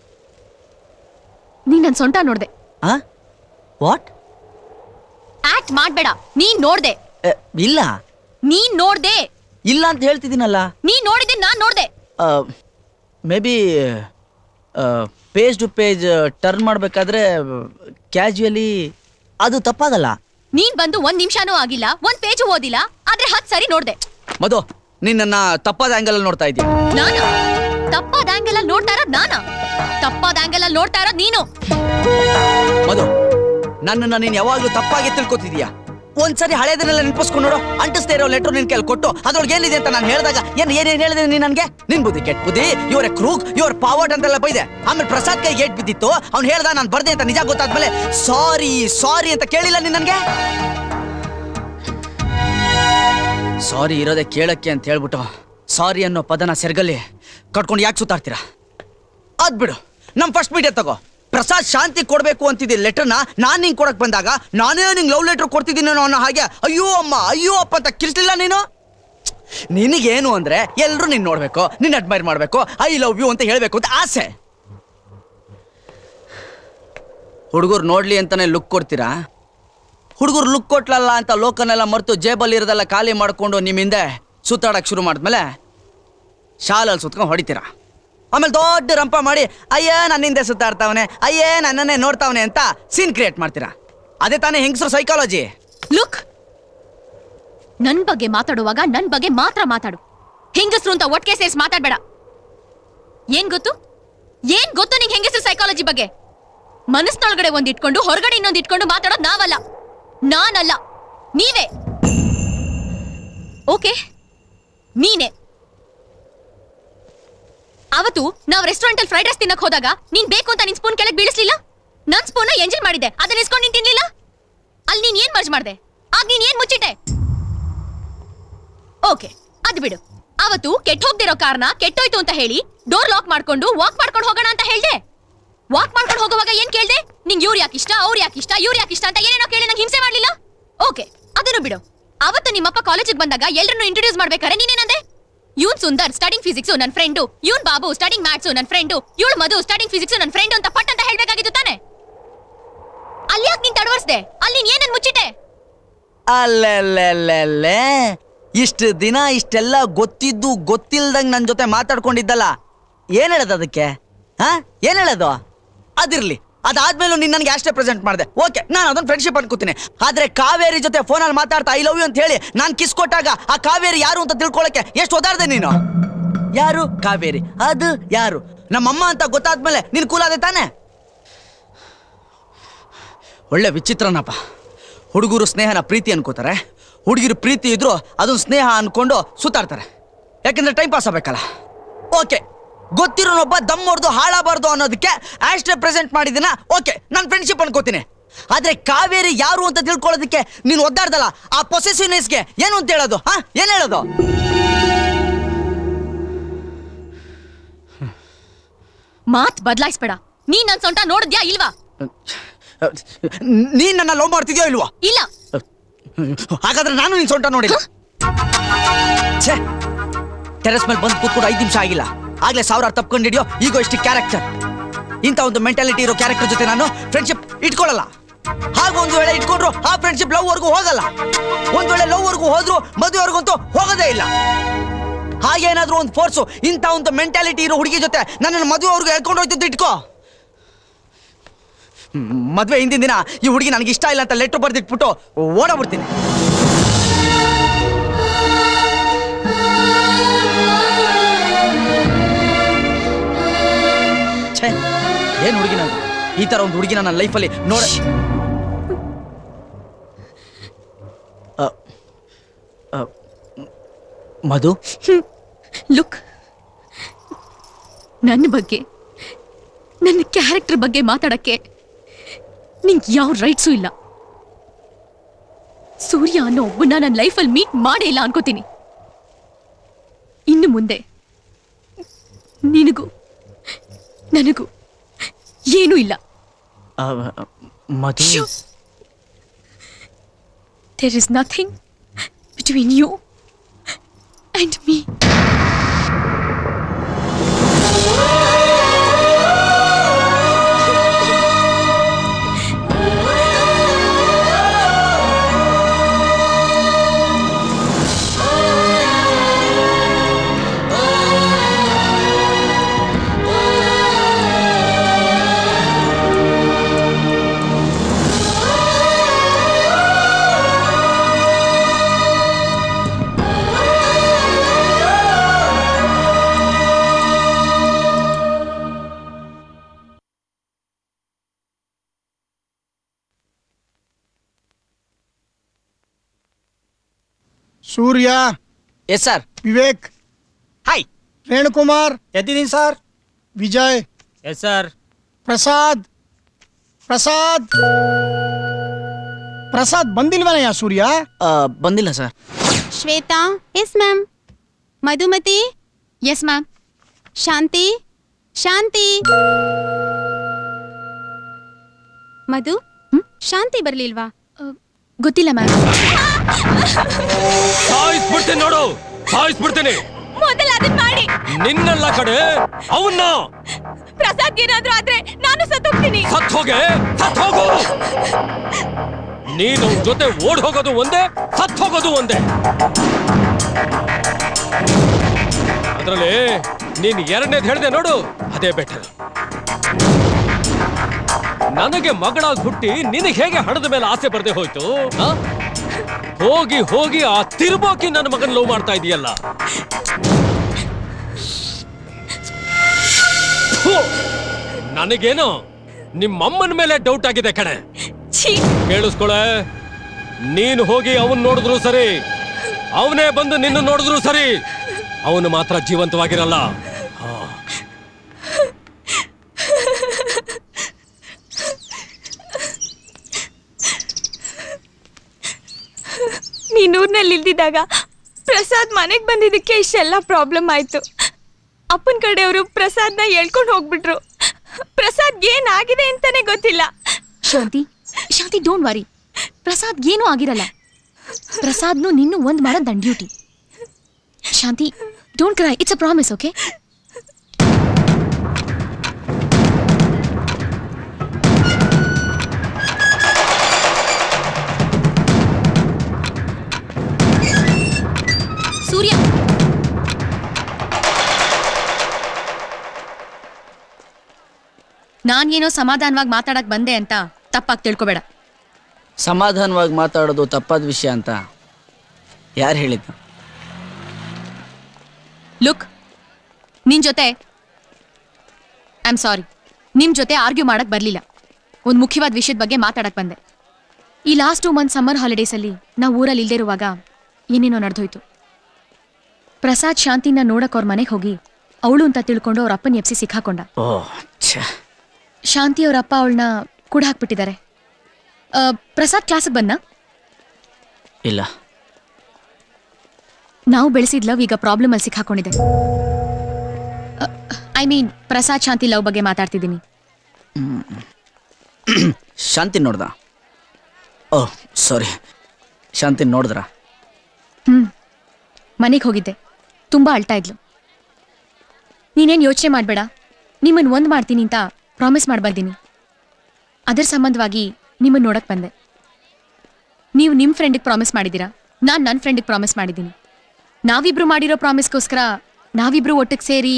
ನನ್ ಸೊಂಟ ನೋಡ್ದೆ. ವಾಟ್? ಆಕ್ಟ್ ಮಾಡ್ಬೇಡ. ನೀನ್ ನೋಡ್ದೆ. ಇಲ್ಲ. ನೀನ್ ನೋಡ್ದೆ. ಇಲ್ಲ ಅಂತ ಹೇಳ್ತಿದ್ದೀನಲ್ಲ. ನೀನ್ ನೋಡಿದ್ದೆ, ನಾನ್ ನೋಡ್ದೆ. Maybe page to page turn ಮಾಡ್ಬೇಕಾದ್ರೆ ಕ್ಯಾಶುಯಲಿ ಅದು ತಪ್ಪಾಗಲ್ಲ. ನೀನ್ ಬಂದು 1 ನಿಮಿಷನೂ ಆಗಿಲ್ಲ, 1 ಪೇಜ್ ಓದಿಲ್ಲ, ಆದ್ರೆ 10 ಸರಿ ನೋಡ್ದೆ. ಮಧು, ನೀನ್ ನನ್ನ ತಪ್ಪಾದ ಆಂಗಲ್ ಅಲ್ಲಿ ನೋಡ್ತಾ ಇದ್ದೀಯ. ನಾನ ತಪ್ಪಾದ ಆಂಗಲ್ ಅಲ್ಲಿ ನೋಡ್ತಾ ಇರೋದ್ ನಾನ? ತಪ್ಪಾದ ಆಂಗಲ್ ಅಲ್ಲಿ ನೋಡ್ತಾ ಇರೋದ್ ನೀನು. ಮಧು, ನನ್ನನ್ನ ನೀನ್ ಯಾವಾಗ್ಲೂ ತಪ್ಪಾಗಿ ತಿಳ್ಕೊತಿದೀಯ. ಒಂದ್ಸರಿ ಹಳೇದನ್ನೆಲ್ಲ ನೆನಪಿಸ್ಕೊಂಡು ನೋಡು. ಅಂಟಿಸ್ತಾ ಇರೋ ಲೆಟರ್ ನಿನ್ ಕೈಲಿ ಕೊಟ್ಟು ಅದ್ರೊಳಗೆ ಏನಿದೆ ಅಂತ ನಾನು ಹೇಳಿದಾಗ ಏನೇನ್ ಹೇಳಿದೆ ನೀನ್ ನನ್ಗೆ? ನಿನ್ ಬುದ್ಧಿ ಕೆಟ್ಟ ಬುದ್ಧಿ, ಇವರ ಕ್ರೂಕ್, ಇವರ ಪಾವರ್ಡ್ ಅಂತೆಲ್ಲ ಬೈದೆ. ಆಮೇಲೆ ಪ್ರಸಾದ್ ಕೈ ಗೇಟ್ ಬಿದ್ದಿತ್ತು, ಅವ್ನು ಹೇಳ್ದ ನಾನು ಬರ್ದೆ ಅಂತ. ನಿಜ ಗೊತ್ತಾದ್ಮೇಲೆ ಸಾರಿ ಅಂತ ಕೇಳಿಲ್ಲ ನೀನ್ ನನ್ಗೆ? ಸಾರಿ ಇರೋದೇ ಕೇಳಕ್ಕೆ ಅಂತ ಹೇಳ್ಬಿಟ್ಟು ಸಾರಿ ಅನ್ನೋ ಪದನ ಸೆರ್ಗಲ್ಲಿ ಕಟ್ಕೊಂಡು ಯಾಕೆ ಸುತ್ತಾಡ್ತೀರಾ? ಅದ್ ಬಿಡು, ನಮ್ ಫಸ್ಟ್ ಮೀಡಿಯಾ ತಗೋ. ಪ್ರಸಾದ್ ಶಾಂತಿ ಕೊಡ್ಬೇಕು ಅಂತಿದ್ದ ಲೆಟರ್ನ ನಾನ್ ನಿಂಗೆ ಕೊಡಕ್ ಬಂದಾಗ ನಾನೇ ನಿಂಗೆ ಲವ್ ಲೆಟರ್ ಕೊಡ್ತಿದ್ದೀನಿ ಅನ್ನೋ ಹಾಗೆ ಅಯ್ಯೋ ಅಮ್ಮ ಅಯ್ಯೋ ಅಪ್ಪ ಅಂತ ಕಿರ್ಸ್ಲಿಲ್ಲ ನೀನು. ನಿನಗೇನು ಅಂದ್ರೆ ಎಲ್ರು ನೀನ್ ನೋಡ್ಬೇಕು, ನಿನ್ ಅಡ್ಮೈರ್ ಮಾಡ್ಬೇಕು, ಐ ಲವ್ ಯು ಅಂತ ಹೇಳ್ಬೇಕು ಅಂತ ಆಸೆ. ಹುಡುಗರು ನೋಡ್ಲಿ ಅಂತಾನೆ ಲುಕ್ ಕೊಡ್ತೀರಾ? ಹುಡುಗರು ಲುಕ್ ಕೊಟ್ಲಲ್ಲ ಅಂತ ಲೋಕನೆಲ್ಲ ಮರೆತು ಜೇಬಲ್ಲಿ ಇರೋದೆಲ್ಲ ಖಾಲಿ ಮಾಡ್ಕೊಂಡು ನಿಮ್ಮಿಂದ ಸುತ್ತಾಡಕ್ ಶುರು ಮಾಡಿದ್ಮೇಲೆ ಶಾಲಲ್ಲಿ ಸುತ್ಕೊಂಡು ಹೊಡಿತೀರಾ. ಆಮೇಲೆ ದೊಡ್ಡ ರಂಪ ಮಾಡಿ ಅಯ್ಯೇ ನನ್ನಿಂದೆ ಸುತ್ತಾಡ್ತಾವನೆ, ಅಯ್ಯೇ ನನ್ನನ್ನೇ ನೋಡ್ತಾವನೆ ಅಂತ ಸೀನ್ ಕ್ರಿಯೇಟ್ ಮಾಡ್ತೀರಾ. ಅದೇ ತಾನೇ ಹೆಂಗಸರು ಸೈಕಾಲಜಿ. ಲುಕ್, ನನ್ ಬಗ್ಗೆ ಮಾತಾಡುವಾಗ ನನ್ ಬಗ್ಗೆ ಮಾತ್ರ ಮಾತಾಡು. ಹೆಂಗಸರು ಅಂತ ಒಟ್ಟಿಗೆ ಸೇರಿಸಿ ಮಾತಾಡ್ಬೇಡ. ಏನ್ ಗೊತ್ತು ನಿಂಗೆ ಹೆಂಗಸರು ಸೈಕಾಲಜಿ ಬಗ್ಗೆ? ಮನಸ್ಸಿನೊಳಗಡೆ ಒಂದ್ ಇಟ್ಕೊಂಡು ಹೊರಗಡೆ ಇನ್ನೊಂದು ಇಟ್ಕೊಂಡು ಮಾತಾಡೋದು ನಾವಲ್ಲ, ನಾನಲ್ಲ, ನೀವೇ. ಓಕೆ, ನೀನೆ. ಅವತ್ತು ನಾವು ರೆಸ್ಟೋರೆಂಟ್ ಅಲ್ಲಿ ಫ್ರೈಡ್ ರೈಸ್ ತಿನ್ನಕ್ ಹೋದಾಗ ನೀನ್ ಬೇಕು ಅಂತ ನಿನ್ ಸ್ಪೂನ್ ಕೆಳಗೆ ಬೀಳಿಸ್ಲಿಲ್ಲ? ನನ್ ಸ್ಪೂನ್ ಎಂಜಲ್ ಮಾಡಿದೆ, ಅದನ್ನ ಇಸ್ಕೊಂಡು ನೀನ್ ತಿನ್ಲಿಲ್ಲ. ಅಲ್ಲಿ ನೀನ್ ಏನ್ ಮರ್ಜ್ ಮಾಡ್ದೆ? ಆಗ ನೀನ್ ಏನ್ ಮುಚ್ಚಿಟ್ಟೆ? ಓಕೆ, ಅದ್ ಬಿಡು. ಅವತ್ತು ಕೆಟ್ಟ ಹೋಗ್ದಿರೋ ಕಾರ್ನ ಕೆಟ್ಟೋಯ್ತು ಅಂತ ಹೇಳಿ ಡೋರ್ ಲಾಕ್ ಮಾಡ್ಕೊಂಡು ವಾಕ್ ಮಾಡ್ಕೊಂಡು ಹೋಗೋಣ ಅಂತ ಹೇಳ್ದೆ. ವಾಕ್ ಮಾಡ್ಕೊಂಡು ಹೋಗುವಾಗ ಏನ್ ಕೇಳ್ದೆ? ನಿಂಗೆ ಇವ್ರು ಯಾಕೆ ಇಷ್ಟ, ಅವ್ರು ಯಾಕೆ ಇಷ್ಟ, ಇವ್ರು ಯಾಕೆ ಇಷ್ಟ ಅಂತ ಏನೇನೋ ಕೇಳಿ ನಂಗೆ ಹಿಂಸೆ ಮಾಡ್ಲಿಲ್ಲ. ಓಕೆ, ಅದನ್ನು ಬಿಡು. ಅವತ್ತು ನಿಮ್ಮಪ್ಪ ಕಾಲೇಜಿಗೆ ಬಂದಾಗ ಎಲ್ಲರನ್ನು ಇಂಟ್ರೊಡ್ಯೂಸ್ ಮಾಡ್ಬೇಕಾರೆ ನೀನೇನಂದೆ? ಇವನ್ ಸುಂದರ್ ಸ್ಟಡಿಂಗ್ ಫಿಸಿಕ್ಸ್ ನನ್ ಫ್ರೆಂಡು, ಇವನ್ ಬಾಬು ಸ್ಟಡಿಂಗ್ ಮ್ಯಾಥ್ಸ್ ನನ್ ಫ್ರೆಂಡು, ಇವಳು ಮಧು ಸ್ಟಡಿಂಗ್ ಫಿಸಿಕ್ಸ್ ನನ್ ಫ್ರೆಂಡು ಅಂತ ಪಟ್ ಅಂತ ಹೇಳ್ಬೇಕಾಗಿತ್ತು ತಾನೆ? ಅಲ್ಲಿ ಯಾಕೆ ನೀನ್ ತಡವರ್ಸ್ದೆ? ಅಲ್ಲಿ ನೀನ್ ಏನನ್ ಮುಚ್ಚಿಟ್ಟೆ? ಅಲ್ಲೆಲ್ಲೆಲ್ಲೆಲ್ಲೆ, ಇಷ್ಟು ದಿನ ಇಷ್ಟೆಲ್ಲ ಗೊತ್ತಿದ್ದು ಗೊತ್ತಿಲ್ದಂಗ್ ನನ್ ಜೊತೆ ಮಾತಾಡ್ಕೊಂಡಿದ್ದಲ್ಲ, ಏನ್ ಹೇಳೋದು ಅದಕ್ಕೆ? ಏನ್ ಹೇಳೋದು? ಅದಿರ್ಲಿ, ಅದಾದ್ಮೇಲೂ ನೀನ್ ನನಗೆ ಅಷ್ಟೇ ಪ್ರೆಸೆಂಟ್ ಮಾಡಿದೆ. ಓಕೆ, ನಾನು ಅದನ್ನ ಫ್ರೆಂಡ್ಶಿಪ್ ಅನ್ಕೋತೀನಿ. ಆದ್ರೆ ಕಾವೇರಿ ಜೊತೆ ಫೋನಲ್ಲಿ ಮಾತಾಡ್ತಾ ಐ ಲವ್ ಯು ಅಂತ ಹೇಳಿ ನಾನ್ ಕಿಸ್ ಕೊಟ್ಟಾಗ ಆ ಕಾವೇರಿ ಯಾರು ಅಂತ ತಿಳ್ಕೊಳಕ್ಕೆ ಎಷ್ಟು ಓದಾಡ್ದೆ ನೀನು? ಯಾರು ಕಾವೇರಿ? ಅದು ಯಾರು? ನಮ್ಮಮ್ಮ ಅಂತ ಗೊತ್ತಾದ್ಮೇಲೆ ನೀನ್ ಕೂಲಾದೆ ತಾನೆ? ಒಳ್ಳೆ ವಿಚಿತ್ರನಪ್ಪ. ಹುಡುಗರು ಸ್ನೇಹನ ಪ್ರೀತಿ ಅನ್ಕೋತಾರೆ, ಹುಡುಗಿರು ಪ್ರೀತಿ ಇದ್ರು ಅದನ್ನ ಸ್ನೇಹ ಅನ್ಕೊಂಡು ಸುತ್ತಾಡ್ತಾರೆ. ಯಾಕಂದ್ರೆ ಟೈಮ್ ಪಾಸ್ ಆಗ್ಬೇಕಲ್ಲ. ಓಕೆ, ಗೊತ್ತಿರೋನೊಬ್ಬ ದಮ್ ಹೊಡೆದು ಹಾಳಾಗಬಾರ್ದು ಅನ್ನೋದಕ್ಕೆ ಅಷ್ಟೇ ಪ್ರೆಸೆಂಟ್ ಮಾಡಿದಿನ. ಓಕೆ, ನಾನು ಫ್ರೆಂಡ್ಶಿಪ್ ಅನ್ಕೋತೀನಿ. ಆದ್ರೆ ಕಾವೇರಿ ಯಾರು ಅಂತ ತಿಳ್ಕೊಳ್ಳೋದಕ್ಕೆ ನೀನು ಒದ್ದಾಡ್ದಲ್ಲ, ಆ ಪೊಸೆಸಿವ್ನೆಸ್ಗೆ ಏನು ಅಂತ ಹೇಳೋದು? ಏನ್ ಹೇಳೋದು? ಮಾತ್ ಬದಲಾಯಿಸ್ಬೇಡ. ನೀನ್ ನನ್ ಸೊಂಟ ನೋಡಿದ್ಯಾ ಇಲ್ವಾ? ನೀನ್ ನನ್ನ ಲವ್ ಮಾಡ್ತಿದ್ಯೋ ಇಲ್ವಾ? ಇಲ್ಲ. ಹಾಗಾದ್ರೆ ನಾನು ನಿನ್ ಸೊಂಟ ನೋಡಿಲ್ಲ. ಟೆರೆಸ್ ಮೇಲೆ ಬಂದು ಕೂತ್ಕೊಂಡು 5 ನಿಮಿಷ ಆಗಿಲ್ಲ, ಆಗ್ಲೇ 1000 ತಪ್ಕೊಂಡಿದ್ಯೋ ಈಗೋ ಇಷ್ಟು ಕ್ಯಾರೆಕ್ಟರ್. ಇಂಥ ಒಂದು ಮೆಂಟಾಲಿಟಿ ಇರೋ ಕ್ಯಾರೆಕ್ಟರ್ ಜೊತೆ ನಾನು ಫ್ರೆಂಡ್ಶಿಪ್ ಇಟ್ಕೊಳ್ಳಲ್ಲ. ಹಾಗ ಒಂದು ವೇಳೆ ಇಟ್ಕೊಂಡ್ರು ಆ ಫ್ರೆಂಡ್ಶಿಪ್ ಲವ್ ವರ್ಗೂ ಹೋಗಲ್ಲ. ಒಂದ್ ವೇಳೆ ಲವ್ ವರ್ಗೂ ಹೋದ್ರು ಮದುವೆವರೆಗಂತೂ ಹೋಗೋದೇ ಇಲ್ಲ. ಹಾಗೇನಾದ್ರೂ ಒಂದು ಫೋರ್ಸು ಇಂಥ ಒಂದು ಮೆಂಟಾಲಿಟಿ ಇರೋ ಹುಡುಗಿ ಜೊತೆ ನನ್ನನ್ನು ಮದುವೆವರೆಗೂ ಹೇಳ್ಕೊಂಡು ಹೋಯ್ತು ಇಟ್ಕೋ. ಮದ್ವೆ ಹಿಂದಿನ ದಿನ ಈ ಹುಡುಗಿ ನನಗೆ ಇಷ್ಟ ಇಲ್ಲ ಅಂತ ಲೆಟ್ರ್ ಬರ್ದಿಟ್ಬಿಟ್ಟು ಓಡಾಬಿಡ್ತೀನಿ. ಏನ್ ಹುಡುಗಿ ನಾನು? ಈ ತರ ಒಂದು ಹುಡುಗಿನ ನನ್ನ ಲೈಫಲ್ಲಿ ನೋಡ. ಮಧು ಲುಕ್, ನನ್ನ ಬಗ್ಗೆ, ನನ್ನ ಕ್ಯಾರೆಕ್ಟರ್ ಬಗ್ಗೆ ಮಾತಾಡಕ್ಕೆ ನಿಂಗೆ ಯಾವ ರೈಟ್ಸು ಇಲ್ಲ. ಸೂರ್ಯ ಅನ್ನೋ ಒಬ್ಬನ ನನ್ನ ಲೈಫಲ್ಲಿ ಮೀಟ್ ಮಾಡೇ ಇಲ್ಲ ಅನ್ಕೋತೀನಿ. ಇನ್ನು ಮುಂದೆ ನಿನಗೂ ನನಗೂ ಏನೂ ಇಲ್ಲ. Madhu, There is nothing between you and me. Surya. Yes sir. Vivek. Hi. Renukumar. ಎದ್ದಿದ್ದೀನಿ sir. Vijay. Yes sir. Prasad. Prasad Prasad ಬಂದಿಲ್ವನಯ್ಯ ಸೂರ್ಯ? ಬಂದಿಲ್ಲ sir. Shweta. Yes ma'am. Madhumati. Yes ma'am. Shanti. Shanti. Madhu, Shanti ಬರ್ಲಿಲ್ವಾ? ಗೊತ್ತಿಲ್ಲ ಮ್ಯಾಮ್. ಸಾಯಿಸ್ಬಿಡ್ತೀನಿ ನೋಡು, ಸಾಯಿಸ್ಬಿಡ್ತೀನಿ. ಮೊದಲ ಅದನ್ನ ಮಾಡಿ. ನಿನ್ನೆಲ್ಲ ಕಡೆ ಅವನ್ನ. ಪ್ರಸಾದ್ ಏನಾದ್ರೂ ಆದ್ರೆ ನಾನು ಸತ್ತೋಗ್ತೀನಿ. ಸತ್ ಹೋಗೆ, ಸತ್ ಹೋಗು. ನೀನು ಜೊತೆ ಓಡ್ ಹೋಗೋದು ಒಂದೇ, ಸತ್ ಹೋಗೋದು ಒಂದೇ. ಅದ್ರಲ್ಲಿ ನೀನ್ ಎರಡನೇದು ಹೇಳ್ದೆ ನೋಡು, ಅದೇ ಬೆಟರ್. ನನಗೆ ಮಗಳಾಗಿ ಹುಟ್ಟಿ ನಿನಗೆ ಹೇಗೆ ಹಣದ ಮೇಲೆ ಆಸೆ ಬರದೆ ಹೋಯ್ತು? ಹೋಗಿ ಹೋಗಿ ಆ ತಿರ್ಬೋಕಿ ನನ್ನ ಮಗನ್ ಲವ್ ಮಾಡ್ತಾ ಇದೀಯಲ್ಲ. ನನಗೇನು ನಿಮ್ಮಮ್ಮನ ಮೇಲೆ ಡೌಟ್ ಆಗಿದೆ ಕಣೆ. ಕೇಳಿಸ್ಕೊಳೆ, ನೀನು ಹೋಗಿ ಅವನ್ ನೋಡಿದ್ರು ಸರಿ, ಅವನೇ ಬಂದು ನಿನ್ನ ನೋಡಿದ್ರು ಸರಿ, ಅವನು ಮಾತ್ರ ಜೀವಂತವಾಗಿರಲ್ಲ. ನೀನೂರ್ನಲ್ಲಿ ಇಲ್ದಿದ್ದಾಗ ಪ್ರಸಾದ್ ಮನೆಗೆ ಬಂದಿದ್ದಕ್ಕೆ ಇಷ್ಟೆಲ್ಲ ಪ್ರಾಬ್ಲಮ್ ಆಯ್ತು. ಅಪ್ಪನ ಕಡೆಯವರು ಪ್ರಸಾದ್ನ ಹೇಳ್ಕೊಂಡು ಹೋಗ್ಬಿಟ್ರು. ಪ್ರಸಾದ್ ಏನಾಗಿದೆ ಅಂತಾನೆ ಗೊತ್ತಿಲ್ಲ. Shanti, Shanti don't worry. ಪ್ರಸಾದ್ ಏನೂ ಆಗಿರಲ್ಲ. ಪ್ರಸಾದ್ನು ನಿನ್ನೂ ಒಂದ್ ಮಾಡೋದು ನನ್ನ duty. Shanti don't cry, it's a promise, okay? Surya, ನಾನೇನೋ ಸಮಾಧಾನವಾಗಿ ಮಾತಾಡಕ್ ಬಂದೆ ಅಂತ ತಪ್ಪಾಗಿ ತಿಳ್ಕೊಬೇಡ. ಸಮಾಧಾನವಾಗಿ ಮಾತಾಡೋದು ತಪ್ಪಾದ ವಿಷಯ ಅಂತ ಯಾರು ಹೇಳಿದ್ದು? ಲುಕ್, ನಿನ್ ಜೊತೆ ಐ ಆಮ್ ಸಾರಿ, ನಿಮ್ ಜೊತೆ ಆರ್ಗ್ಯೂ ಮಾಡಕ್ ಬರ್ಲಿಲ್ಲ. ಒಂದು ಮುಖ್ಯವಾದ ವಿಷಯದ ಬಗ್ಗೆ ಮಾತಾಡಕ್ ಬಂದೆ. ಈ ಲಾಸ್ಟ್ 2 ಮಂತ್ ಸಮ್ಮರ್ ಹಾಲಿಡೇಸಲ್ಲಿ ನಾವು ಊರಲ್ಲಿ ಇಲ್ದೇ ಇರುವಾಗ ಏನೇನೋ ನಡೆದೋಯ್ತು. ಪ್ರಸಾದ್ ಶಾಂತಿನ ನೋಡಕ್ ಅವ್ರ ಮನೆಗೆ ಹೋಗಿ ಅವಳು ಅಂತ ತಿಳ್ಕೊಂಡು ಅವ್ರ ಅಪ್ಪನ ಎಪ್ಸಿ ಸಿಕ್ಕಾಕೊಂಡ. ಶಾಂತಿ ಅವ್ರ ಅಪ್ಪ ಅವಳನ್ನ ಕೂಡ ಹಾಕ್ಬಿಟ್ಟಿದ್ದಾರೆ. ಪ್ರಸಾದ್ ಕ್ಲಾಸಿಗೆ ಬಂದ? ಇಲ್ಲ. ನಾವು ಬೆಳೆಸಿದ ಲವ್ ಈಗ ಪ್ರಾಬ್ಲಮ್ ಅಲ್ಲಿ ಸಿಕ್ಕಾಕೊಂಡಿದೆ. I mean Prasad Shanti love ಬಗ್ಗೆ ಮಾತಾಡ್ತಿದ್ದೀನಿ. ಶಾಂತಿ ನೋಡ್ದ? ಓಹ್ ಸಾರಿ, ಶಾಂತಿ ನೋಡಿದ್ರ? ಮನೆಗೆ ಹೋಗಿದ್ದೆ. ತುಂಬಾ ಅಳ್ತಾ ಇದ್ಲು. ನೀನೇನು ಯೋಚನೆ ಮಾಡಬೇಡ, ನಿಮ್ಮನ್ನು ಒಂದು ಮಾಡ್ತೀನಿ ಅಂತ ಪ್ರಾಮಿಸ್ ಮಾಡ್ಬರ್ತೀನಿ. ಅದರ ಸಂಬಂಧವಾಗಿ ನಿಮ್ಮನ್ನು ನೋಡಕ್ ಬಂದೆ. ನೀವು ನಿಮ್ಮ ಫ್ರೆಂಡಿಗೆ ಪ್ರಾಮಿಸ್ ಮಾಡಿದ್ದೀರಾ, ನಾನು ನನ್ನ ಫ್ರೆಂಡಿಗೆ ಪ್ರಾಮಿಸ್ ಮಾಡಿದ್ದೀನಿ. ನಾವಿಬ್ರು ಮಾಡಿರೋ ಪ್ರಾಮಿಸ್ಗೋಸ್ಕರ ನಾವಿಬ್ರು ಒಟ್ಟಿಗೆ ಸೇರಿ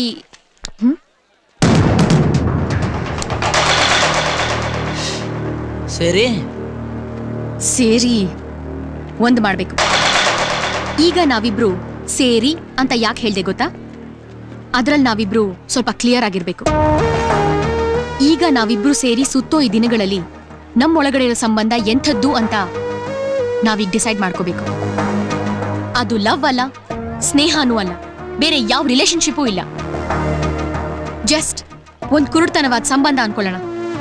ಸೇರಿ ಸೇರಿ ಒಂದು ಮಾಡಬೇಕು. ಈಗ ನಾವಿಬ್ರು ಸೇರಿ ಅಂತ ಯಾಕೆ ಹೇಳ್ದೆ ಗೊತ್ತಾ? ಅದ್ರಲ್ಲಿ ನಾವಿಬ್ರು ಸ್ವಲ್ಪ ಕ್ಲಿಯರ್ ಆಗಿರ್ಬೇಕು. ಈಗ ನಾವಿಬ್ರು ಸೇರಿ ಸುತ್ತೋ ಈ ದಿನಗಳಲ್ಲಿ ನಮ್ಮೊಳಗಡೆ ಇರೋ ಸಂಬಂಧ ಎಂಥದ್ದು ಅಂತ ನಾವೀಗ ಡಿಸೈಡ್ ಮಾಡ್ಕೋಬೇಕು. ಅದು ಲವ್ ಅಲ್ಲ, ಸ್ನೇಹನೂ ಅಲ್ಲ, ಬೇರೆ ಯಾವ ರಿಲೇಶನ್ಶಿಪ್ಪೂ ಇಲ್ಲ. ಜಸ್ಟ್ ಒಂದ್ ಕುರುಡ್ತನವಾದ ಸಂಬಂಧ ಅನ್ಕೊಳ್ಳೋಣ.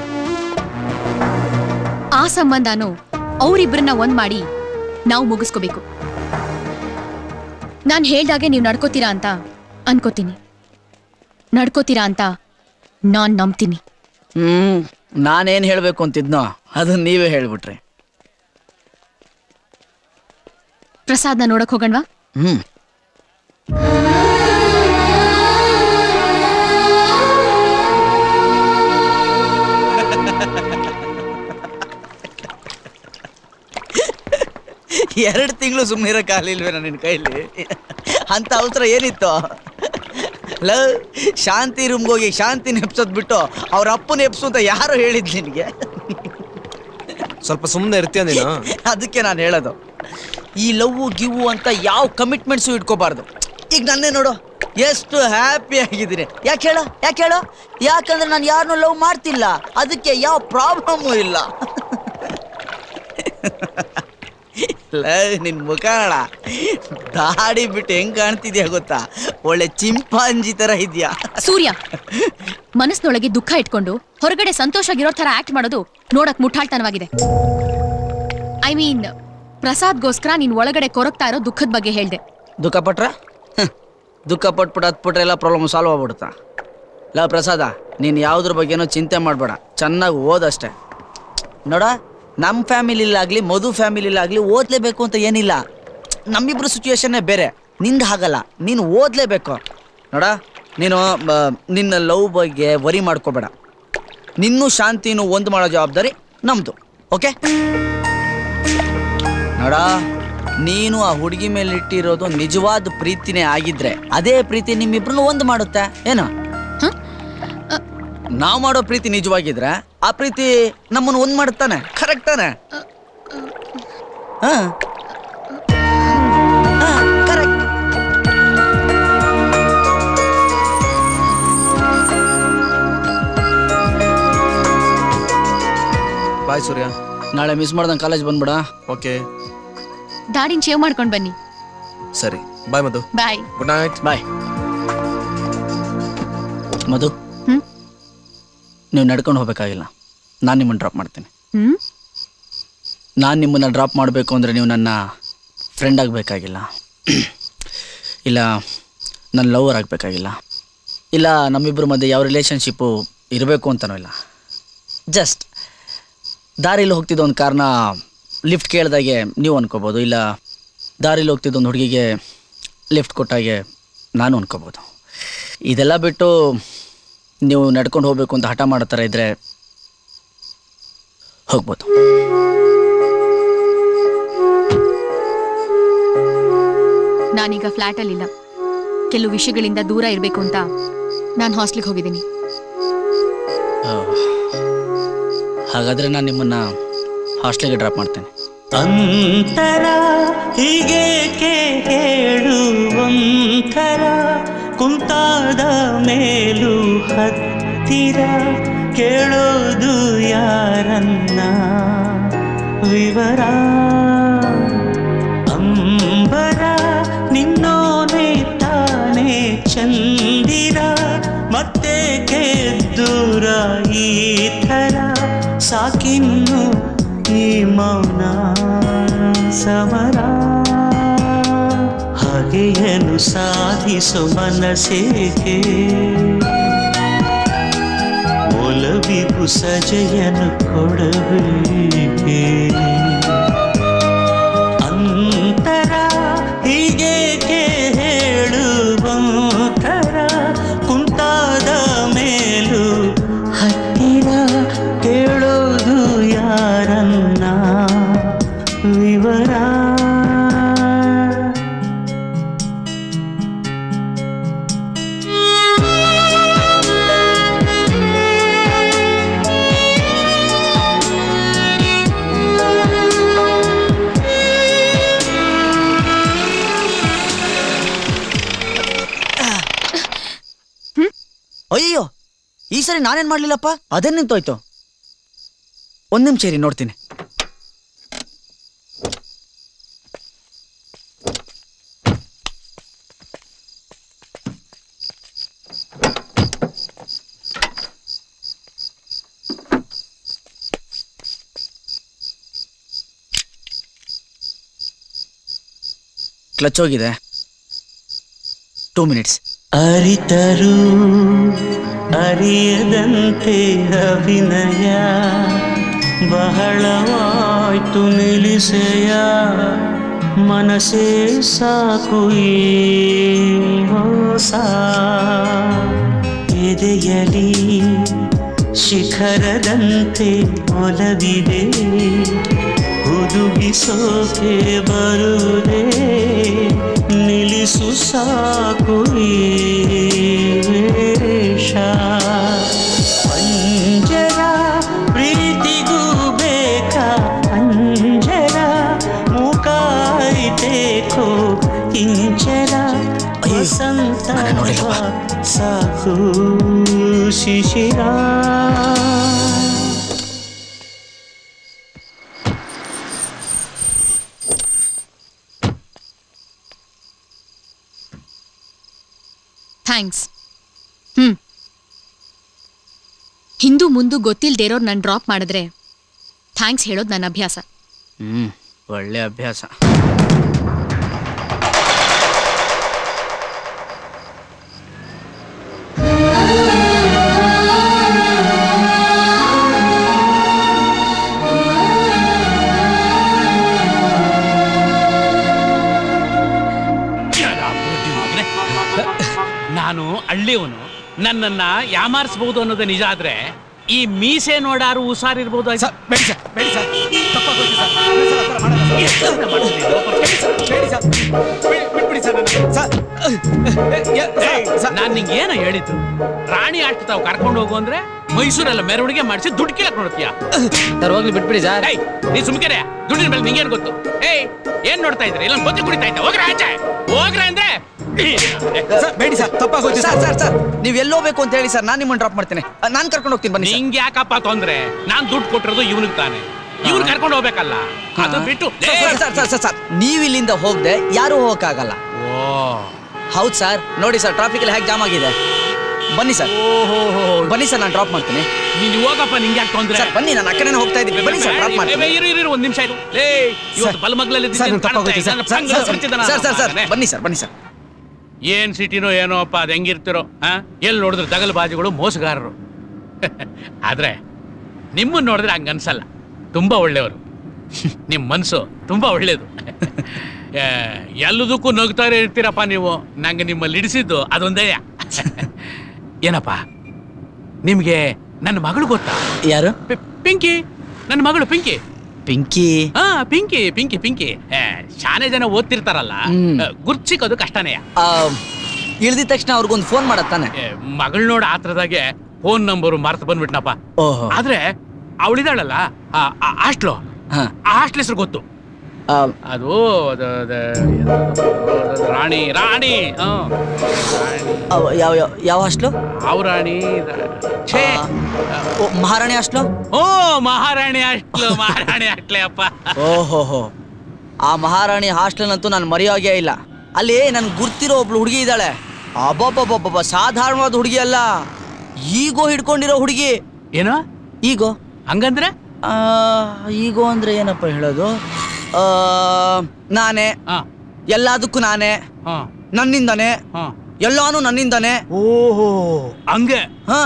ಆ ಸಂಬಂಧನೂ ಅವರಿಬ್ಬರನ್ನ ಒಂದ್ ಮಾಡಿ ನಾವು ಮುಗಿಸ್ಕೋಬೇಕು. ನಾನ್ ಹೇಳ್ದಾಗೆ ನೀವು ನಡ್ಕೋತೀರಾ ಅಂತ ಅನ್ಕೋತೀನಿ, ನಡ್ಕೋತೀರಾ ಅಂತ ನಾನ್ ನಂಬ್ತೀನಿ. ನಾನೇನ್ ಹೇಳ್ಬೇಕು ಅಂತಿದ್ನೋ ಅದನ್ನ ನೀವೇ ಹೇಳ್ಬಿಟ್ರಿ. ಪ್ರಸಾದ್ನ ನೋಡಕ್ ಹೋಗಣ್ವಾ? ಎರಡು ತಿಂಗಳು ಸುಮ್ಮನೆ ಇರೋಕ್ಕಾಗಲಿಲ್ವೇನೋ ನಿನ್ನ ಕೈಲಿ? ಅಂತ ಅವಸರ ಏನಿತ್ತು? ಶಾಂತಿ ರೂಮ್ಗೆ ಹೋಗಿ ಶಾಂತಿನ ಎಪ್ಸೋದ್ ಬಿಟ್ಟು ಅವ್ರ ಅಪ್ಪನ ಎಪ್ಸು ಅಂತ ಯಾರು ಹೇಳಿದ್ ನಿನಗೆ? ಸ್ವಲ್ಪ ಸುಮ್ಮನೆ ಇರ್ತೀಯ ನೀನು. ಅದಕ್ಕೆ ನಾನು ಹೇಳೋದು, ಈ ಲವ್ ಗಿವ್ ಅಂತ ಯಾವ ಕಮಿಟ್ಮೆಂಟ್ಸು ಇಟ್ಕೋಬಾರ್ದು. ಈಗ ನನ್ನೇ ನೋಡು, ಎಷ್ಟು ಹ್ಯಾಪಿ ಆಗಿದ್ದೀನಿ. ಯಾಕೆ ಹೇಳು? ಯಾಕಂದ್ರೆ ನಾನು ಯಾರನ್ನೂ ಲವ್ ಮಾಡ್ತಿಲ್ಲ, ಅದಕ್ಕೆ ಯಾವ ಪ್ರಾಬ್ಲಮ್ಮು ಇಲ್ಲ. ನಿನ್ ಮುಖ ನೋಡ, ದಾಡಿ ಬಿಟ್ಟು ಹೆಂಗ್ ಕಾಣ್ತಿದ್ಯಾ ಗೊತ್ತಾ? ಒಳ್ಳೆ ಚಿಂಪಾಂಜಿ ತರ ಇದ್ಯಾ. ಸೂರ್ಯ, ಮನಸ್ಸಿನೊಳಗೆ ದುಃಖ ಇಟ್ಕೊಂಡು ಹೊರಗಡೆ ಸಂತೋಷ ಆಗಿರೋ ತರ ಆಕ್ಟ್ ಮಾಡೋದು ನೋಡಕ್ ಮುಟ್ಟಾಳ್ತನವಾಗಿದೆ. ಐ ಮೀನ್, ಪ್ರಸಾದ್ಗೋಸ್ಕರ ನೀನ್ ಒಳಗಡೆ ಕೊರಗ್ತಾ ಇರೋ ದುಃಖದ ಬಗ್ಗೆ ಹೇಳ್ದೆ. ದುಃಖ ಪಟ್ರ ದುಃಖ ಪಟ್ಬಿಟ್ರೆ ಎಲ್ಲ ಪ್ರಾಬ್ಲಮ್ ಸಾಲ್ವ್ ಆಗ್ಬಿಡುತ್ತಾ? ಪ್ರಸಾದ, ನೀನು ಯಾವುದ್ರ ಬಗ್ಗೆನೂ ಚಿಂತೆ ಮಾಡಬೇಡ, ಚೆನ್ನಾಗಿ ಓದಷ್ಟೆ. ನೋಡ, ನಮ್ಮ ಫ್ಯಾಮಿಲಿಲಾಗಲಿ ಮಧು ಫ್ಯಾಮಿಲಿಲಾಗಲಿ ಓದಲೇಬೇಕು ಅಂತ ಏನಿಲ್ಲ. ನಮ್ಮಿಬ್ರು ಸಿಚುವೇಶನ್ನೇ ಬೇರೆ, ನಿಂದು ಹಾಗಲ್ಲ, ನೀನು ಓದಲೇಬೇಕು. ನೋಡ, ನೀನು ನಿನ್ನ ಲವ್ ಬಗ್ಗೆ ವರಿ ಮಾಡ್ಕೋಬೇಡ. ನಿನ್ನೂ ಶಾಂತಿನೂ ಒಂದು ಮಾಡೋ ಜವಾಬ್ದಾರಿ ನಮ್ಮದು, ಓಕೆ? ನೋಡ, ನೀನು ಆ ಹುಡುಗಿ ಮೇಲೆ ಇಟ್ಟಿರೋದು ನಿಜವಾದ ಪ್ರೀತಿನೇ ಆಗಿದ್ರೆ ಅದೇ ಪ್ರೀತಿ ನಿಮ್ಮಿಬ್ರನ್ನು ಒಂದು ಮಾಡುತ್ತೆ ಏನು? ನಾವು ಮಾಡೋ ಪ್ರೀತಿ ನಿಜವಾಗಿದ್ರೆ ಆ ಪ್ರೀತಿ ನಮ್ಮನ್ನು ಒಂದು ಮಾಡುತ್ತಾನೆ, ಕರೆಕ್ಟ್ ತಾನೆ? ಕರೆಕ್ಟ್. ಬಾಯ್ ಸೂರ್ಯ. ನಾಳೆ ಮಿಸ್ ಮಾಡ್ದಂಗೆ ಕಾಲೇಜ್ ಬಂದ್ಬಿಡ. ಓಕೆ. ದಾಡಿನ ಶೇವ್ ಮಾಡ್ಕೊಂಡು ಬನ್ನಿ. ಸರಿ, ಬಾಯ್ ಮಧು. ಬಾಯ್. Good night. ಬಾಯ್. ಮಧು, ನೀವು ನಡ್ಕೊಂಡು ಹೋಗ್ಬೇಕಾಗಿಲ್ಲ, ನಾನು ನಿಮ್ಮನ್ನು ಡ್ರಾಪ್ ಮಾಡ್ತೀನಿ. ನಾನು ನಿಮ್ಮನ್ನು ಡ್ರಾಪ್ ಮಾಡಬೇಕು ಅಂದರೆ ನೀವು ನನ್ನ ಫ್ರೆಂಡ್ ಆಗಬೇಕಾಗಿಲ್ಲ, ಇಲ್ಲ ನನ್ನ ಲವರ್ ಆಗಬೇಕಾಗಿಲ್ಲ, ಇಲ್ಲ ನಮ್ಮಿಬ್ಬರ ಮಧ್ಯೆ ಯಾವ ರಿಲೇಷನ್ಶಿಪ್ಪು ಇರಬೇಕು ಅಂತನೂ ಇಲ್ಲ. ಜಸ್ಟ್ ದಾರಿಲಿ ಹೋಗ್ತಿದ್ದ ಒಂದು ಕಾರ್ನ ಲಿಫ್ಟ್ ಕೇಳಿದಾಗೆ ನೀವು ಅನ್ಕೋಬೋದು, ಇಲ್ಲ ದಾರಿಲಿ ಹೋಗ್ತಿದ್ದ ಒಂದು ಹುಡುಗಿಗೆ ಲಿಫ್ಟ್ ಕೊಟ್ಟಾಗೆ ನಾನು ಅನ್ಕೋಬೋದು. ಇದೆಲ್ಲ ಬಿಟ್ಟು ನೀವು ನಡ್ಕೊಂಡು ಹೋಗ್ಬೇಕು ಅಂತ ಹಠ ಮಾಡೋ ಥರ ಇದ್ದರೆ ಹೋಗ್ಬೋದು. ನಾನೀಗ ಫ್ಲ್ಯಾಟಲ್ಲಿಲ್ಲ, ಕೆಲವು ವಿಷಯಗಳಿಂದ ದೂರ ಇರಬೇಕು ಅಂತ ನಾನು ಹಾಸ್ಟೆಲ್ಗೆ ಹೋಗಿದ್ದೀನಿ. ಹಾಗಾದರೆ ನಾನು ನಿಮ್ಮನ್ನು ಹಾಸ್ಟೆಲ್ಗೆ ಡ್ರಾಪ್ ಮಾಡ್ತೇನೆ. ಅಂತರ ಹೀಗೇಕೆ ಹೇಳುವಂತರ, ಕುಂತಾದ ಮೇಲೂ ಹತ್ತಿರ ಕೇಳೋದು ಯಾರನ್ನ ವಿವರ. ಅಂಬರ ನಿನ್ನೋನೆ ತಾನೇ ಚಂದಿರ, ಮತ್ತೆ ದೂರ ಈ ಥರ ಸಾಕಿನ್ನು ಈ ಮೌನ ಸಮರ. ಹಾಗೆಯನು ಸಾಧಿಸು ಮನಸ್ಸೇಕೆ, ಒಲವಿಗೂ ಸಜೆಯನು ಕೊಡಬೇಕೆ. ಅಂತರ ಹೀಗೇಕೆ ಹೇಳುವಂತರ, ಕುಂತಾದ ಮೇಲೂ ಹತ್ತಿರ ಕೇಳೋದು ಯಾರನ್ನ ವಿವರ. ಅಯ್ಯೋ, ಈ ಸರಿ ನಾನೇನು ಮಾಡಲಿಲ್ಲಪ್ಪ, ಅದೇನು ನಿಂತೋಯ್ತು. ಒಂದು ನಿಮಿಷ ಇರಿ, ನೋಡ್ತೀನಿ. ಕ್ಲಚ್ ಹೋಗಿದೆ. 2 minutes. ಅರಿತರು ಅರಿಯದಂತೆ ಅಭಿನಯ ಬಹಳವಾಯ್ತು ನಿಲ್ಲಿಸೆಯ ಮನಸೇ ಸಾಕು ಈ ಹೊಸ ಎದೆಯಲಿ ಶಿಖರದಂತೆ ಒಲವಿದೆ ಹುದುಗಿಸೋಕೆ ಬರುವುದೇ ನಿಲ್ಲಿಸು ಸಾಕು ಈ ವೇಷ ಪಂಜರ ಪ್ರೀತಿಗೂ ಬೇಕಾ ಪಂಜರ ಮುಖಾಯಿತೇಕೋ ಇಂಚರ ವಸಂತ ಸಾಕು ಶಿಶಿರ. ಥ್ಯಾಂಕ್ಸ್. ಹಿಂದೂ ಮುಂದೆ ಗೊತ್ತಿಲ್ದೇ ಇರೋರು ನಾನು ಡ್ರಾಪ್ ಮಾಡಿದ್ರೆ ಥ್ಯಾಂಕ್ಸ್ ಹೇಳೋದು ನನ್ನ ಅಭ್ಯಾಸ. ಒಳ್ಳೆ ಅಭ್ಯಾಸ. ನಾನು ಹಳ್ಳಿಯವನು, ನನ್ನನ್ನ ಯಾಮಾರಿಸಬಹುದು ಅನ್ನೋದು ನಿಜ ಆದ್ರೆ ಈ ಮೀಸೆ ನೋಡಾರು ಹುಷಾರಿರ್ಬೋದು. ನಾನ್ ನಿಂಗೆ ಏನೋ ಹೇಳಿದ್ದು, ರಾಣಿ ಅಷ್ಟು ತಾವು ಕರ್ಕೊಂಡು ಹೋಗು ಅಂದ್ರೆ ಮೈಸೂರೆಲ್ಲ ಮೆರವಣಿಗೆ ಮಾಡಿಸಿ ದುಡ್ಡು ಕೇಳಕ್ ನೋಡ್ತೀಯ. ಹೋಗ್ಲಿ ಬಿಟ್ಬಿಡಿ ಸರ್. ನೀ ಸುಮ್ಕೆರೆ, ದುಡ್ಡಿನ ಮೇಲೆ ನಿಂಗೇನ್ ಗೊತ್ತು? ಏನ್ ನೋಡ್ತಾ ಇದ್ರಿ? ಇಲ್ಲ ಬೊತ್ತಿ ಕುಡಿತಾ ಇದ್ದ. ಹೋಗ್ರ ಆಚೆ ಹೋಗ್ರ ಅಂದ್ರೆ ಬೇಡಿ ಸರ್, ತಪ್ಪಾಗೋಯ್ತು ಸರ್. ಸರ್ ಸರ್ ನೀವ್ ಎಲ್ಲೋಬೇಕು ಅಂತ ಹೇಳಿ ಸರ್, ನಾನು ನಿಮ್ಮನ್ನ ಡ್ರಾಪ್ ಮಾಡ್ತೇನೆ. ನಾನ್ ಕರ್ಕೊಂಡು ಹೋಗ್ತೀನಿ ಬನ್ನಿ. ನಿಂಗೆ ಯಾಕಪ್ಪ ತೊಂದ್ರೆ? ನಾನ್ ದುಡ್ಡು ಕೊಟ್ಟಿರೋದು ಇವನಿಗೆ ತಾನೆ, ಇವ್ರು ಕರ್ಕೊಂಡು ಹೋಗ್ಬೇಕಲ್ಲ. ಅದು ಬಿಟ್ಟು ಸರ್ ನೀವ್ ಇಲ್ಲಿಂದ ಹೋಗ್ದೆ ಯಾರು ಹೋಗಕ್ಕಾಗಲ್ಲ. ಹೌದ್ ಸರ್, ನೋಡಿ ಸರ್ ಟ್ರಾಫಿಕ್ ಅಲ್ಲಿ ಹೇಗೆ ಜಾಮ್ ಆಗಿದೆ. ಬನ್ನಿ ಸರ್, ಬನ್ನಿ ಸರ್, ನಾನು ಡ್ರಾಪ್ ಮಾಡ್ತೀನಿ. ನೀನು ಹೋಗಪ್ಪ, ನಿಂಗೆ ಯಾಕೆ ತೊಂದ್ರೆ? ಬನ್ನಿ, ನಾನು ಆ ಕಡೆನೇ ಹೋಗ್ತಾ ಇದ್ದೀನಿ. ಬನ್ನಿ ಸರ್, ಡ್ರಾಪ್ ಮಾಡ್ತೀನಿ. ಇರು ಒಂದ್ ನಿಮಿಷ ಇರು. ಇವತ್ತು ಬಲಮಗ್ಲಲ್ಲಿ ಬನ್ನಿ ಸರ್, ಬನ್ನಿ ಸರ್. ಏನ್ ಸಿಟಿನೋ ಏನೋ ಅಪ್ಪ, ಅದ್ ಹೆಂಗಿರ್ತಿರೋ. ಎಲ್ಲಿ ನೋಡಿದ್ರೆ ದಗಲ್ಬಾಜಿಗಳು, ಮೋಸಗಾರರು. ಆದ್ರೆ ನಿಮ್ಮನ್ನ ನೋಡಿದ್ರೆ ಹಂಗ ಅನ್ಸಲ್ಲ. ತುಂಬಾ ಒಳ್ಳೆಯವರು. ನಿಮ್ ಮನ್ಸು ತುಂಬಾ ಒಳ್ಳೇದು. ಎಲ್ಲದಕ್ಕೂ ನಗ್ತಾರೆ ಇರ್ತೀರಪ್ಪ ನೀವು. ನಂಗೆ ನಿಮ್ಮಲ್ಲಿ ಇಡಿಸಿದ್ದು ಅದೊಂದೇ. ಏನಪ್ಪ, ನಿಮ್ಗೆ ನನ್ನ ಮಗಳು ಗೊತ್ತಾ? ಯಾರು? ಪಿಂಕಿ, ನನ್ನ ಮಗಳು ಪಿಂಕಿ. ಪಿಂಕಿ? ಪಿಂಕಿ ಪಿಂಕಿ ಪಿಂಕಿ. ಶಾನೆ ಜನ ಓದ್ತಿರ್ತಾರಲ್ಲ, ಗುರ್ಸಿಕೋದು ಕಷ್ಟನೇ. ಇಳ್ದಿದ ತಕ್ಷಣ ಅವ್ರಿಗೊಂದು ಫೋನ್ ಮಾಡತ್ತಾನೆ. ಮಗಳು ನೋಡ ಆತ್ರದಾಗೆ ಫೋನ್ ನಂಬರ್ ಮರ್ತು ಬಂದ್ಬಿಟ್ನಪ್ಪ. ಆದ್ರೆ ಅವಳಿದಾಳಲ್ಲ ಹಾಸ್ಟ್ಲು, ಆ ಹಾಸ್ಟ್ಲ್ ಹೆಸರು ಗೊತ್ತು. ಅದು ರಾಣಿ. ರಾಣಿ ಯಾವ hostel? Rani Maharani hostel. Maharani hostel. Maharani ಹಾಸ್ಟ್ಲೇ ಅಪ್ಪ. ಓಹೋ, ಆ ಮಹಾರಾಣಿ ಹಾಸ್ಟೆಲ್ನಂತೂ ನಾನು ಮರೆಯೋಗೇ ಇಲ್ಲ. ಅಲ್ಲಿ ನನ್ ಗುರ್ತಿರೋ ಒಬ್ಳು ಹುಡುಗಿ ಇದ್ದಾಳೆ. ಅಬ್ಬಬ್ಬಬ್ಬಬ್ಬ, ಸಾಧಾರಣವಾದ ಹುಡುಗಿ ಅಲ್ಲ, ಈಗೋ ಹಿಡ್ಕೊಂಡಿರೋ ಹುಡುಗಿ. ಏನೋ ಈಗೋ? ಹಂಗಂದ್ರೆ ಈಗೋ ಅಂದ್ರೆ ಏನಪ್ಪ ಹೇಳೋದು? ನಾನೇ, ಎಲ್ಲದಕ್ಕೂ ನಾನೇ, ನನ್ನಿಂದಾನೆ, ಎಲ್ಲಾನು ನನ್ನಿಂದಾನೆ. ಓಹೋ, ಹಂಗೆ.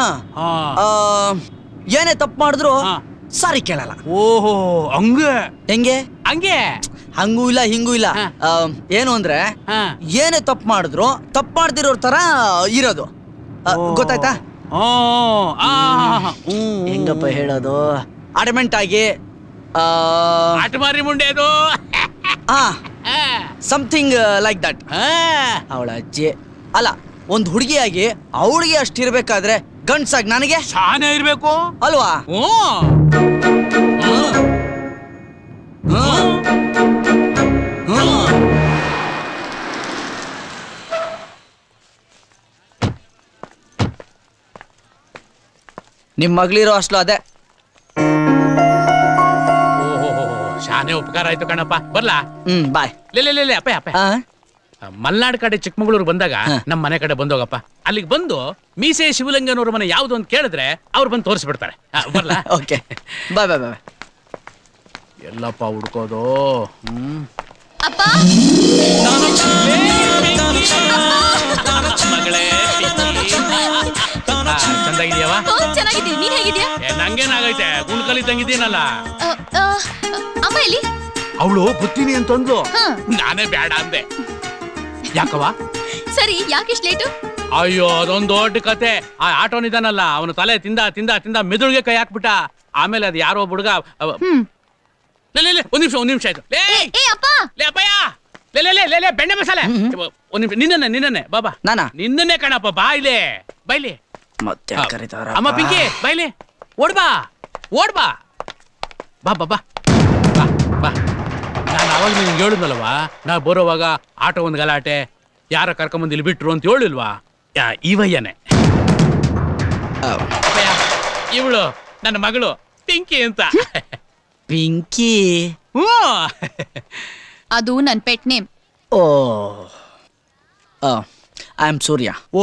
ಏನೇ ತಪ್ಪು ಮಾಡಿದ್ರು ಸಾರಿ ಕೇಳಲ್ಲ. ಓಹೋ, ಹಂಗೆ. ಹೆಂಗೆ? ಹಂಗೆ. ಹಂಗೂ ಇಲ್ಲ ಹಿಂಗೂ ಇಲ್ಲ. ಏನು ಅಂದ್ರೆ ಏನೇ ತಪ್ಪು ಮಾಡಿದ್ರು ತಪ್ಪು ಮಾಡ್ದಿರೋರ್ ತರ ಇರೋದು. ಗೊತ್ತಾಯ್ತಾ? ಹೆಂಗಪ್ಪ ಹೇಳೋದು? ಅಡಮೆಂಟ್ ಆಗಿ, ಆಟಮಾರಿ ಮುಂಡೆ ಅದು. Something like that. ಅವಳ ಅಜ್ಜಿ ಅಲ್ಲ, ಒಂದು ಹುಡುಗಿಯಾಗಿ ಅವಳಿಗೆ ಅಷ್ಟಿರ್ಬೇಕಾದ್ರೆ ಗಂಡ್ಸಾಗಿ ನನಗೆ ಶಾನೆ ಇರ್ಬೇಕು ಅಲ್ವಾ? ನಿಮ್ ಮಗಳಿರೋ ಅಷ್ಟು ಅದೇ. ಶಾನೆ ಉಪಕಾರ ಆಯ್ತು ಕಣಪ್ಪ. ಬರ್ಲಾ? ಬಾಯ್. ಲೇ ಅಪ್ಪ ಅಪ್ಪ, ಮಲ್ನಾಡ್ ಕಡೆ ಚಿಕ್ಕಮಗಳೂರು ಬಂದಾಗ ನಮ್ಮ ಮನೆ ಕಡೆ ಬಂದೋಗಪ್ಪ. ಅಲ್ಲಿಗೆ ಬಂದು ಮೀಸೆ ಶಿವಲಿಂಗನವ್ರ ಮನೆ ಯಾವ್ದು ಅಂತ ಕೇಳಿದ್ರೆ ಅವ್ರು ಬಂದು ತೋರಿಸ್ಬಿಡ್ತಾರೆ. ಬರ್ಲಾ? Okay, bye bye bye. ಎಲ್ಲಪ್ಪ ಹುಡ್ಕೋದು? ಅಪ್ಪ ಮಗಳೇ ಚಂದ ಇದೆಯವ? ಚೆನ್ನಾಗಿದ್ದೀನಿ. ನೀನ್ ಹೇಗಿದ್ಯಾ? ನಂಗೇನಾಗೈತೆ ಗುಂಡ್ಕಲಿ ತಂಗಿದ್ದೀನಲ್ಲ. ಅಮ್ಮ ಎಲ್ಲಿ? ಅವಳು ಬುತ್ತೀನಿ ಅಂತಂದ್ಲು. ನಾನೇ ಬೇಡ ಅಂದೆ. ಯಾಕವ? ಸರಿ, ಯಾಕಿಷ್ಟು ಲೇಟು? ಅಯ್ಯೋ ಅದೊಂದು ದೊಡ್ಡ ಕತೆ. ಆ ಆಟೋನಿದಾನಲ್ಲ ಅವನು ತಲೆ ತಿಂದ ತಿಂದ ತಿಂದ ಮೆದುಳಿಗೆ ಕೈ ಹಾಕ್ಬಿಟ್ಟ. ಆಮೇಲೆ ಅದು ಯಾರೋ ಹುಡುಗ ಒಂದ್ ನಿಮಿಷ ಆಯ್ತು. ಬೆಣ್ಣೆ ಮಸಾಲೆ ಒಂದ್ ನಿಮಿಷ. ನಿನ್ನೆ ಬಾಬಾ ನಿನ್ನೆ ಕಣಪ್ಪ. ಬಾ ಇಲ್ಲೇ ಬೈಲಿ. ಮತ್ತೆ ಕರೀತಾರ. ಅಮ್ಮ ಪಿಂಕಿ ಬೈಲಿ. ಓಡ್ಬಾ ಬಾ ಬಾ ಬಾ ಬಾ. ನಾನು ಅವಾಗ ನಿನ್ಗೆ ಹೇಳಿದ್ನಲ್ವಾ, ನಾ ಬರೋವಾಗ ಆಟೋ ಒಂದು ಗಲಾಟೆ, ಯಾರ ಕರ್ಕೊಂಬಂದು ಇಲ್ಲಿ ಬಿಟ್ರು ಅಂತ ಹೇಳಿಲ್ವಾ? ಇವಯ್ಯನೆ ಇವಳು ನನ್ನ ಮಗಳು ಪಿಂಕಿ ಅಂತ. ಪಿಂಕಿ? ಅದು ನನ್ pet name. Oh I am Surya. ಓ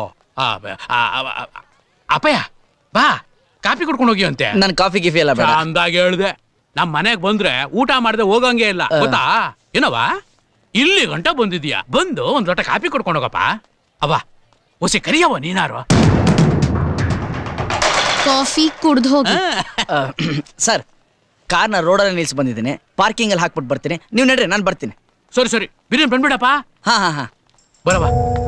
ಅಪ್ಪಯ್ಯ ಬಾ ಕಾಫಿ ಕುಡ್ಕೊಂಡು ಹೋಗಿ ಅಂತೆ. ನನ್ ಕಾಫಿ ಗಿಫಿ ಎಲ್ಲ ಬೇಡ. ಅಂದಾಗ ಹೇಳ್ದೆ. ನಮ್ ಮನೆಗ್ ಬಂದ್ರೆ ಊಟ ಮಾಡದೆ ಹೋಗಂಗೆ ಇಲ್ಲ ಗೊತ್ತಾ? ಏನವಾ ಇಲ್ಲಿ ಗಂಟ ಬಂದಿದ್ಯಾ? ಬಂದು ಒಂದ್ ಲೋಟ ಕಾಫಿ ಕುಡ್ಕೊಂಡು ಹೋಗಪ್ಪ. ಅವ್ವ ಒಸಿ ಕರಿಯವ ನೀನಾರು. ಕಾಫಿ ಕುಡ್ದು ಹೋಗಿ. ಸರ್, ಕಾರ್ನ ರೋಡಲ್ಲಿ ನಿಲ್ಸಿ ಬಂದಿದ್ದೀನಿ. ಪಾರ್ಕಿಂಗ್ ಅಲ್ಲಿ ಹಾಕ್ಬಿಟ್ಟು ಬರ್ತೀನಿ. ನೀವು ನಡ್ರಿ, ನಾನು ಬರ್ತೀನಿ. ಸರಿ ಬಿರಿಯಾನಿ ಬಂದ್ಬಿಡಪ್ಪ. ಹಾ ಬರವಾ.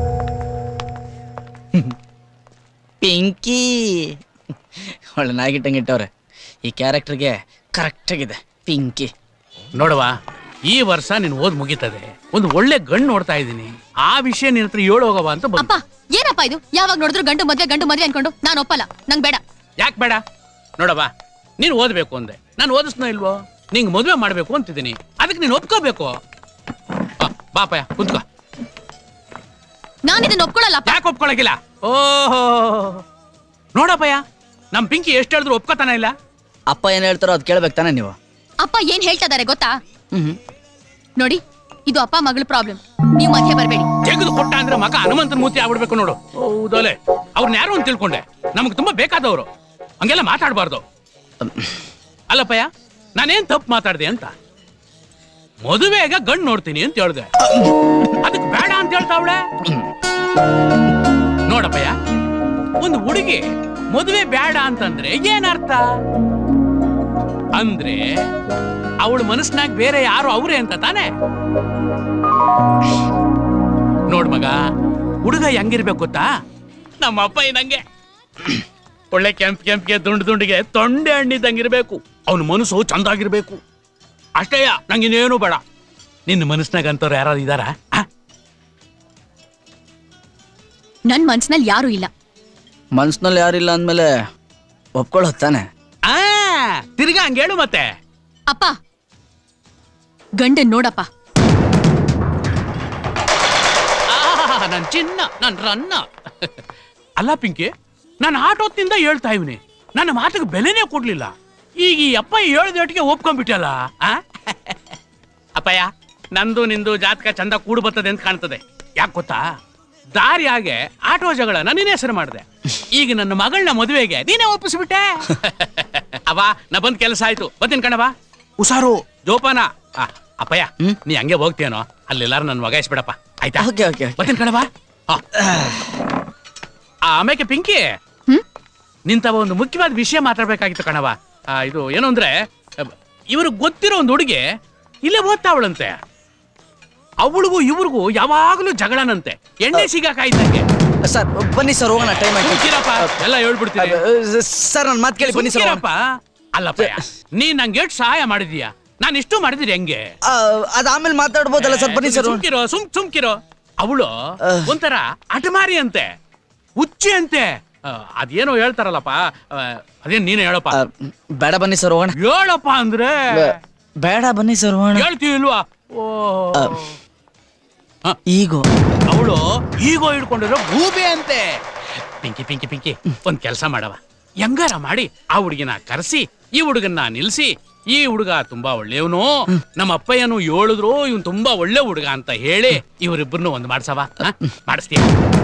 ಪಿಂಕಿ ಒಳ್ಳೆ ನಾಗಿಟ್ಟಂಗಿಟ್ಟವ್ರೆ. ಈ ಕ್ಯಾರೆಕ್ಟರ್ಗೆ ಕರೆಕ್ಟ್ ಆಗಿದೆ ಪಿಂಕಿ. ನೋಡವ, ಈ ವರ್ಷ ನೀನು ಓದ್ ಮುಗಿತದೆ. ಒಂದು ಒಳ್ಳೆ ಗಂಡು ನೋಡ್ತಾ ಇದ್ದೀನಿ. ಆ ವಿಷಯ ನಿನ್ನ ಹತ್ರ ಹೇಳು ಹೋಗವ ಅಂತ ಬಂದ. ಅಪ್ಪ ಏನಪ್ಪ ಇದು? ಯಾವಾಗ ನೋಡಿದ್ರು ಗಂಡು ಮದ್ವೆ ಅನ್ಕೊಂಡು ನಾನು ಒಪ್ಪಲ್ಲ. ನಂಗೆ ಬೇಡ. ಯಾಕೆ ಬೇಡ? ನೋಡವ, ನೀನು ಓದ್ಬೇಕು ಅಂದೆ, ನಾನು ಓದಿಸ್ನೋ ಇಲ್ವೋ? ನಿಂಗೆ ಮದುವೆ ಮಾಡ್ಬೇಕು ಅಂತಿದ್ದೀನಿ, ಅದಕ್ಕೆ ನೀನು ಒಪ್ಕೋಬೇಕು. ಬಾಪಯ್ಯ ಕುಂತ್ಕೋ. ನಾನು ಇದನ್ನ ಒಪ್ಕೊಳ್ಳಲ್ಲ. ಯಾಕೆ ಒಪ್ಕೊಳಕಿಲ್ಲ? ಓಹೋ ನೋಡಪ್ಪಯ್ಯ, ನಮ್ ಪಿಂಕಿ ಎಷ್ಟು ಹೇಳಿದ್ರು ಒಪ್ಕೋತಾನ ಇಲ್ಲ. ಅಪ್ಪ ಏನ್ ಹೇಳ್ತಾರೋ ಅದ್ ಕೇಳ್ಬೇಕು ತಾನೆ ನೀವು. ಅಪ್ಪ ಏನ್ ಹೇಳ್ತಾ ಇದಾರೆ ಗೊತ್ತಾ? ನೋಡಿ, ಇದು ಅಪ್ಪ ಮಗಳ ಪ್ರಾಬ್ಲಮ್. ನೀವು ಮಧ್ಯೆ ಬರಬೇಡಿ. ತೆಗೆದು ಕೊಟ್ಟ ಅಂದ್ರೆ ಮಗ ಹನುಮಂತನ ಮೂತಿ ಆಗ್ಬಿಡ್ಬೇಕು ನೋಡು. ಹೌದಲೆ, ಅವ್ರನ್ನ ಯಾರು ಅಂತ ತಿಳ್ಕೊಂಡೆ. ನಮ್ಗೆ ತುಂಬಾ ಬೇಕಾದವರು, ಹಂಗೆಲ್ಲ ಮಾತಾಡಬಾರ್ದು. ಅಲ್ಲಪ್ಪಯ್ಯ, ನಾನೇನ್ ತಪ್ಪು ಮಾತಾಡ್ದೆ ಅಂತ? ಮದುವೆಗ ಗಂಡು ನೋಡ್ತೀನಿ ಅಂತ ಹೇಳ್ದೆ, ಅದಕ್ಕೆ ಬೇಡ ಅಂತ ಹೇಳ್ತಾವಳೆ. ನೋಡಪ್ಪಯ್ಯ, ಒಂದು ಹುಡುಗಿ ಮದುವೆ ಬೇಡ ಅಂತಂದ್ರೆ ಏನರ್ಥ? ಅಂದ್ರೆ ಅವಳ ಮನಸ್ನಾಗ ಬೇರೆ ಯಾರು ಅವ್ರೆ ಅಂತ ತಾನೆ. ನೋಡ್ ಮಗ, ಹುಡುಗ ಹೆಂಗಿರ್ಬೇಕು ಗೊತ್ತಾ? ನಮ್ಮ ಅಪ್ಪ ನಂಗೆ ಒಳ್ಳೆ ಕೆಂಪಿಗೆ ದುಂಡಿಗೆ ತೊಂಡೆ ಹಣ್ಣಿದ್ದಂಗಿರ್ಬೇಕು. ಅವನ ಮನಸ್ಸು ಚಂದಾಗಿರ್ಬೇಕು. ಅಷ್ಟೇಯ, ನಂಗಿನ್ನೇನು ಬೇಡ. ನಿನ್ನ ಮನಸ್ನಾಗ ಅಂತವ್ರು ಯಾರು ಇದಾರ? ನನ್ ಮನ್ಸಿನಲ್ಲಿ ಯಾರು ಇಲ್ಲ. ಮನ್ಸಿನಲ್ಲಿ ಯಾರಿಲ್ಲ ಅಂದ್ಮೇಲೆ ಒಪ್ಕೊಳ್ಳೋತ್ತಾನೆ. ತಿರ್ಗಾ ಹಂಗೇಳು ಮತ್ತೆ. ಅಪ್ಪ, ಗಂಡನ್ ನೋಡಪ್ಪ. ನನ್ ಚಿನ್ನ, ನನ್ ರನ್ನ. ಅಲ್ಲ ಪಿಂಕಿ, ನಾನು ಆಟೋತ್ತಿಂದ ಹೇಳ್ತಾ ಇವನಿ, ನನ್ನ ಮಾತಿಗೆ ಬೆಲೆನೇ ಕೊಡ್ಲಿಲ್ಲ. ಈಗ ಈ ಅಪ್ಪ ಹೇಳ್ದೇಟಿಗೆ ಒಪ್ಕೊಂಡ್ಬಿಟ್ಟಲ್ಲ. ಅಪ್ಪಯ್ಯ, ನಂದು ನಿಂದು ಜಾತಕ ಚಂದ ಕೂಡು ಬರ್ತದೆ ಅಂತ ಕಾಣ್ತದೆ. ಯಾಕೆ ಗೊತ್ತಾ? ದಾರಿಯಾಗೆ ಆಟೋ ಜಗಳನ ನಿನ್ನ ಹೆಸರು ಮಾಡಿದೆ. ಈಗ ನನ್ನ ಮಗಳನ್ನ ಮದುವೆಗೆ ನೀನೇ ಒಪ್ಪಿಸ್ಬಿಟ್ಟೆ. ಅವ ನಾ ಬಂದ್ ಕೆಲಸ ಆಯ್ತು, ಬರ್ತೀನಿ ಕಣವ. ಹುಷಾರು, ಜೋಪಾನ. ಅಪ್ಪಯ್ಯ, ನೀ ಹಂಗೆ ಹೋಗ್ತೀಯನೋ ಅಲ್ಲೆಲ್ಲಾರು ನನ್ನ ವಗಾಯಿಸ್ಬಿಡಪ್ಪ, ಆಯ್ತಾ? ಬರ್ತೀನಿ ಕಣವ. ಆಮೇಲೆ ಪಿಂಕಿ, ನಿಂತವ ಒಂದು ಮುಖ್ಯವಾದ ವಿಷಯ ಮಾತಾಡ್ಬೇಕಾಗಿತ್ತು ಕಣವ. ಇದು ಏನು ಅಂದ್ರೆ, ಇವ್ರಿಗೆ ಗೊತ್ತಿರೋ ಒಂದು ಹುಡುಗಿ ಇಲ್ಲೇ ಓದ್ತಾವಳಂತೆ. ಅವಳಿಗೂ ಇವ್ರಿಗೂ ಯಾವಾಗಲೂ ಜಗಳನಂತೆ, ಎಣ್ಣೆ ಸಿಗಾಕಾಯ್ತಂಗೆ. ಸರ್ ಬನ್ನಿ ಸರ್, ಹೋಗೋಣ. ಟೈಮ್ ಆಯ್ತು. ಎಲ್ಲ ಹೇಳ್ಬಿಡ್ತೀನಿ ಸರ್, ನನ್ನ ಮಾತು ಕೇಳಿ ಬನ್ನಿ ಸರ್. ಅಲ್ಲಪ್ಪ, ನೀ ನಂಗೆ ಎಷ್ಟು ಸಹಾಯ ಮಾಡಿದೀಯಾ, ನಾನು ಇಷ್ಟು ಮಾಡಿದಿರಿ ಹೆಂಗೆ? ಅದ ಆಮೇಲೆ ಮಾತಾಡ್ಬೋದಲ್ಲ ಸರ್. ಬನ್ನಿ ಸರ್. ಸುಮ್ಕಿರೋ. ಅವಳು ಒಂಥರ ಅಟಮಾರಿ ಅಂತೆ, ಹುಚ್ಚಿ ಅಂತೆ. ಅದೇನೋ ಹೇಳ್ತಾರಲ್ಲಪ್ಪ, ಅದೇನ್ ನೀನೇ ಹೇಳಪ್ಪ. ಬೇಡ ಬನ್ನಿ ಸರ್, ಹೋಗೋಣ. ಹೇಳಪ್ಪ ಅಂದ್ರೆ ಬೇಡ ಬನ್ನಿ ಸರ್, ಹೋಗೋಣ. ಹೇಳ್ತೀವಿಲ್ವಾ? ಈಗೋ ಅವಳು ಈಗೋ ಹಿಡ್ಕೊಂಡಿರೋ ಗೂಬೆ ಅಂತೆ. ಪಿಂಕಿ ಒಂದ್ ಕೆಲಸ ಮಾಡವ, ಹೆಂಗಾರ ಮಾಡಿ ಆ ಹುಡುಗಿನ ಕರೆಸಿ ಈ ಹುಡುಗನ್ನ ನಿಲ್ಸಿ, ಈ ಹುಡುಗ ತುಂಬಾ ಒಳ್ಳೆಯವನು, ನಮ್ಮ ಅಪ್ಪಯ್ಯನು ಹೇಳಿದ್ರು ಇವನ್ ತುಂಬಾ ಒಳ್ಳೆ ಹುಡುಗ ಅಂತ ಹೇಳಿ ಇವರಿಬ್ಬರನ್ನು ಒಂದು ಮಾಡ್ಸವ. ಮಾಡಿಸ್ತೀಯ?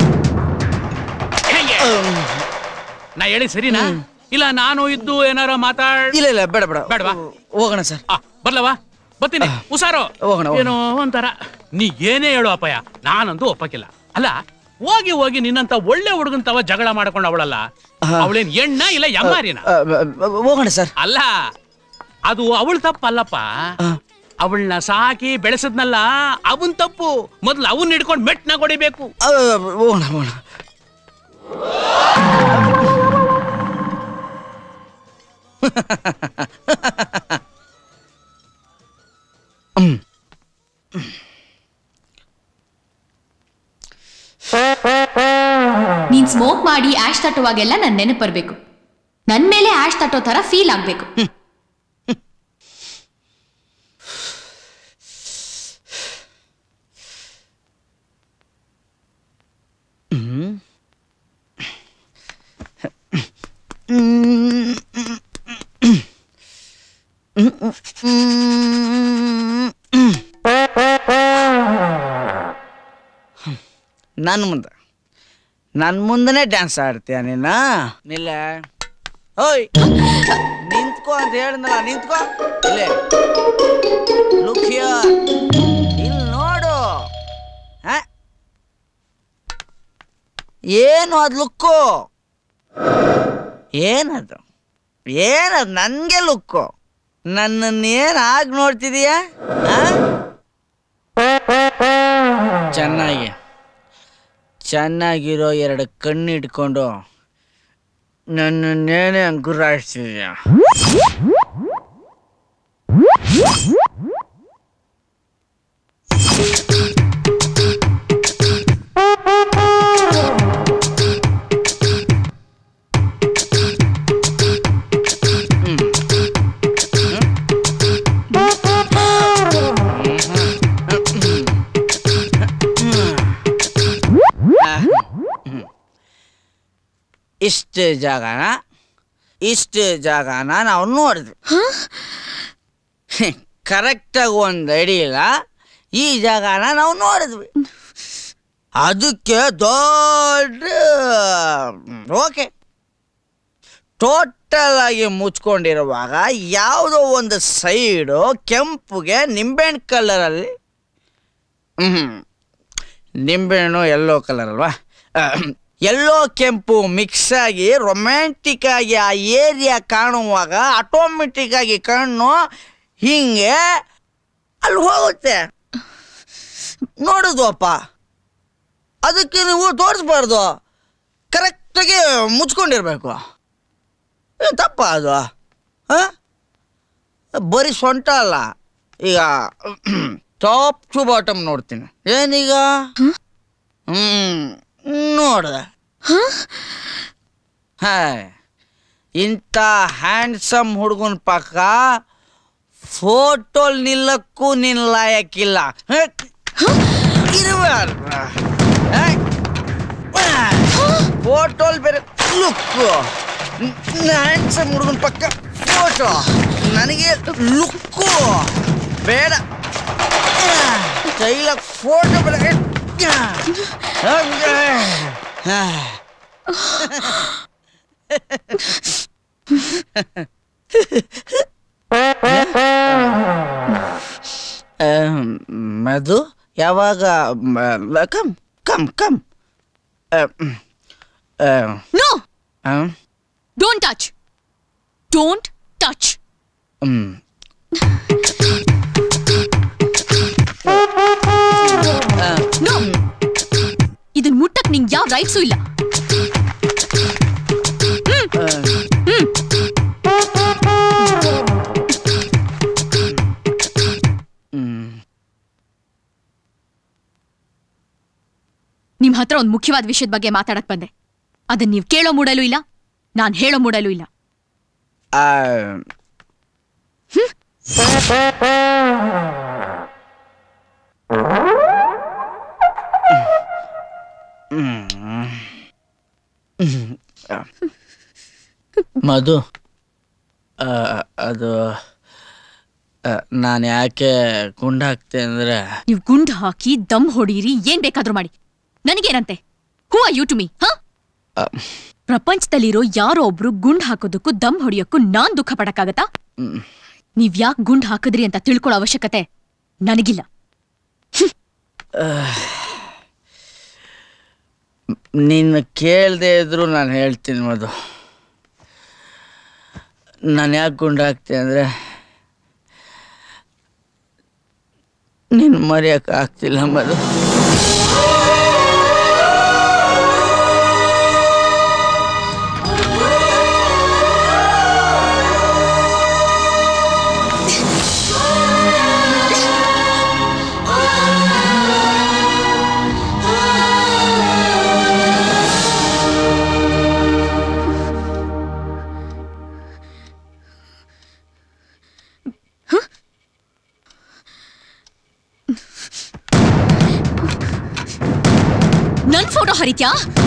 ನಾ ಹೇಳಿ ಸರಿನಾ? ಇಲ್ಲ ನಾನು ಇದ್ದು ಏನಾರ ಮಾತಾಡ? ಇಲ್ಲ ಬೇಡ ಬೇಡವಾ? ಹೋಗೋಣ ಸರ್. ಬರ್ಲವಾ? ಬರ್ತೀನಿ ಹುಷಾರು. ಏನೋ ಒಂಥರ ನೀ ಏನೇ ಹೇಳು ಅಪ್ಪಯ್ಯ, ನಾನಂತೂ ಒಪ್ಪಕ್ಕಿಲ್ಲ. ಅಲ್ಲ ಹೋಗಿ ಹೋಗಿ ನಿನ್ನಂತ ಒಳ್ಳೆ ಹುಡುಗಂತವ ಜಗಳ ಮಾಡ್ಕೊಂಡು ಅವಳಲ್ಲ, ಅವಳೇನ್ ಎಣ್ಣ ಇಲ್ಲ ಎಮ್ಮಾರಿನ? ಹೋಗೋಣ ಸರ್. ಅಲ್ಲ ಅದು ಅವಳ ತಪ್ಪಲ್ಲಪ್ಪ, ಅವಳನ್ನ ಸಾಕಿ ಬೆಳೆಸದ್ನಲ್ಲ ಅವನ್ ತಪ್ಪು. ಮೊದ್ಲು ಅವನ್ ಹಿಡ್ಕೊಂಡು ಮೆಟ್ನ ಹೊಡಿಬೇಕು. ಹೋಗೋಣ ಹೋಗೋಣ. ನೀನ್ ಸ್ಮೋಕ್ ಮಾಡಿ ಆಶ್ ತಟ್ಟುವಾಗೆಲ್ಲ ನನ್ ನೆನಪು ಬರ್ಬೇಕು. ನನ್ ಮೇಲೆ ಆಶ್ ತಟ್ಟೋ ತರ ಫೀಲ್ ಆಗ್ಬೇಕು. ನನ್ ಮುಂದನೆ ಡ್ಯಾನ್ಸ್ ಆಡ್ತೀಯ ನೀನ? ನಿಲ್ಲ ಓಯ್, ನಿಂತ್ಕೋ ಅಂತ ಹೇಳಿದ್ನಲ್ಲ, ನಿಂತ್ಕೋ. ಇಲ್ಲೇ ಲುಕ್ ಹಿಯರ್, ಇಲ್ಲಿ ನೋಡು. ಏನು ಅದು ಲುಕ್ಕು? ಏನದು ನನ್ಗೆ ಲುಕ್ಕು? ನನ್ನನ್ನೇನು ಆಗಿ ನೋಡ್ತಿದೀಯ? ಚೆನ್ನಾಗಿರೋ ಎರಡು ಕಣ್ಣು ಇಟ್ಕೊಂಡು ನನ್ನನ್ನೇನೆ ಗುರಾಯಿಸ್ತಿದೀಯ? ಇಷ್ಟು ಜಾಗನ ನಾವು ನೋಡಿದ್ವಿ. ಕರೆಕ್ಟಾಗಿ ಒಂದು ಐಡಿ ಇಲ್ಲ. ಈ ಜಾಗನ ನಾವು ನೋಡಿದ್ವಿ. ಅದಕ್ಕೆ ದೊಡ್ಡ ಓಕೆ ಟೋಟಲ್ ಆಗಿ ಮುಚ್ಕೊಂಡಿರುವಾಗ ಯಾವುದೋ ಒಂದು ಸೈಡು ಕೆಂಪುಗೆ ನಿಂಬೆಹಣ್ಣು ಕಲರಲ್ಲಿ, ನಿಂಬೆಹಣ್ಣು ಯೆಲ್ಲೋ ಕಲರ್ ಅಲ್ವಾ, ಎಲ್ಲೋ ಕೆಂಪು ಮಿಕ್ಸ್ ಆಗಿ ರೊಮ್ಯಾಂಟಿಕ್ ಆಗಿ ಆ ಏರಿಯಾ ಕಾಣುವಾಗ ಆಟೋಮೆಟಿಕ್ ಆಗಿ ಕಣ್ಣು ಹಿಂಗೆ ಅಲ್ಲಿ ಹೋಗುತ್ತೆ. ನೋಡುದು ಅಪ್ಪ, ಅದಕ್ಕೆ ನೀವು ತೋರಿಸ್ಬಾರ್ದು, ಕರೆಕ್ಟಾಗಿ ಮುಚ್ಕೊಂಡಿರ್ಬೇಕು. ತಪ್ಪ ಅದು? ಬರೀ ಸೊಂಟ ಅಲ್ಲ, ಈಗ ಟಾಪ್ ಟು ಬಾಟಮ್ ನೋಡ್ತೀನಿ. ಏನೀಗ ನೋಡ್ದೆ, ಇಂಥ ಹ್ಯಾಂಡ್ಸಮ್ ಹುಡುಗನ ಪಕ್ಕ ಫೋಟೋಲ್ ನಿಲ್ಲಕ್ಕೂ ನಿನ್ ಲಾಯಕ್ಕಿಲ್ಲ. ಫೋಟೋಲ್ ಬೇರೆ ಲುಕ್ಕು, ಹ್ಯಾಂಡ್ಸಮ್ ಹುಡುಗನ ಪಕ್ಕ ಫೋಟೋ, ನನಗೆ ಲುಕ್ಕು ಬೇಡ. ಕೈಲ ಫೋಟೋ ಬೇಡ. ಮಧು ಯಾವಾಗ? Come come come. No, don't touch, don't touch. No, ಇದನ್ ಮುಟ್ಟಕ್ ನಿಂಗೆ ಯಾವ ರೈಟ್ಸು ಇಲ್ಲ. ನಿಮ್ ಹತ್ರ ಒಂದು ಮುಖ್ಯವಾದ ವಿಷಯದ ಬಗ್ಗೆ ಮಾತಾಡಕ್ ಬಂದೆ. ಅದನ್ನ ನೀವು ಕೇಳೋ ಮೂಡಲೂ ಇಲ್ಲ, ನಾನು ಹೇಳೋ ಮೂಡಲೂ ಇಲ್ಲ. ಮಧು, ಅದು ನಾನು ಯಾಕೆ ಗುಂಡು ಹಾಕ್ತೆ ಅಂದ್ರೆ, ನೀವು ಗುಂಡು ಹಾಕಿ ದಮ್ ಹೊಡೀರಿ, ಏನ್ ಬೇಕಾದ್ರೂ ಮಾಡಿ, ನನಗೇನಂತೆ? Who are you to me? ಪ್ರಪಂಚದಲ್ಲಿರೋ ಯಾರೋ ಒಬ್ರು ಗುಂಡು ಹಾಕೋದಕ್ಕೂ ದಮ್ ಹೊಡಿಯೋಕ್ಕೂ ನಾನ್ ದುಃಖ ಪಡಕ್ಕಾಗತ್ತಾ? ನೀವ್ ಯಾಕೆ ಗುಂಡ್ ಹಾಕಿದ್ರಿ ಅಂತ ತಿಳ್ಕೊಳ್ಳೋ ಅವಶ್ಯಕತೆ ನನಗಿಲ್ಲ. ನಿನ್ನ ಕೇಳದೆ ಇದ್ರು ನಾನು ಹೇಳ್ತೀನಿ ಮಧು. ನಾನು ಯಾಕೆ ಗುಂಡು ಹಾಕ್ತೀನಿ ಅಂದರೆ ನೀನು ಮರೆಯೋಕೆ ಆಗ್ತಿಲ್ಲ ಮಧು. ನನ್ ಫೋಟೋ ಹರಿತ್ಯಾ?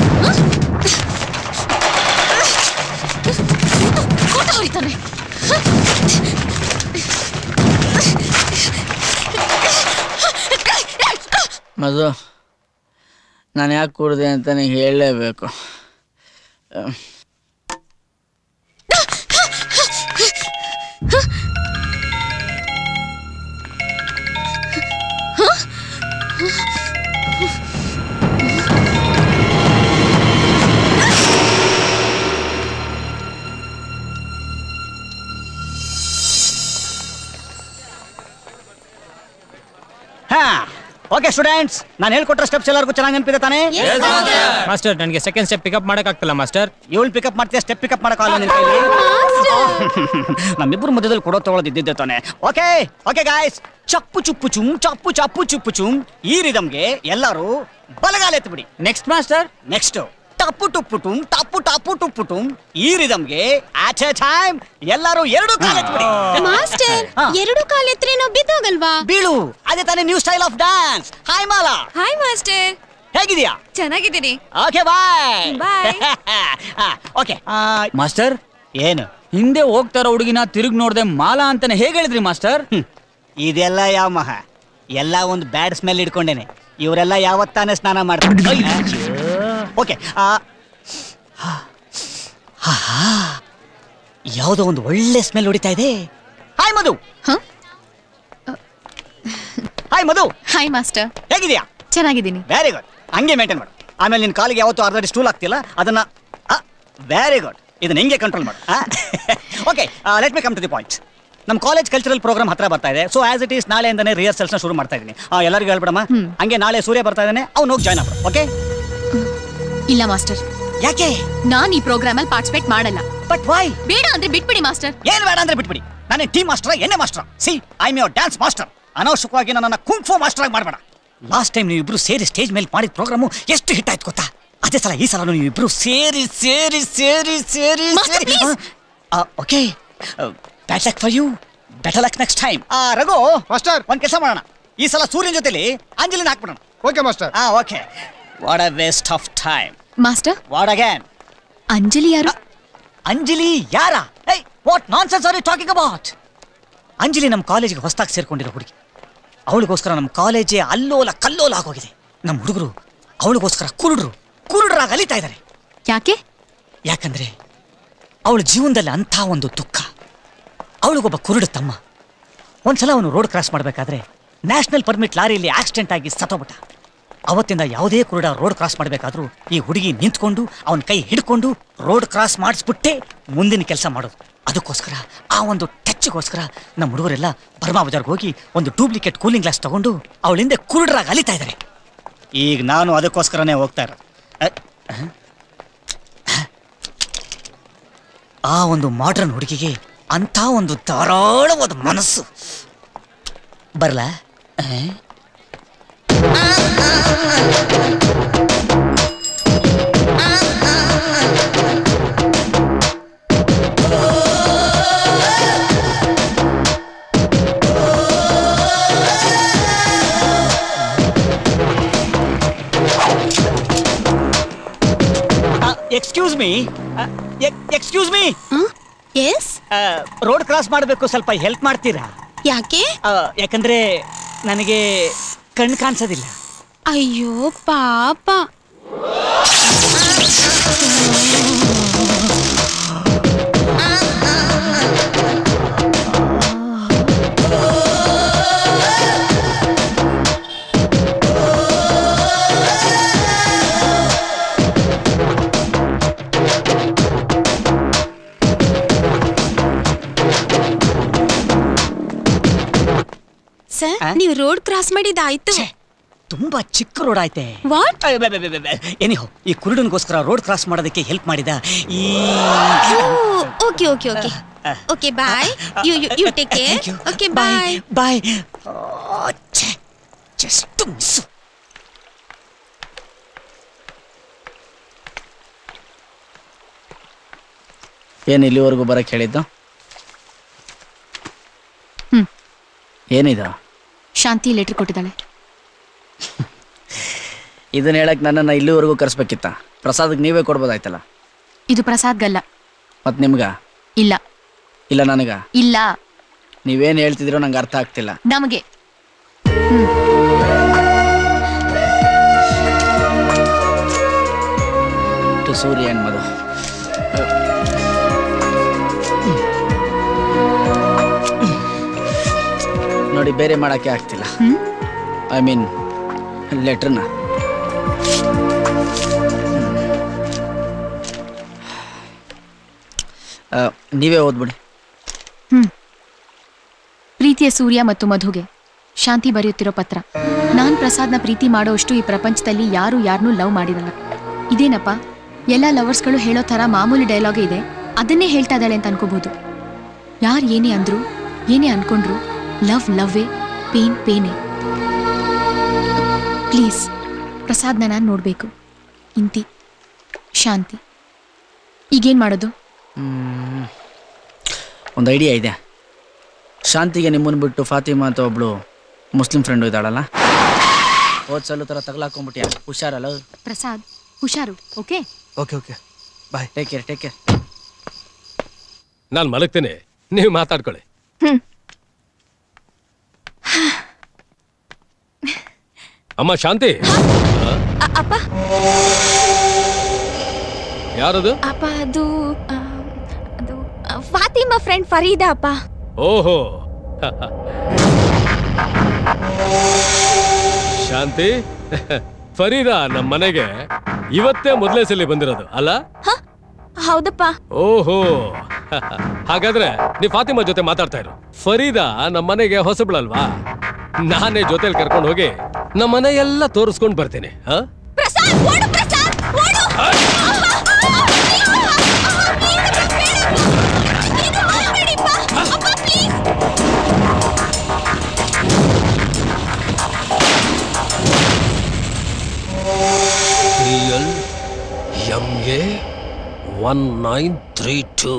ಫೋಟೋ ಹರಿತಾನೆ. ಮಧು, ನಾನು ಯಾಕೆ ಕುಡ್ದೆ ಅಂತ ನೀನು ಹೇಳಲೇಬೇಕು. ಓಕೆ ಸ್ಟೂಡೆಂಟ್ಸ್, ನಾನು ಹೇಳ್ಕೊಟ್ಟ ಸ್ಟೆಪ್ಸ್ ಎಲ್ಲರಿಗೂ ಚೆನ್ನಾಗಿ ನೆನಪಿದೆ ತಾನೇ? ಮಾಸ್ಟರ್, ನನಗೆ ಸೆಕೆಂಡ್ ಸ್ಟೆಪ್ ಪಿಕಪ್ ಮಾಡಕ್ಕಾಗ್ತಿಲ್ಲ ಮಾಸ್ಟರ್. ಇವಳು ಪಿಕಪ್ ಮಾಡ್ತೀಯ, ಸ್ಟೆಪ್ ಪಿಕಪ್ ಮಾಡಕ್ಕಾಗಲ್ಲ ನಿನ್ನ ಕೈಲಿ. ನಮ್ಮಿಬ್ಬರು ಮಧ್ಯದಲ್ಲಿ ಕೊಡೋ ತಗೊಳ್ಳೋದಿದ್ದೆ ತಾನೆ. ಓಕೆ ಓಕೆ ಗಾಯ್ಸ್, ಚಪ್ಪು ಚುಪ್ಪು ಚುಮ್ ಚಪ್ಪು ಚಪ್ಪು ಚುಪ್ಪು ಚುಮ್ ಈ ರಿದಮ್ಗೆ ಎಲ್ಲರೂ ಬಲಗಾಲ ಎತ್ತು ಬಿಡಿ. Next master. ನೆಕ್ಸ್ಟ್ ಟಪ್ಪು ಟುಪ್ಪು ಟುಮ್ ಟಪ್ಪು ಟಪ್ಪು ಟುಪ್ಪು ಟುಮ್ ಈ ರಿದಮ್ಗೆ ಆಟ್ ಎ ಟೈಮ್ ಎಲ್ಲರೂ ಎರಡು ಕಾಲ ಎತ್ಬಿಡಿ. ಮಾಸ್ಟರ್, ಎರಡು ಕಾಲ ಎತ್ತರೆ ನಾವು ಬಿದ್ದೋಗಲ್ವಾ? ಬೀಳು, ಅದೇ ತಾನೇ new style of dance. Hi Mala. Hi master. ಹೇಗಿದ್ಯಾ? ಚೆನ್ನಾಗಿದ್ದೀನಿ. Okay bye. Bye. Okay master, ಏನು ಹಿಂದೆ ಹೋಗ್ತಾ ಇರೋ ಹುಡುಗಿನ ತಿರುಗಿ ನೋಡ್ದೆ ಮಾಲಾ ಅಂತಾನೆ ಹೇಗೆ ಹೇಳಿದ್ರಿ ಮಾಸ್ಟರ್? ಇದೆಲ್ಲ ಯಾವ ಮಹ, ಎಲ್ಲ ಒಂದು ಬ್ಯಾಡ್ ಸ್ಮೆಲ್ ಇಟ್ಕೊಂಡೇನೆ. ಇವರೆಲ್ಲ ಯಾವತ್ತಾನೆ ಸ್ನಾನ ಮಾಡ್ತಾರೆ. ಓಕೆ, ಯಾವುದೋ ಒಂದು ಒಳ್ಳೆ ಸ್ಮೆಲ್ ಹೊಡಿತಾ ಇದೆ. Hi Madhu. Hi Madhu. Hi master. ಹೇಗಿದ್ಯಾ? ಚೆನ್ನಾಗಿದ್ದೀನಿ. ವೆರಿ ಗುಡ್, ಹಂಗೆ ಮೇಂಟೈನ್ ಮಾಡು. ಆಮೇಲೆ ನಿನ್ನ ಕಾಲಿಗೆ ಯಾವತ್ತೂ ಅರ್ಧಡಿ ಸ್ಟೂಲ್ ಆಗ್ತಿಲ್ಲ, ಅದನ್ನ ವೆರಿ ಗುಡ್, ಇದನ್ನ ಹಿಂಗೆ ಕಂಟ್ರೋಲ್ ಮಾಡು. Okay, let me come to the point. ನಮ್ಮ ಕಾಲೇಜ್ ಕಲ್ಚರಲ್ ಪ್ರೋಗ್ರಾಮ್ ಹತ್ರ ಬರ್ತಾ ಇದೆ. ಸೊ ಆಸ್ ಇಟ್ ಈಸ್ ನಾಳೆಯಿಂದನೇ ರಿಹರ್ಸಲ್ಸ್ನ ಶುರು ಮಾಡ್ತಾ ಇದ್ದೀನಿ. ಎಲ್ಲರಿಗೂ ಹೇಳ್ಬಿಡಮ್ಮ. ಹಂಗೆ ನಾಳೆ ಸೂರ್ಯ ಬರ್ತಾ ಇದ್ದಾನೆ, ಅವ್ನು ಹೋಗಿ ಜಾಯ್ನ್ ಆಗ್ಬಿಡು. ಓಕೆ? ಇಲ್ಲ ಮಾಸ್ಟರ್. ಯಾಕೆ? ನಾನ್ ಈ ಪ್ರೋಗ್ರಾಮ್ ಅಲ್ಲಿ ಪಾರ್ಟಿಸಿಪೇಟ್ ಮಾಡಲ್ಲ. But why? ಬೇಡ ಅಂದ್ರೆ ಬಿಟ್ಬಿಡಿ ಮಾಸ್ಟರ್. ಏನು ಬೇಡ ಅಂದ್ರೆ ಬಿಟ್ಬಿಡಿ? ನಾನೇ ಟೀಮ್ ಮಾಸ್ಟರ್, ಎಣ್ಣೆ master. See, I am your dance master. ಅನವಶ್ಯಕವಾಗಿ ನನ್ನನ್ನು ಕುಂಗ್ ಫು ಮಾಸ್ಟರ್ ಆಗಿ ಮಾಡಬೇಡ. ಲಾಸ್ಟ್ ಟೈಮ್ ನೀವು ಇಬ್ರು ಸೇರಿ ಸ್ಟೇಜ್ ಮೇಲೆ ಮಾಡಿದ ಪ್ರೋಗ್ರಾಮು ಎಷ್ಟು ಹಿಟ್ ಆಯ್ತು ಗೊತ್ತಾ? ಅದೇ ಸಲ ಈ ಸಲ ನೀವು ಇಬ್ರು ಸೇರಿ ಸೇರಿ ಸೇರಿ ಸೇರಿ ಸೇರಿ okay, bad luck for you, better luck next time. Raghu master, ಒಂದು ಕೆಲಸ ಮಾಡೋಣ. ಈ ಸಲ ಸೂರ್ಯನ ಜೊತೆಲಿ ಅಂಜಲಿನ ಹಾಕ್ಬಿಡೋಣ. Okay master. Okay. What a waste of time master. What again? Anjali ಯಾರು? ಅಂಜಲಿ ಯಾರ? ಏಯ್, what nonsense are you talking about? Anjali ನಮ್ಮ ಕಾಲೇಜಿಗೆ ಹೊಸದಾಗಿ ಸೇರ್ಕೊಂಡಿರೋ ಹುಡುಗಿ. ಅವಳಿಗೋಸ್ಕರ ನಮ್ಮ ಕಾಲೇಜೇ ಅಲ್ಲೋಲ ಕಲ್ಲೋಲ ಆಗೋಗಿದೆ. ನಮ್ಮ ಹುಡುಗರು ಅವಳಿಗೋಸ್ಕರ ಕುರುಡರಾಗಿ ಅಲಿತಾ ಇದ್ದಾರೆ. ಯಾಕೆ? ಯಾಕಂದ್ರೆ ಅವಳ ಜೀವನದಲ್ಲಿ ಅಂಥ ಒಂದು ದುಃಖ. ಅವಳಿಗೊಬ್ಬ ಕುರುಡು ತಮ್ಮ. ಒಂದ್ಸಲ ಅವನು ರೋಡ್ ಕ್ರಾಸ್ ಮಾಡಬೇಕಾದ್ರೆ ನ್ಯಾಷನಲ್ ಪರ್ಮಿಟ್ ಲಾರಿಯಲ್ಲಿ ಆಕ್ಸಿಡೆಂಟ್ ಆಗಿ ಸತ್ತೋಗ್ಬಿಟ್ಟ. ಅವತ್ತಿಂದ ಯಾವುದೇ ಕುರುಡ ರೋಡ್ ಕ್ರಾಸ್ ಮಾಡಬೇಕಾದ್ರೂ ಈ ಹುಡುಗಿ ನಿಂತ್ಕೊಂಡು ಅವನ ಕೈ ಹಿಡ್ಕೊಂಡು ರೋಡ್ ಕ್ರಾಸ್ ಮಾಡಿಸ್ಬಿಟ್ಟೆ ಮುಂದಿನ ಕೆಲಸ ಮಾಡೋದು. ಅದಕ್ಕೋಸ್ಕರ ಆ ಒಂದು ಟಚ್ಗೋಸ್ಕರ ನಮ್ಮ ಹುಡುಗರೆಲ್ಲ ಬರ್ಮಾ ಬಜಾರ್ಗೆ ಹೋಗಿ ಒಂದು ಡೂಪ್ಲಿಕೇಟ್ ಕೂಲಿಂಗ್ ಗ್ಲಾಸ್ ತಗೊಂಡು ಅವಳಿಂದ ಕುರುಡರಾಗಿ ಅಲಿತಾ ಇದ್ದಾರೆ. ಈಗ ನಾನು ಅದಕ್ಕೋಸ್ಕರನೇ ಹೋಗ್ತಾ ಇರೋದು. ಆ ಒಂದು ಮಾಡ್ರನ್ ಹುಡುಗಿಗೆ ಅಂಥ ಒಂದು ಧಾರಾಳವಾದ ಮನಸ್ಸು. ಬರಲಾ? Excuse me, excuse me. Yes, road cross ಮಾಡಬೇಕು, ಸ್ವಲ್ಪ ಹೆಲ್ಪ್ ಮಾಡ್ತೀರಾ? ಯಾಕೆ? ಯಾಕಂದ್ರೆ ನನಗೆ ಕಣ್ಣು ಕಾಣಿಸೋದಿಲ್ಲ. ಅಯ್ಯೋ ಪಾಪ. ಸರ್ ನೀವು ರೋಡ್ ಕ್ರಾಸ್ ಮಾಡಿದಾಯ್ತು. ತುಂಬಾ ಚಿಕ್ಕ ರೋಡ್ ಆಯ್ತೆ. ವಾಟ್? ಎನಿಹೋ ಈ ಕುರುಡನ್ಗೋಸ್ಕರ ರೋಡ್ ಕ್ರಾಸ್ ಮಾಡೋದಕ್ಕೆ ಹೆಲ್ಪ್ ಮಾಡಿದ ಈ okay okay okay okay bye. You take care. Okay bye bye. Just miss. ಏನು ಇಲ್ಲಿವರೆಗೂ ಬರಕ್ಕೆ ಹೇಳಿದ್ದು? ಏನಿದ? ಶಾಂತಿ ಲೆಟರ್ ಕೊಟ್ಟಿದ್ದಾಳೆ. ಇದನ್ನ ಹೇಳಕ್ ನನ್ನನ್ನು ಇಲ್ಲಿವರೆಗೂ ಕರೆಸ್ಬೇಕಿತ್ತ? ಪ್ರಸಾದ್ಗೆ ನೀವೇ ಕೊಡ್ಬೋದಾಯ್ತಲ್ಲ. ಇದು ಪ್ರಸಾದ್ಗಲ್ಲ. ಮತ್ ನಿಮ್ಗ? ಇಲ್ಲ. ಇಲ್ಲ ನನಗ? ಇಲ್ಲ. ನೀವೇನ್ ಹೇಳ್ತಿದಿರೋ ನಂಗೆ ಅರ್ಥ ಆಗ್ತಿಲ್ಲ. ನಮಗೆ ಟು ಸೂರ್ಯ ಅಂಡ್ ಮಧು. ನೋಡಿ ಬೇರೆ ಮಾಡಕ್ಕೆ ಆಗ್ತಿಲ್ಲ. ಐ ಮೀನ್ ಲೆಟ್ರನ್ನ. ನೀವೇ ಓದ್ಬಿಡಿ. ಪ್ರೀತಿಯ ಸೂರ್ಯ ಮತ್ತು ಮಧುಗೆ ಶಾಂತಿ ಬರೆಯುತ್ತಿರೋ ಪತ್ರ. ನಾನ್ ಪ್ರಸಾದ್ನ ಪ್ರೀತಿ ಮಾಡೋಷ್ಟು ಈ ಪ್ರಪಂಚದಲ್ಲಿ ಯಾರು ಯಾರನ್ನೂ ಲವ್ ಮಾಡಿರಲ್ಲ. ಇದೇನಪ್ಪ, ಎಲ್ಲ ಲವರ್ಸ್ಗಳು ಹೇಳೋ ಥರ ಮಾಮೂಲಿ ಡೈಲಾಗ್ ಇದೆ, ಅದನ್ನೇ ಹೇಳ್ತಾ ಇದ್ದಾಳೆ ಅಂತ ಅನ್ಕೋಬಹುದು. ಯಾರು ಏನೇ ಅಂದ್ರು, ಏನೇ ಅನ್ಕೊಂಡ್ರು, ಲವ್ ಲವ್ವೇ, ಪೇನ್ ಪೇನೇ. ಪ್ಲೀಸ್ ಪ್ರಸಾದ್ನ ನಾನು ನೋಡಬೇಕು. ಇಂತಿ ಶಾಂತಿ. ಈಗೇನು ಮಾಡೋದು? ಒಂದು ಐಡಿಯಾ ಇದೆ. ಶಾಂತಿಗೆ ನಿಮ್ಮನ್ನು ಬಿಟ್ಟು ಫಾತಿಮಾ ಅಂತ ಒಬ್ಳು ಮುಸ್ಲಿಂ ಫ್ರೆಂಡು ಇದ್ದಾಳಲ್ಲ, ಹೋದ್ಸಲು ಥರ ತಗಲಾಕೊಂಡ್ಬಿಟ್ಯಾ? ಹುಷಾರಲ್ಲ ಪ್ರಸಾದ್, ಹುಷಾರು. Okay okay okay bye. Take care take care. ನಾನು ಮಲಗ್ತೇನೆ, ನೀವು ಮಾತಾಡ್ಕೊಳ್ಳಿ. ಅಮ್ಮ ಶಾಂತಿ. ಅಪ್ಪ ಯಾರದು? ಅಪ್ಪ ಅದು ಫಾತಿಮಾ ಫ್ರೆಂಡ್ ಫರೀದಾ ಅಪ್ಪ. ಓಹೋ ಶಾಂತಿ, ಫರೀದಾ ನಮ್ಮ ಮನೆಗೆ ಇವತ್ತೇ ಮೊದಲೇ ಸಲ ಬಂದಿರೋದು ಅಲ್ಲ? ಹೌದಪ್ಪ. ಓಹೋ ಹಾಗಾದ್ರೆ ನೀ ಫಾತಿಮಾ ಜೊತೆ ಮಾತಾಡ್ತಾ ಇರು. ಫರೀದಾ ನಮ್ಮ ಮನೆಗೆ ಹೊಸಬ್ಳಲ್ವಾ, ನಾನೇ ಜೊತೆಲಿ ಕರ್ಕೊಂಡು ಹೋಗಿ ನಮ್ಮ ಮನೆ ಎಲ್ಲ ತೋರಿಸ್ಕೊಂಡು ಬರ್ತೇನೆ. MA 1932.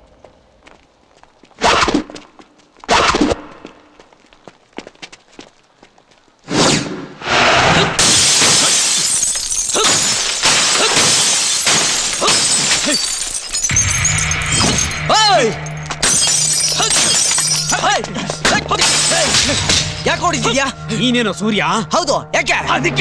ಯಾಕೆ ಹೊಡಿತಿದ್ಯಾ? ನೀನೇನೋ ಸೂರ್ಯ? ಹೌದು, ಯಾಕೆ? ಅದಕ್ಕೆ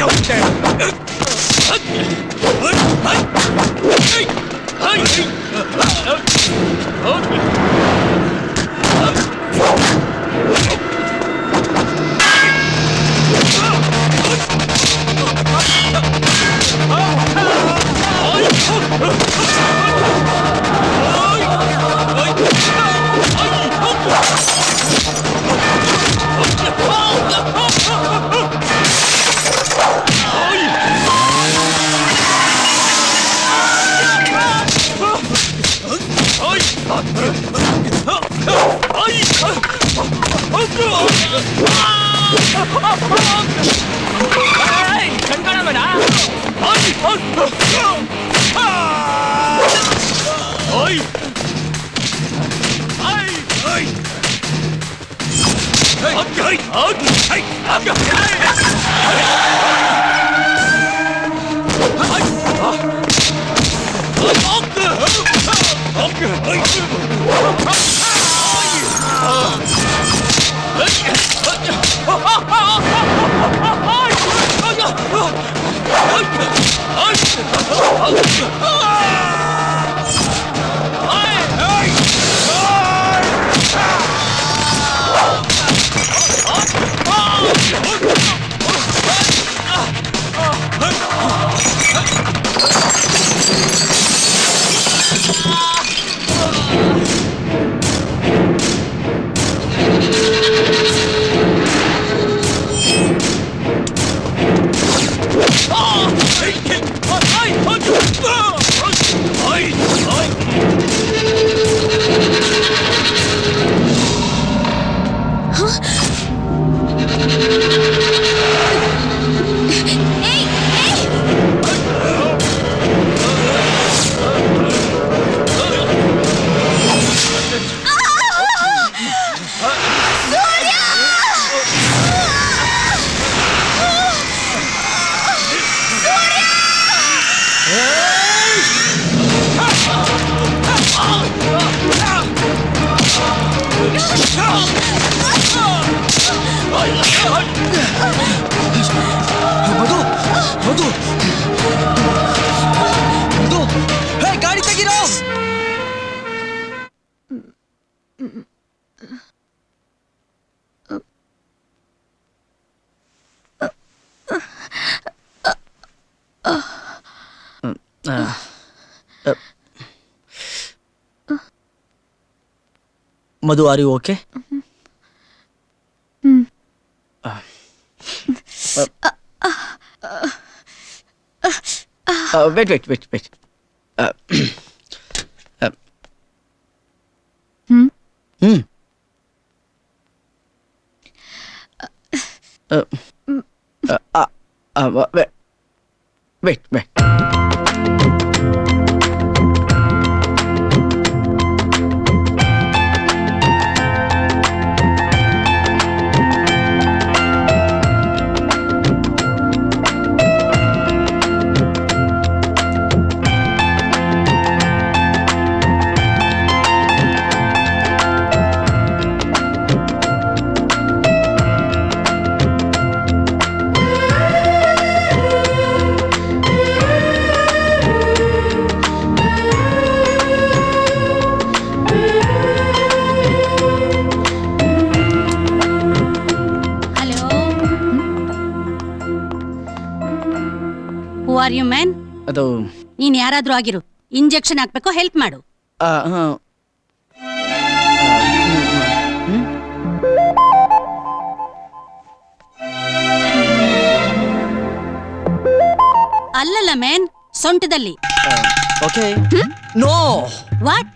ಮಧು ಮಧು ಮಧು ಹೇ ಗಾಡಿ ತೆಗಿರೋ. Madhu are you okay? wait. Wait. Are you man? ಅದು ನೀನ್ ಯಾರಾದ್ರೂ ಆಗಿರು, ಇಂಜೆಕ್ಷನ್ ಹಾಕ್ಬೇಕು, ಹೆಲ್ಪ್ ಮಾಡು. ಅಲ್ಲಲ್ಲ ಮ್ಯಾನ್, ಸೊಂಟದಲ್ಲಿ. ಓಕೆ. ನೋ. ವಾಟ್?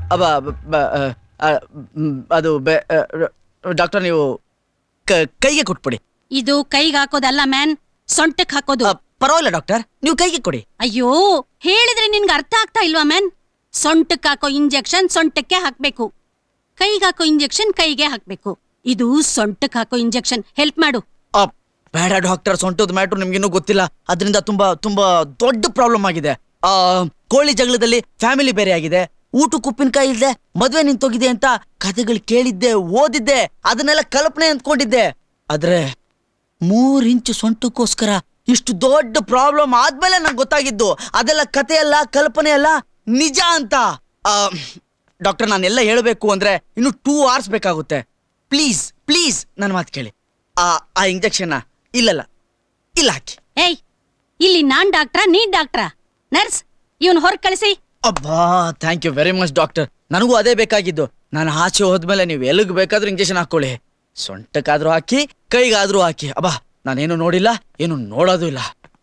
ಅದು ಡಾಕ್ಟರ್ ನೀವು ಕೈಗೆ ಕೊಟ್ಬಿಡಿ. ಇದು ಕೈಗೆ ಹಾಕೋದಲ್ಲ ಮ್ಯಾನ್, ಸೊಂಟಕ್ಕೆ ಹಾಕೋದು. ಪರವಾಗಿಲ್ಲ ಡಾಕ್ಟರ್, ನೀವು ಕೈಗೆ ಕೊಡಿ. ಅಯ್ಯೋ, ಹೇಳಿದ್ರೆ ನಿನ್ಗೆ ಅರ್ಥ ಆಗ್ತಾ ಇಲ್ವಾ ಮ್ಯಾನ್? ಸೊಂಟಕ್ಕೆ ಹಾಕೋ ಇಂಜೆಕ್ಷನ್ ಸೊಂಟಕ್ಕೆ ಹಾಕ್ಬೇಕು, ಕೈಗೆ ಹಾಕೋ ಇಂಜೆಕ್ಷನ್ ಕೈಗೆ ಹಾಕ್ಬೇಕು. ಇದು ಸೊಂಟಕ್ಕೆ ಹಾಕೋ ಇಂಜೆಕ್ಷನ್. ಹೆಲ್ಪ್ ಮಾಡು. ಬೇಡ ಡಾಕ್ಟರ್, ಸೊಂಟದ ಮ್ಯಾಟ್ರು ನಿಮ್ಗಿನ್ನೂ ಗೊತ್ತಿಲ್ಲ. ಅದರಿಂದ ತುಂಬಾ ದೊಡ್ಡ ಪ್ರಾಬ್ಲಮ್ ಆಗಿದೆ. ಕೋಳಿ ಜಗಳದಲ್ಲಿ ಫ್ಯಾಮಿಲಿ ಬೇರೆ ಆಗಿದೆ, ಊಟಕ್ಕೆ ಉಪ್ಪಿನಕಾಯಿ ಇಲ್ದೆ ಮದ್ವೆ ನಿಂತೋಗಿದೆ ಅಂತ ಕಥೆಗಳು ಕೇಳಿದ್ದೆ, ಓದಿದ್ದೆ, ಅದನ್ನೆಲ್ಲ ಕಲ್ಪನೆ ಅಂದ್ಕೊಂಡಿದ್ದೆ. ಆದ್ರೆ 3 ಇಂಚು ಸೊಂಟಕ್ಕೋಸ್ಕರ ಇಷ್ಟು ದೊಡ್ಡ ಪ್ರಾಬ್ಲಮ್ ಆದ್ಮೇಲೆ ನಂಗೆ ಗೊತ್ತಾಗಿದ್ದು ಅದೆಲ್ಲ ಕಥೆ ಅಲ್ಲ, ಕಲ್ಪನೆ ಅಲ್ಲ, ನಿಜ ಅಂತ. ಡಾಕ್ಟರ್, ನಾನೆಲ್ಲ ಹೇಳಬೇಕು ಅಂದ್ರೆ ಇನ್ನು 2 hours ಬೇಕಾಗುತ್ತೆ. ಪ್ಲೀಸ್ ನನ್ನ ಮಾತು ಕೇಳಿ. ಆ ಇಂಜೆಕ್ಷನ್ ಇಲ್ಲ ಹಾಕಿ. ಏಯ್, ಇಲ್ಲಿ ನಾನ್ ಡಾಕ್ಟ್ರಾ ನೀನ್ ಡಾಕ್ಟ್ರಾ? ನರ್ಸ್, ಇವನ್ ಹೊರಗೆ ಕಳಿಸಿ. ಅಬ್ಬಾ, thank you very much doctor. ನನಗೂ ಅದೇ ಬೇಕಾಗಿದ್ದು. ನಾನು ಆಚೆ ಹೋದ್ಮೇಲೆ ನೀವು ಎಲ್ಲಿಗೆ ಬೇಕಾದ್ರೂ ಇಂಜೆಕ್ಷನ್ ಹಾಕೊಳ್ಳಿ, ಸೊಂಟಕ್ಕಾದ್ರೂ ಹಾಕಿ, ಕೈಗಾದ್ರೂ ಹಾಕಿ. ಅಬ್ಬಾ, ನಾನೇನು ನೋಡಿಲ್ಲ, ಏನು ನೋಡೋದು ಇಲ್ಲ.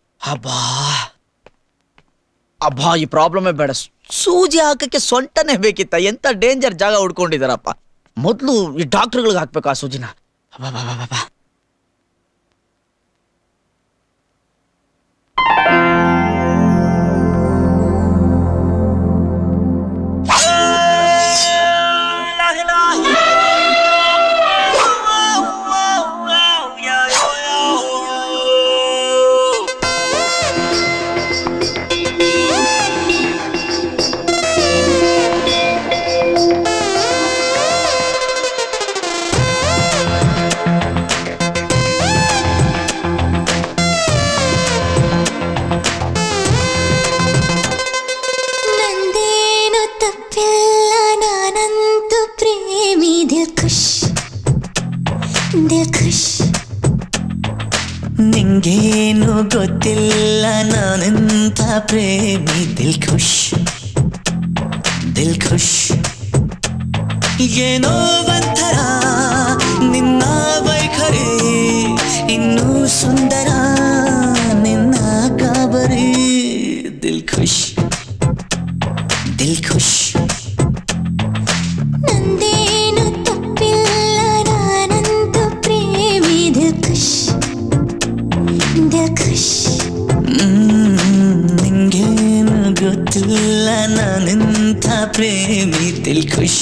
ಅಬ್ಬಾ, ಈ ಪ್ರಾಬ್ಲಮೇ ಬೇಡ. ಸೂಜಿ ಹಾಕಕ್ಕೆ ಸೊಂಟನೇ ಬೇಕಿತ್ತ? ಎಂತ ಡೇಂಜರ್ ಜಾಗ ಹುಡ್ಕೊಂಡಿದಾರಪ್ಪ. ಮೊದಲು ಈ ಡಾಕ್ಟರ್ಗಳಿಗೆ ಹಾಕ್ಬೇಕು ಆ ಸೂಜಿನ. ಅಬ್ಬಾ. ನಿಂಗೇನು ಗೊತ್ತಿಲ್ಲ ನಾನೆಂಥ ಪ್ರೇಮಿ. ದಿಲ್ ಖುಷ್ ಏನೋ ಒಂಥರ ನಿನ್ನ ವೈಖರಿ, ಇನ್ನೂ ಸುಂದರ ನಿನ್ನ ಕಾಬರಿ. ದಿಲ್ ಖುಷ್ ನಂದೇನು ತಪ್ಪಿಲ್ಲ ನಾನಂತೂ ಪ್ರೇಮಿ. ದಿಲ್ ಖುಷ್ ನಿಂಗೇನು ಗೊತ್ತಿಲ್ಲ ನಾನೆಂಥ ಪ್ರೇಮಿ. ದಿಲ್ ಖುಷ್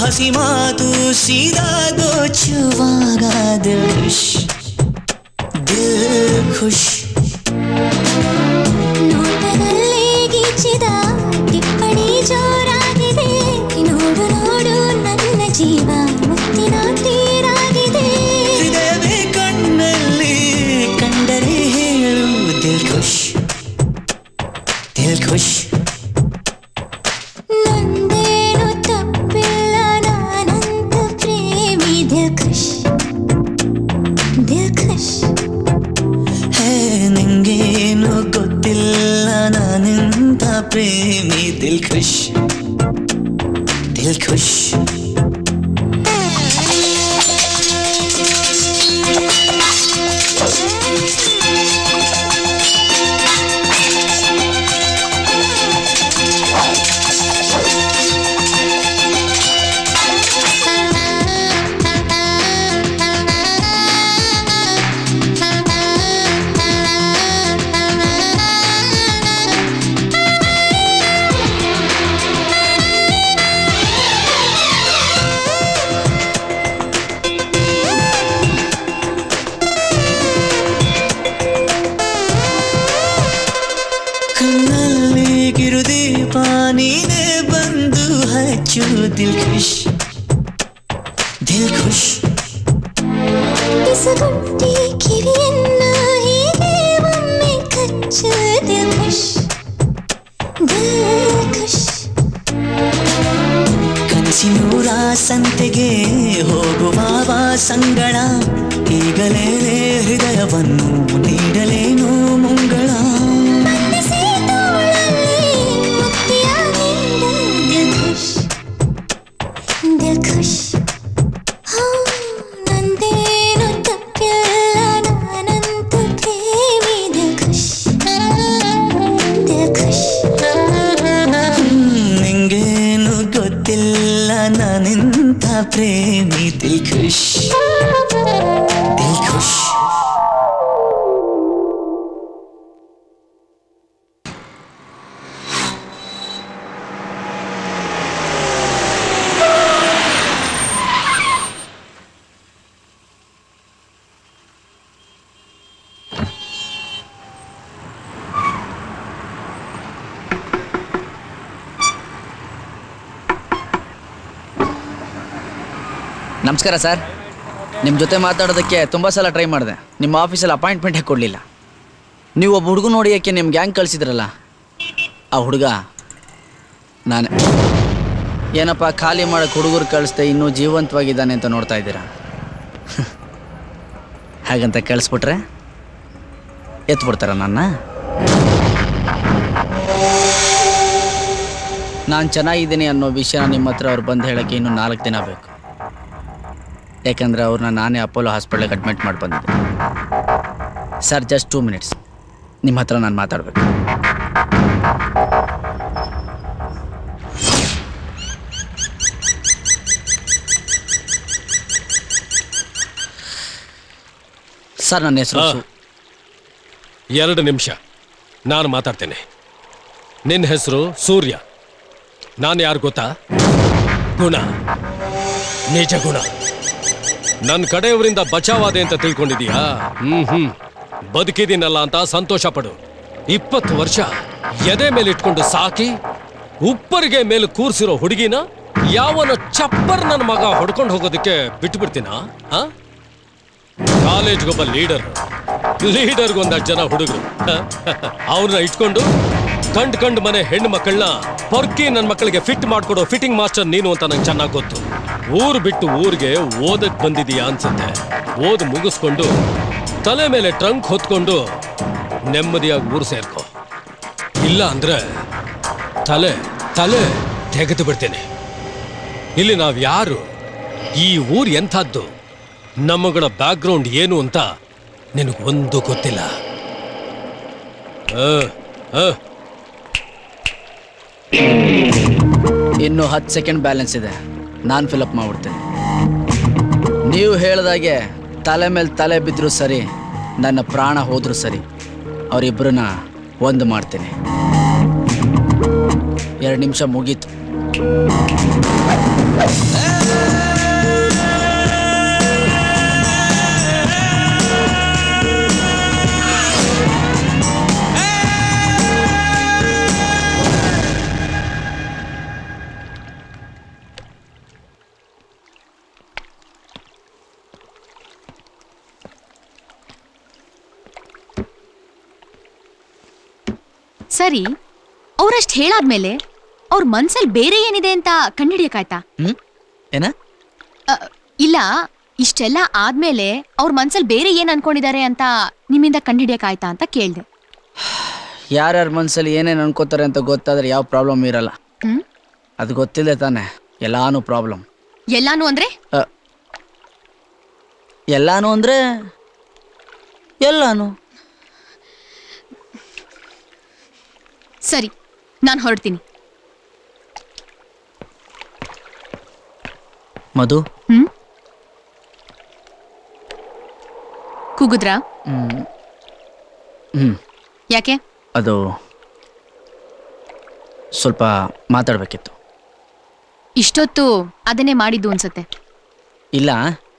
ಹಸಿ ಮಾತು ಸೀದಾಗೋ ಚುವಾಗ ದಿಲ್ ಖುಷ್ ದಿಲ್ ಖುಷ್ ನೋಟದಲ್ಲಿ ಗೀಚಿದ ಟಿಪ್ಪಣಿ ಜೋರಾಗಿದೆ ನೋಡು ನೋಡು ನನ್ನ ಜೀವ ಮುತ್ತಿನ ತೀರಾಗಿದೆ ಹೃದಯವೇ ಕಣ್ಣಲ್ಲಿ ಕಂಡರೆ ಹೇಳು ದಿಲ್ ಖುಷ್ ದಿಲ್ ಖುಷ್ ನಂದೇನು ತಪ್ಪಿಲ್ಲ ನಾನಂತ ಪ್ರೇಮಿ ದಿಲ್ ಖುಷ್ ದಿಲ್ ಖುಷ್ ಹೇ ನಿಂಗೇನು ಗೊತ್ತಿಲ್ಲ ನಾನಿಂತ ಪ್ರೇಮಿ ದಿಲ್ ಖುಷ್ ದಿಲ್ ಖುಷ್ ಕಣ್ಣಲ್ಲಿ ಕಿರುದೀಪ ನೀನೇ ಬಂದು ಹಚ್ಚು ದಿಲ್ ಖುಷ್ ದಿಲ್ ಖುಷ್ ಬಿಸಗುಂಟಿ ಕಿವಿಯನ್ನ ಹೀಗೆ ಒಮ್ಮೆ ಕಚ್ಚು ದಿಲ್ ಖುಷ್ ದಿಲ್ ಖುಷ್ ಕನಸಿನೂರ ಸಂತೆಗೆ ಹೋಗುವ ಸಂಗಳ ಈಗಲೇ ಹೃದಯವನ್ನು ನೀಡಲೇನು ಮುಂಗಳ दिल खुश ನಂದೇನು ತಪ್ಪಿಲ್ಲ ನಾನಂತ ಪ್ರೇಮಿ ದಿಲ್ ಖುಷ್ ದಿಲ್ ಖುಷ್ ನಿಂಗೇನು ಗೊತ್ತಿಲ್ಲ ನಾನಿಂತ ಪ್ರೇಮಿ ದಿಲ್ ಖುಷ್ ದಿಲ್ ಖುಷ್ ನಮಸ್ಕಾರ ಸರ್. ನಿಮ್ಮ ಜೊತೆ ಮಾತಾಡೋದಕ್ಕೆ ತುಂಬ ಸಲ ಟ್ರೈ ಮಾಡಿದೆ. ನಿಮ್ಮ ಆಫೀಸಲ್ಲಿ ಅಪಾಯಿಂಟ್ಮೆಂಟೇ ಕೊಡಲಿಲ್ಲ. ನೀವು ಒಬ್ಬ ಹುಡುಗ ನೋಡಿಯೋಕ್ಕೆ ನಿಮ್ಮ ಗ್ಯಾಂಗ್ ಕಳಿಸಿದ್ರಲ್ಲ, ಆ ಹುಡುಗ ನಾನೇ. ಏನಪ್ಪ ಖಾಲಿ ಮಾಡೋಕ್ಕೆ ಹುಡುಗರು ಕಳಿಸ್ದೆ ಇನ್ನೂ ಜೀವಂತವಾಗಿದ್ದಾನೆ ಅಂತ ನೋಡ್ತಾ ಇದ್ದೀರಾ? ಹಾಗಂತ ಕಳಿಸ್ಬಿಟ್ರೆ ಎತ್ಬಿಡ್ತಾರ ನನ್ನ? ನಾನು ಚೆನ್ನಾಗಿದ್ದೀನಿ ಅನ್ನೋ ವಿಷಯ ನಿಮ್ಮ ಹತ್ರ ಅವ್ರು ಬಂದು ಹೇಳೋಕ್ಕೆ ಇನ್ನೂ 4 ದಿನ ಬೇಕು. ಯಾಕಂದರೆ ಅವ್ರನ್ನ ನಾನೇ ಅಪೋಲೋ ಹಾಸ್ಪಿಟ್ಲಿಗೆ ಅಡ್ಮಿಟ್ ಮಾಡಿ ಬಂದಿದ್ದೆ. ಸರ್, ಜಸ್ಟ್ 2 ಮಿನಿಟ್ಸ್ ನಿಮ್ಮ ಹತ್ರ ನಾನು ಮಾತಾಡಬೇಕು. ಸರ್, ನನ್ನ ಹೆಸರು 2 ನಿಮಿಷ ನಾನು ಮಾತಾಡ್ತೇನೆ. ನಿನ್ನ ಹೆಸರು ಸೂರ್ಯ. ನಾನು ಯಾರು ಗೊತ್ತಾ? ಗುಣ, ನಿಜ ಗುಣ. ನನ್ನ ಕಡೆಯವರಿಂದ ಬಚಾವಾದೆ ಅಂತ ತಿಳ್ಕೊಂಡಿದೀಯಾ? ಬದುಕಿದ್ದೀನಲ್ಲ ಅಂತ ಸಂತೋಷ ಪಡು. 20 ವರ್ಷ ಎದೆ ಮೇಲೆ ಇಟ್ಕೊಂಡು ಸಾಕಿ ಉಪ್ಪರಿಗೆ ಮೇಲೆ ಕೂರ್ಸಿರೋ ಹುಡುಗಿನ ಯಾವನ ಚಪ್ಪರ್ ನನ್ನ ಮಗ ಹೊಡ್ಕೊಂಡು ಹೋಗೋದಕ್ಕೆ ಬಿಟ್ಬಿಡ್ತೀನ? ಕಾಲೇಜ್ಗೊಬ್ಬ ಲೀಡರ್ಗೊಂದಷ್ಟು ಜನ ಹುಡುಗರು, ಅವ್ರನ್ನ ಇಟ್ಕೊಂಡು ಕಂಡು ಮನೆ ಹೆಣ್ಣು ಮಕ್ಕಳನ್ನ ಪೊರ್ಕಿ ನನ್ನ ಮಕ್ಕಳಿಗೆ ಫಿಟ್ ಮಾಡ್ಕೊಡೋ ಫಿಟ್ಟಿಂಗ್ ಮಾಸ್ಟರ್ ನೀನು ಅಂತ ನಂಗೆ ಚೆನ್ನಾಗಿ ಗೊತ್ತು. ಊರು ಬಿಟ್ಟು ಊರಿಗೆ ಓದಕ್ ಬಂದಿದೀಯಾ ಅನ್ಸುತ್ತೆ. ಓದ್ ಮುಗಿಸ್ಕೊಂಡು ತಲೆ ಮೇಲೆ ಟ್ರಂಕ್ ಹೊತ್ಕೊಂಡು ನೆಮ್ಮದಿಯಾಗಿ ಊರು ಸೇರ್ಕೊ. ಇಲ್ಲ ಅಂದ್ರೆ ತಲೆ ತಲೆ ತೆಗೆದು ಬಿಡ್ತೇನೆ. ಇಲ್ಲಿ ನಾವ್ ಯಾರು, ಈ ಊರ್ ಎಂಥದ್ದು, ನಮ್ಮಗಳ ಬ್ಯಾಕ್ಗ್ರೌಂಡ್ ಏನು ಅಂತ ನಿನಗೊಂದು ಗೊತ್ತಿಲ್ಲ. ಇನ್ನು 10 ಸೆಕೆಂಡ್ ಬ್ಯಾಲೆನ್ಸ್ ಇದೆ, ನಾನು ಫಿಲಪ್ ಮಾಡ್ಬಿಡ್ತೇನೆ. ನೀವು ಹೇಳ್ದಾಗೆ ತಲೆ ಮೇಲೆ ತಲೆ ಬಿದ್ದರೂ ಸರಿ, ನನ್ನ ಪ್ರಾಣ ಹೋದ್ರೂ ಸರಿ, ಅವರಿಬ್ಬರನ್ನ ಒಂದು ಮಾಡ್ತೇನೆ. 2 ನಿಮಿಷ ಮುಗೀತು. ಸರಿ, ಅವ್ರಷ್ಟ್ ಹೇಳಾದ್ಮೇಲೆ ಅವ್ರ ಮನ್ಸಲ್ಲಿ ಬೇರೆ ಏನಿದೆ ಅಂತ ಕಂಡಿಡಿಯಕ್ಕಾಯ್ತಾ? ಏನ? ಇಲ್ಲ, ಇಷ್ಟೆಲ್ಲ ಆದ್ಮೇಲೆ ಅವ್ರ ಮನ್ಸಲ್ಲಿ ಬೇರೆ ಏನ್ ಅನ್ಕೊಂಡಿದ್ದಾರೆ ಅಂತ ನಿಮ್ಮಿಂದ ಕಂಡಿಡಿಯಕ್ಕಾಯ್ತಾ ಅಂತ ಕೇಳ್ದೆ. ಯಾರ್ಯಾರ ಮನ್ಸಲ್ಲಿ ಏನೇನು ಅನ್ಕೋತಾರೆ ಅಂತ ಗೊತ್ತಾದ್ರೆ ಯಾವ ಪ್ರಾಬ್ಲಮ್ ಇರಲ್ಲ. ಅದು ಗೊತ್ತಿಲ್ಲ ತಾನೆ, ಎಲ್ಲಾನು ಪ್ರಾಬ್ಲಮ್. ಎಲ್ಲಾನು ಅಂದ್ರೆ? ಎಲ್ಲಾನು ಅಂದ್ರೆ ಎಲ್ಲಾನು. ಸರಿ, ನಾನು ಹೊರಡ್ತೀನಿ. ಮಧು, ಕೂಗುದ್ರಾ? ಯಾಕೆ? ಅದು ಸ್ವಲ್ಪ ಮಾತಾಡ್ಬೇಕಿತ್ತು. ಇಷ್ಟೊತ್ತು ಅದನ್ನೇ ಮಾಡಿದ್ದು ಅನ್ಸತ್ತೆ. ಇಲ್ಲ,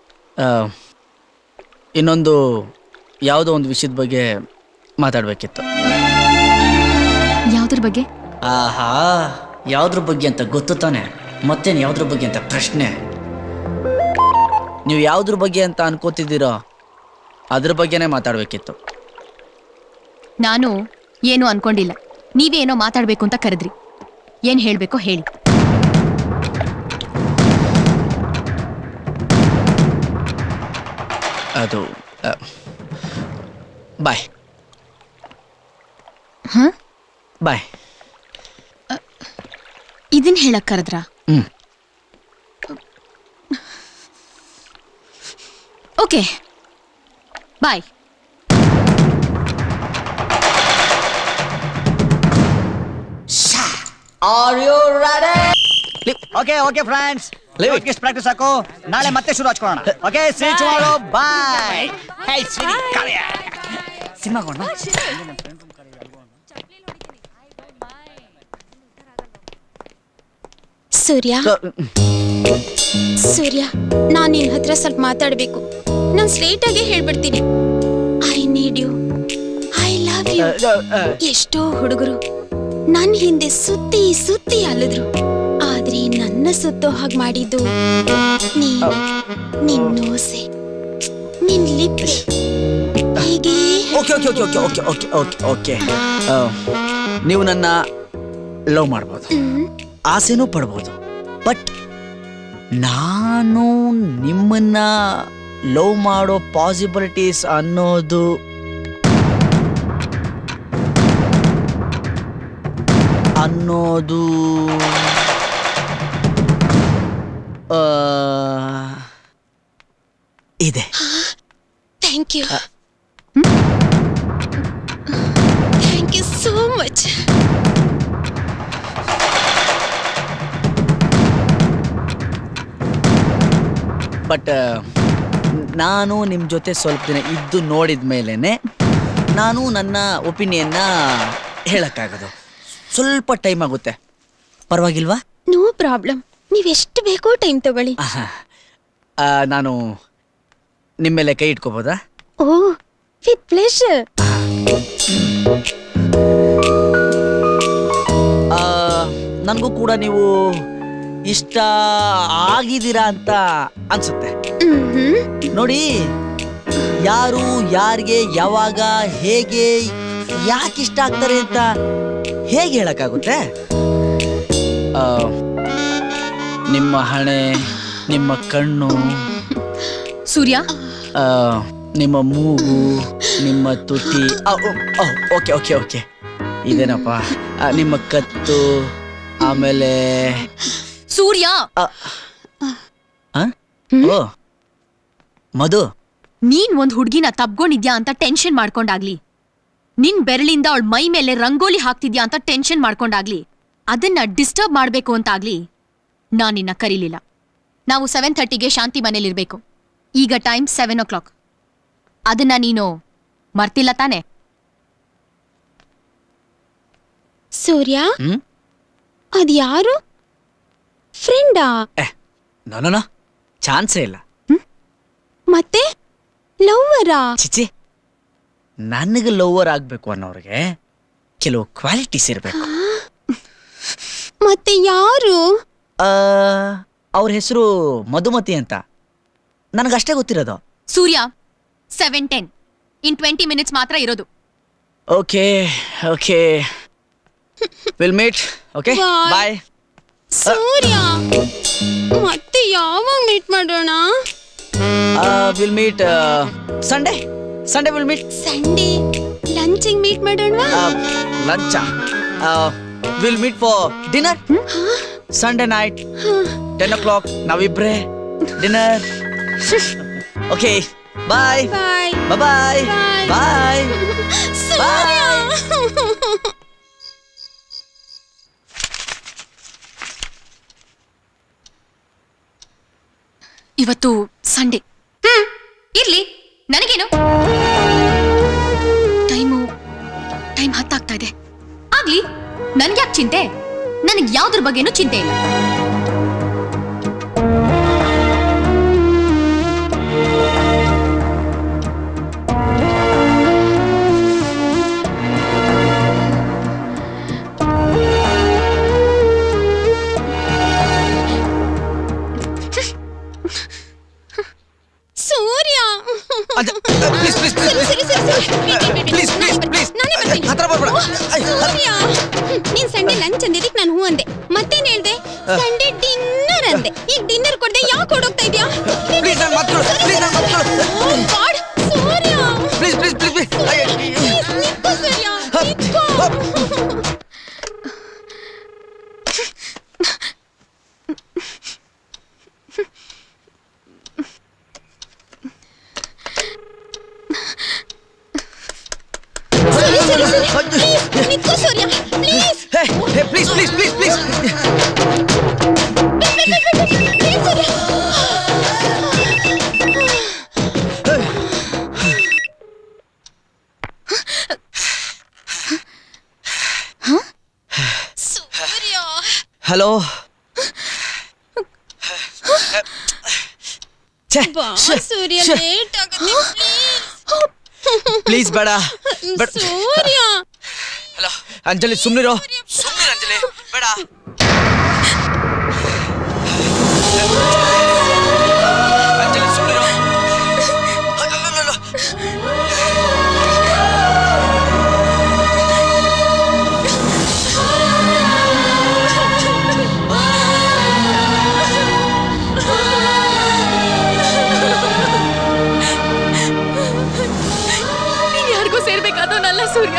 ಇನ್ನೊಂದು ಯಾವುದೋ ಒಂದು ವಿಷಯದ ಬಗ್ಗೆ ಮಾತಾಡ್ಬೇಕಿತ್ತು. ಯಾವ್ದ್ರ ಬಗ್ಗೆ? ಆಹಾ, ಯಾವ್ದ್ರ ಬಗ್ಗೆ ಅಂತ ಗೊತ್ತು ತಾನೆ, ಮತ್ತೇನು ಯಾವ್ದ್ರ ಬಗ್ಗೆ ಅಂತ ಪ್ರಶ್ನೆ. ನೀವು ಯಾವ್ದ್ರ ಬಗ್ಗೆ ಅಂತ ಅನ್ಕೋತಿದ್ದೀರೋ ಅದ್ರ ಬಗ್ಗೆನೇ ಮಾತಾಡ್ಬೇಕಿತ್ತು. ನಾನು ಏನು ಅನ್ಕೊಂಡಿಲ್ಲ, ನೀವೇನೋ ಮಾತಾಡ್ಬೇಕು ಅಂತ ಕರೆದ್ರಿ. ಏನ್ ಹೇಳ್ಬೇಕೋ ಹೇಳಿ. ಅದು ಬಾಯ್ ಬಾಯ್. ಇದನ್ ಹೇಳಕ್ ಕರೆದ್ರ? Okay, bye. Are you ready? Okay, friends. ಇಷ್ಟು ಪ್ರಾಕ್ಟೀಸ್ ಸಾಕು. ನಾಳೆ ಮತ್ತೆ ಶುರು ಹಚ್ಕೊಳ್ಳೋಣ. Okay, see you tomorrow. Bye. Hey, Siri, come here. Cinema ಕೊಡೋಣ. ಸೂರ್ಯ, ನಾನು ನಿನ್ನ ಹತ್ರ ಸ್ವಲ್ಪ ಮಾತಾಡಬೇಕು. ನಾನು ಸ್ಟ್ರೇಟ್ ಆಗಿ ಹೇಳ್ಬಿಡ್ತೀನಿ. I need you, I love you. ಎಷ್ಟೋ ಹುಡುಗರು ನನ್ನ ಹಿಂದೆ ಸುತ್ತಿ ಸುತ್ತಿ ಅಲ್ಲಿದ್ರು, ಆದ್ರೆ ನನ್ನ ಸುತ್ತೋ ಹಾಗೆ ಮಾಡಿದ್ದು ನಿನ್ನ ನೋಸೆ, ನಿನ್ ಲಿಪ್. ಹೀಗೆ ಓಕೆ, ನೀವು ನನ್ನ ಲವ್ ಮಾಡ್ಬೋದು, ಆಸೆನೂ ಪಡ್ಬೋದು, ಬಟ್ ನಾನು ನಿಮ್ಮನ್ನ ಲವ್ ಮಾಡೋ ಪಾಸಿಬಿಲಿಟೀಸ್ ಅನ್ನೋದು ಇದೆ. Thank you, thank you so much. But ನಾನು ನಿಮ್ಮ ಜೊತೆ ಸ್ವಲ್ಪ ದಿನ ಇದ್ದು ನೋಡಿದ ಮೇಲೇನೆ ನಾನು ನನ್ನ ಒಪಿನಿಯನ್ನ ಹೇಳಕ್ಕಾಗೋದು. ಸ್ವಲ್ಪ ಟೈಮ್ ಆಗುತ್ತೆ, ಪರವಾಗಿಲ್ವಾ? ನೋ ಪ್ರಾಬ್ಲಮ್, ನೀವೆಷ್ಟು ಬೇಕೋ ಟೈಮ್ ತಗೊಳ್ಳಿ. ನಾನು ನಿಮ್ಮ ಮೇಲೆ ಕೈ ಇಟ್ಕೋಬೋದಾ? ಓ, ವಿತ್ ಪ್ಲೇಷರ್. ನನಗೂ ಕೂಡ ನೀವು ಇಷ್ಟ ಆಗಿದ್ದೀರಾ ಅಂತ ಅನ್ಸುತ್ತೆ. ನೋಡಿ, ಯಾರು ಯಾರಿಗೆ ಯಾವಾಗ ಹೇಗೆ ಯಾಕೆ ಇಷ್ಟ ಆಗ್ತಾರೆ ಅಂತ ಹೇಗೆ ಹೇಳಕ್ಕಾಗುತ್ತೆ? ನಿಮ್ಮ ಹಣೆ, ನಿಮ್ಮ ಕಣ್ಣು, ಸೂರ್ಯ, ನಿಮ್ಮ ಮೂಗು, ನಿಮ್ಮ ತುಟಿ, ಓಕೆ ಇದೇನಪ್ಪ, ನಿಮ್ಮ ಕತ್ತು, ಆಮೇಲೆ ಸೂರ್ಯ. ಓ ಮಧು, ನೀನ್ ಒಂದ್ ಹುಡ್ಗಿನ ತಬ್ಕೊಂಡಿದ್ಯಾ ಅಂತ ಟೆನ್ಷನ್ ಮಾಡ್ಕೊಂಡಾಗ್ಲಿ, ನಿನ್ ಬೆರಳಿಂದ ಅವಳ ಮೈ ಮೇಲೆ ರಂಗೋಲಿ ಹಾಕ್ತಿದ್ಯಾ ಅಂತ ಟೆನ್ಷನ್ ಮಾಡ್ಕೊಂಡಾಗ್ಲಿ, ಅದನ್ನ ಡಿಸ್ಟರ್ಬ್ ಮಾಡ್ಬೇಕು ಅಂತಾಗ್ಲಿ ನಾನ್ ನಿನ್ನ ಕರೀಲಿಲ್ಲ. ನಾವು 7:30ಗೆ ಶಾಂತಿ ಮನೇಲಿರ್ಬೇಕು. ಈಗ ಟೈಮ್ 7 o'clock. ಅದನ್ನ ನೀನು ಮರ್ತಿಲ್ಲ ತಾನೆ? ಸೂರ್ಯ, ಅದ್ಯಾರು? ಫ್ರೆಂಡಾ? ನೋ, ಚಾನ್ಸೇ ಇಲ್ಲ. ಮತ್ತೆ ಲವ್ವರಾ? ಚಿಚಿ, ನನಗೆ ಲವ್ವರ್ ಆಗ್ಬೇಕು ಅನ್ನೋರಿಗೆ ಕೆಲವು ಕ್ವಾಲಿಟೀಸ್ ಇರಬೇಕು. ಮತ್ತೆ ಯಾರು? ಅವ್ರ ಹೆಸರು ಮಧುಮತಿ ಅಂತ, ನನಗಷ್ಟೇ ಗೊತ್ತಿರೋದು. ಸೂರ್ಯ, 7:10 ಇನ್ 20 minutes ಮಾತ್ರ ಇರೋದು. Okay, will meet. Okay bye. Surya ಮತ್ತೆ ಯಾವಾಗ ಮೀಟ್ ಮಾಡೋಣ? Will meet Sunday. Sunday will meet. Sunday ಲಂಚಿಗೆ ಮೀಟ್ ಮಾಡೋಣ. Lunch will meet for dinner. Sunday night 10 o'clock ನಾವಿಬ್ರೆ dinner. Okay bye. Bye bye bye bye. ಇವತ್ತು ಸಂಡೇ. ಇರ್ಲಿ, ನನಗೇನು. ಟೈಮ್ 10 ಇದೆ. ಆಗ್ಲಿ, ನನ್ಗ್ಯಾಕೆ ಚಿಂತೆ? ನನಗೆ ಯಾವ್ದ್ರ ಬಗ್ಗೆನೂ ಚಿಂತೆ ಇಲ್ಲ. ಸೂರ್ಯ ನೀನ್ ಸಂಡೇ ಲಂಚ್ ಅಂದಿದ್ದಕ್ಕೆ ನಾನು ಹೂ ಅಂದೆ. ಮತ್ತೇನ್ ಹೇಳ್ದೆ? ಸಂಡೇ ಡಿನ್ನರ್ ಅಂದೆ. ಈಗ ಡಿನ್ನರ್ ಕೊಡ್ದೆ ಯಾಕೆ ಕೊಡೋಗ್ತಾ ಇದ್ಯಾ? ನಿತ್ಕೋ Surya, please. Please. Hello. Surya late ಆಗುತ್ತೆ ಪ್ಲೀಸ್. ಬೇಡ ಸೂರ್ಯ. ಹಲೋ ಅಂಜಲಿ, ಸುಮ್ನಿರೋ. ಅಂಜಲಿ ಬೇಡ. ಅಂಜಲಿ ಸುಮ್ನಿರೋ. ಸೇರ್ಬೇಕಾದವನಲ್ಲ ಸೂರ್ಯ.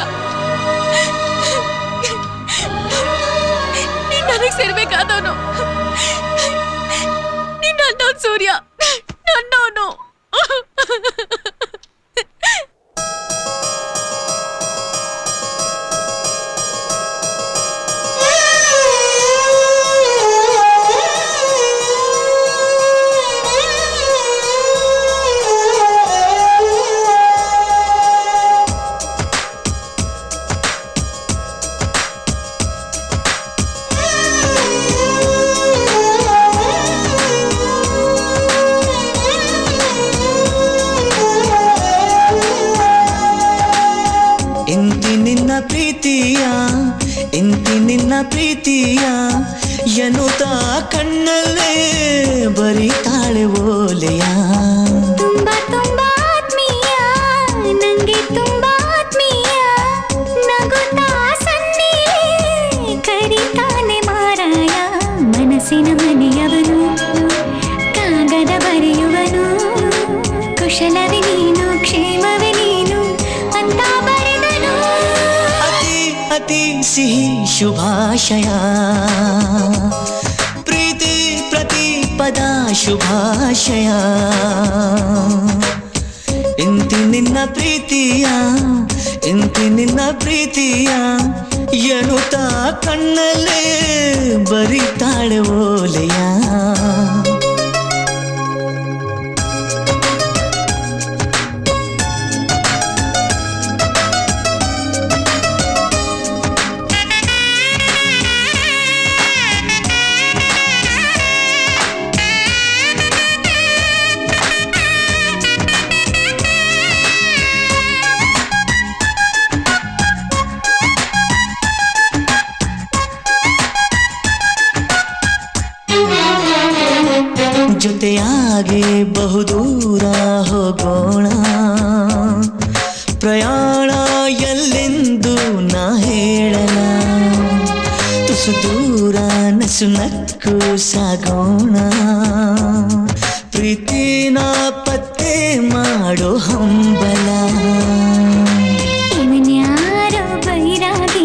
ನೀನ್ ನನಗ್ ಸೇರ್ಬೇಕಾದವನು. ನೀನ್ ನನ್ನವನು ಸೂರ್ಯ, ನನ್ನವನು. ಪ್ರೀತಿಯ ಎನ್ನುತ್ತಾ ಕಣ್ಣಲ್ಲೇ ಬರಿತಾಳೆ ಓಲೆಯ. ತುಂಬಾ ತುಂಬಾ ಆತ್ಮೀಯ, ನಂಗೆ ತುಂಬಾ ಆತ್ಮೀಯ, ನಗುತ್ತಾ ಸನ್ನಿ ಕರಿತಾನೆ ಮಾರಾಯ. ಮನಸ್ಸಿನ ಮನೆಯವನು, ಕಾಗದ ಬರೆಯುವನು, ಕುಶಲವೇ ನೀನು, ಕ್ಷೇಮವೇ ನೀನು ಅಂತ ಬರೆದನು. ಅತಿ ಸಿಹಿ ಶುಭಾಶಯ, ಪ್ರೀತಿ ಪ್ರತಿ ಪದ ಶುಭಾಶಯ. ಇಂತಿ ನಿನ್ನ ಪ್ರೀತಿಯ, ಇಂತಿ ನಿನ್ನ ಪ್ರೀತಿಯ ಎನ್ನುತ್ತಾ ಕಣ್ಣಲ್ಲೇ ಬರಿತಾಳೆ ಓಲೆಯ. ಜೊತೆಯಾಗೆ ಬಹುದೂರ ಹೋಗೋಣ, ಪ್ರಯಾಣ ಎಲ್ಲೆಂದು ನಾ ಹೇಳಲ. ತುಸು ದೂರ ನಸು ನಕ್ಕು ಸಾಗೋಣ ಪ್ರೀತಿನ ಪತ್ತೆ ಮಾಡೋ ಹಂಬಲ ಇವನ್ಯಾರೋ ಬೈರಾಗಿ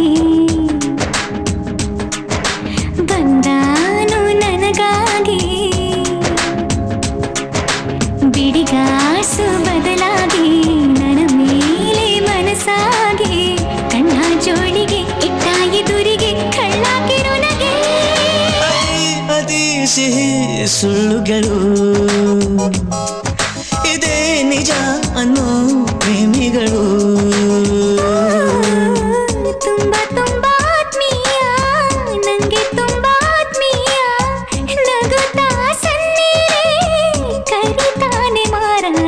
ಬಂದಾನು ನನಗಾಗಿ ಬಿಡಿಗಾಸು ಬದಲಾಗಿ ನನ್ನ ಮೇಲೆ ಮನಸ್ಸಾಗಿ ಕಣ್ಣ ಜೋಳಿಗೆ ಇಟ್ಟ ಎದುರಿಗೆ ಕಳ್ಳಾಕಿರೋ ನಗೆ ಅದೇ ಸಿಹಿ ಸುಳ್ಳುಗಳು ಇದೇ ನಿಜ ಅನ್ನೋ ಪ್ರೇಮಿಗಳು ತುಂಬಾ ತುಂಬಾ ಆತ್ಮೀಯ ನಂಗೆ ತುಂಬಾ ಆತ್ಮೀಯ ನಗುತ್ತಾ ಸನ್ನಿರೇ ಕರಿತಾನೆ ಮಾರಾಯ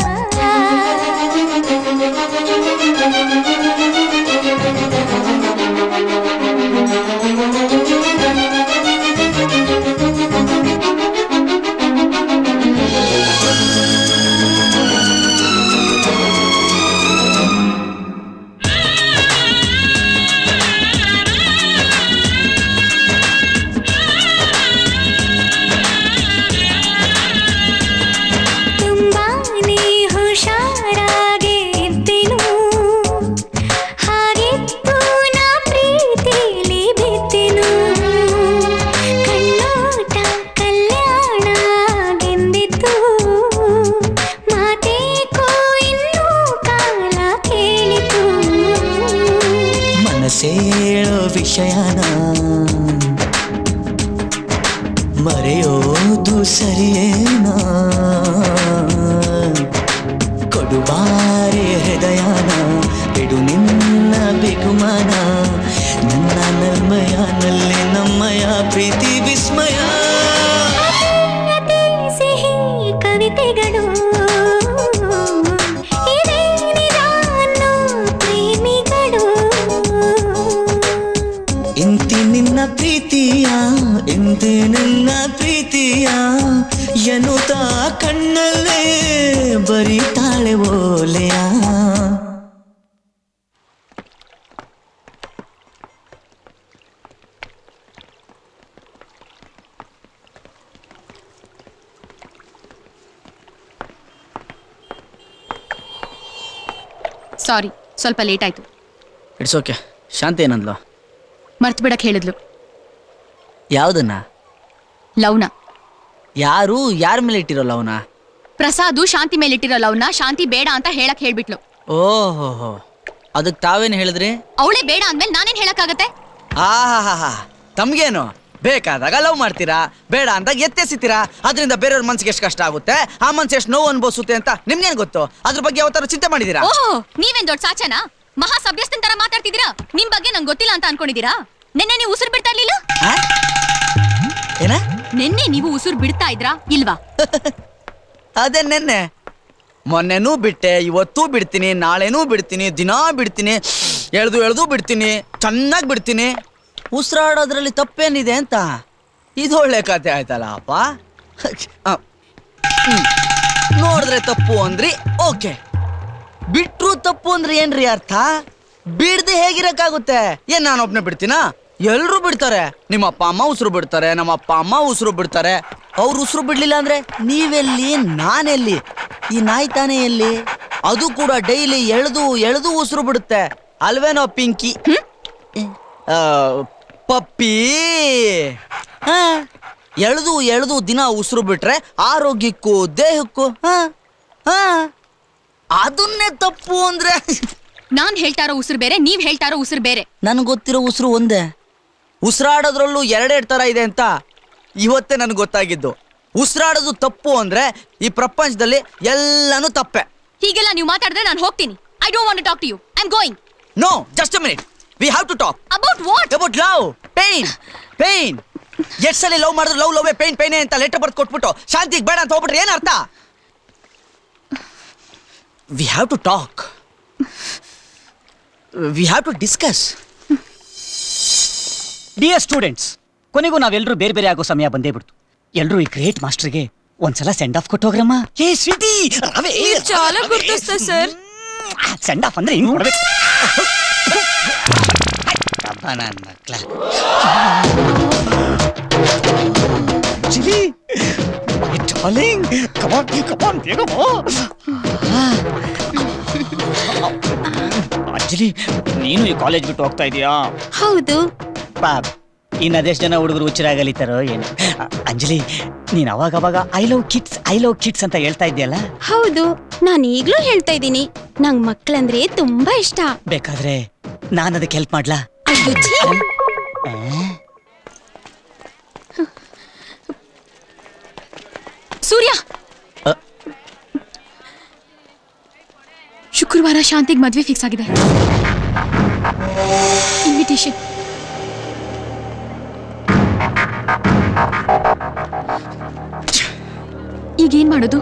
ತುಂಬಾನೇ ಹುಷಾರಾಗಿ ಇದ್ದೆನು ಹಾಗಿತ್ತು ನಾ ಪ್ರೀತಿಲಿ ಬಿದ್ದೆನು ಕಣ್ಣೋಟ ಕಲ್ಯಾಣ ಗೆಂದಿತ್ತು ಮಾತೇಕೋ ಇನ್ನೂ ಕಾಲ ಕೇಳಿತು ಮನಸ್ಸೇಳೋ ವಿಷಯನ ಮರೆಯೋದು ಸರಿಯೇನಾ ಕೊಡುಬಾರೆ ಹೃದಯನ ಬಿಡು ನಿನ್ನ ಬಿಗುಮಾನ ನನ್ನ ನಲ್ಮಯನಲ್ಲಿ ನಮ್ಮಯ ಪ್ರೀತಿ ವಿಸ್ಮಯ ಅತಿ ಸಿಹಿ ಕವಿತೆಗಳು ಇದೇ ನಿಧಾನ ಪ್ರೇಮಿಗಳು ಇಂತಿ ನಿನ್ನ ಪ್ರೀತಿಯ ಇಂತಿ ನಿನ್ನ ಪ್ರೀತಿಯ ಎನ್ನುತ್ತಾ ಕಣ್ಣಲ್ಲೇ ಬರೀತಾಳೆ ಓಲೆಯ ಸಾರಿ, ಸ್ವಲ್ಪ ಲೇಟ್ ಆಯ್ತು. It's okay. ಶಾಂತಿ ಏನಂದ್ಲು? ಮರ್ತು ಬಿಡಕ್ ಹೇಳಿದ್ಲು. ಯಾವ್ದನ್ನ? ಲವ್ನ. ಯಾರು ಯಾರ ಮೇಲೆ ಇಟ್ಟಿರೋ ಲವ್ನ? ಪ್ರಸಾದು ಶಾಂತಿ ಮೇಲೆ ಇಟ್ಟಿರೋ ಲವ್ನ ಶಾಂತಿ ಬೇಡ ಅಂತ ಹೇಳಕ್ ಹೇಳ್ಬಿಟ್ಲು. ಓಹೋ, ಅದಕ್ಕೆ ತಾವೇನು ಹೇಳಿದ್ರಿ? ಅವಳೇ ಬೇಡ ಅಂದ್ಮೇಲೆ ನಾನೇನ್ ಹೇಳಕ್ಕಾಗತ್ತೆ? ಆಹಾ, ತಮ್ಗೇನು ಬೇಕಾದಾಗ ಲವ್ ಮಾಡ್ತೀರಾ, ಬೇಡ ಅಂದಾಗ ಎತ್ತೆಸಿತೀರಾ. ಅದರಿಂದ ಬೇರೆಯವ್ರ ಮನ್ಸಿಗೆ ಎಷ್ಟು ಕಷ್ಟ ಆಗುತ್ತೆ, ಆ ಮನ್ಸು ಎಷ್ಟು ನೋವು ಅನ್ಭವಿಸುತ್ತೆ ಅಂತ ನಿಮ್ಗೇನು ಗೊತ್ತು? ಅದ್ರ ಬಗ್ಗೆ ಯಾವತ್ತಾರು ಚಿಂತೆ ಮಾಡಿದೀರಾ? ಓಹೋ, ನೀವೇನ್ ದೊಡ್ಡ ಸಾಚನಾ? ಮಹಾ ಸಭ್ಯಸ್ಥನ್ ತರ ಮಾತಾಡ್ತಿದ್ದೀರಾ. ನಿಮ್ ಬಗ್ಗೆ ನಂಗೆ ಗೊತ್ತಿಲ್ಲ ಅಂತ ಅನ್ಕೊಂಡಿದೀರಾ? ನೆನ್ನೆ ನೀವು ಉಸಿರು ಬಿಡ್ತಾ ಇರ್ಲಿಲ್ಲ? ನೆನ್ನೆ ನೀವು ಉಸಿರು ಬಿಡ್ತಾ ಇದ್ರಾ ಇಲ್ವಾ? ಅದೇ ನೆನ್ನೆ. ಮೊನ್ನೆನೂ ಬಿಟ್ಟೆ, ಇವತ್ತೂ ಬಿಡ್ತೀನಿ, ನಾಳೆನೂ ಬಿಡ್ತೀನಿ, ದಿನಾ ಬಿಡ್ತೀನಿ, ಎಳ್ದು ಬಿಡ್ತೀನಿ, ಚೆನ್ನಾಗಿ ಬಿಡ್ತೀನಿ. ಉಸಿರಾಡೋದ್ರಲ್ಲಿ ತಪ್ಪೇನಿದೆ ಅಂತ ಇದು ಒಳ್ಳೆ ಕತೆ ಆಯ್ತಲ್ಲ ಅಪ್ಪ. ನೋಡಿದ್ರೆ ತಪ್ಪು ಅಂದ್ರಿ, ಓಕೆ. ಬಿಟ್ರು ತಪ್ಪು ಅಂದ್ರೆ ಏನ್ರಿ ಅರ್ಥ? ಬಿಡ್ದೆ ಹೇಗಿರಕ್ಕಾಗುತ್ತೆ? ಏನ್ ನಾನೊಬ್ನೇ ಬಿಡ್ತೀನಾ? ಎಲ್ರು ಬಿಡ್ತಾರೆ. ನಿಮ್ಮ ಅಪ್ಪ ಅಮ್ಮ ಉಸಿರು ಬಿಡ್ತಾರೆ, ನಮ್ಮ ಅಪ್ಪ ಅಮ್ಮ ಉಸಿರು ಬಿಡ್ತಾರೆ. ಅವ್ರು ಉಸಿರು ಬಿಡ್ಲಿಲ್ಲ ಅಂದ್ರೆ ನೀವೆಲ್ಲಿ, ನಾನೆಲ್ಲಿ? ಈ ನಾಯಿ ತಾನೇ ಎಲ್ಲಿ? ಅದು ಕೂಡ ಡೈಲಿ ಎಳೆದು ಉಸಿರು ಬಿಡುತ್ತೆ ಅಲ್ವೇನೋ ಪಿಂಕಿ? ಪಪ್ಪಿ ಎಳೆದು ದಿನ ಉಸಿರು ಬಿಟ್ರೆ ಆರೋಗ್ಯಕ್ಕೂ ದೇಹಕ್ಕೂ ಅದನ್ನೇ ತಪ್ಪು ಅಂದ್ರೆ. ನಾನ್ ಹೇಳ್ತಾರೋ ಉಸಿರು ಬೇರೆ, ನೀವ್ ಹೇಳ್ತಾರೋ ಉಸಿರು ಬೇರೆ. ನನ್ಗೆ ಗೊತ್ತಿರೋ ಉಸಿರು ಒಂದೇ. ಉಸಿರಾಡೋದ್ರಲ್ಲೂ ಎರಡೆರಡು ತರ ಇದೆ ಅಂತ ಇವತ್ತೇ ನನ್ಗೆ ಗೊತ್ತಾಗಿದ್ದು. ಉಸಿರಾಡೋದು ತಪ್ಪು ಅಂದ್ರೆ ಈ ಪ್ರಪಂಚದಲ್ಲಿ ಎಲ್ಲಾನು ತಪ್ಪೆ. ಹೀಗೆಲ್ಲ ನೀವು ಮಾತಾಡಿದ್ರೆ ನಾನು ಹೋಗ್ತೀನಿ. I don't want to talk to you. I am going. No, just a minute. We have to talk. About what? About love. Pain. ಎಷ್ಟು ಸಲ ಲವ್ ಮಾಡಿದ್ರು ಲವ್ ಪೇನ್ ಅಂತ ಲೆಟರ್ ಬರ್ದು ಕೊಟ್ಬಿಟ್ಟು ಶಾಂತಿಗೆ ಬೇಡ ಅಂತ ಹೋಗ್ಬಿಟ್ರೆ ಏನ್ ಅರ್ಥ? We have to talk. We have to discuss. Dear students, ಕೊನೆಗೂ ನಾವೆಲ್ಲರೂ ಬೇರೆ ಬೇರೆ ಆಗೋ ಸಮಯ ಬಂದೇ ಬಿಡ್ತು. ಎಲ್ಲರೂ ಈ ಗ್ರೇಟ್ ಮಾಸ್ಟರ್ಗೆ ಒಂದ್ಸಲ ಸೆಂಡ್ ಆಫ್ ಕೊಟ್ಟೋಗ್ರಮ್ಮ. ಏ ಸ್ವೀಟಿ, చాలా గుర్తొస్తా సార్. ಸೆಂಡ್ ಆಫ್ ಅಂದ್ರೆ ಹಿಂಗ್ ಕೊಡ್ಬೇಕು. ಅಪ್ಪ ನನ್ನ ಮಕ್ಳ ಚಿಲಿ ಡಾರ್ಲಿಂಗ್ ಕಮಾನ್ ಕಮಾನ್ ಬೇಗ ಬಾ ಅಂಜಲಿ ನೀನು ಈ ಕಾಲೇಜ್ ಬಿಟ್ಟು ಹೋಗ್ತಾ ಇದೀಯಾ ಹೌದು ಪಾಪ್ ಇನ್ನು ಅದೆಷ್ಟು ಜನ ಹುಡುಗರು ಹುಚ್ಚರಾಗಲಿತಾರೋ ಏನು ಅಂಜಲಿ ನೀನ್ ಅವಾಗ ಐ ಲವ್ ಕಿಡ್ಸ್ ಅಂತ ಹೇಳ್ತಾ ಇದ್ದೀಯಲ್ಲ ಹೌದು ನಾನು ಈಗ್ಲೂ ಹೇಳ್ತಾ ಇದ್ದೀನಿ ನಂಗ್ ಮಕ್ಕಳಂದ್ರೆ ತುಂಬಾ ಇಷ್ಟ ಬೇಕಾದ್ರೆ ನಾನು ಅದಕ್ಕೆ ಹೆಲ್ಪ್ ಮಾಡ್ಲಾ ಅಯ್ಯೋ ಛೀ. ಸೂರ್ಯ ಶುಕ್ರವಾರ ಶಾಂತಿಗೆ ಮದ್ವೆ ಫಿಕ್ಸ್ ಆಗಿದೆ ಇನ್ವಿಟೇಷನ್ ಈಗೇನ್ ಮಾಡೋದು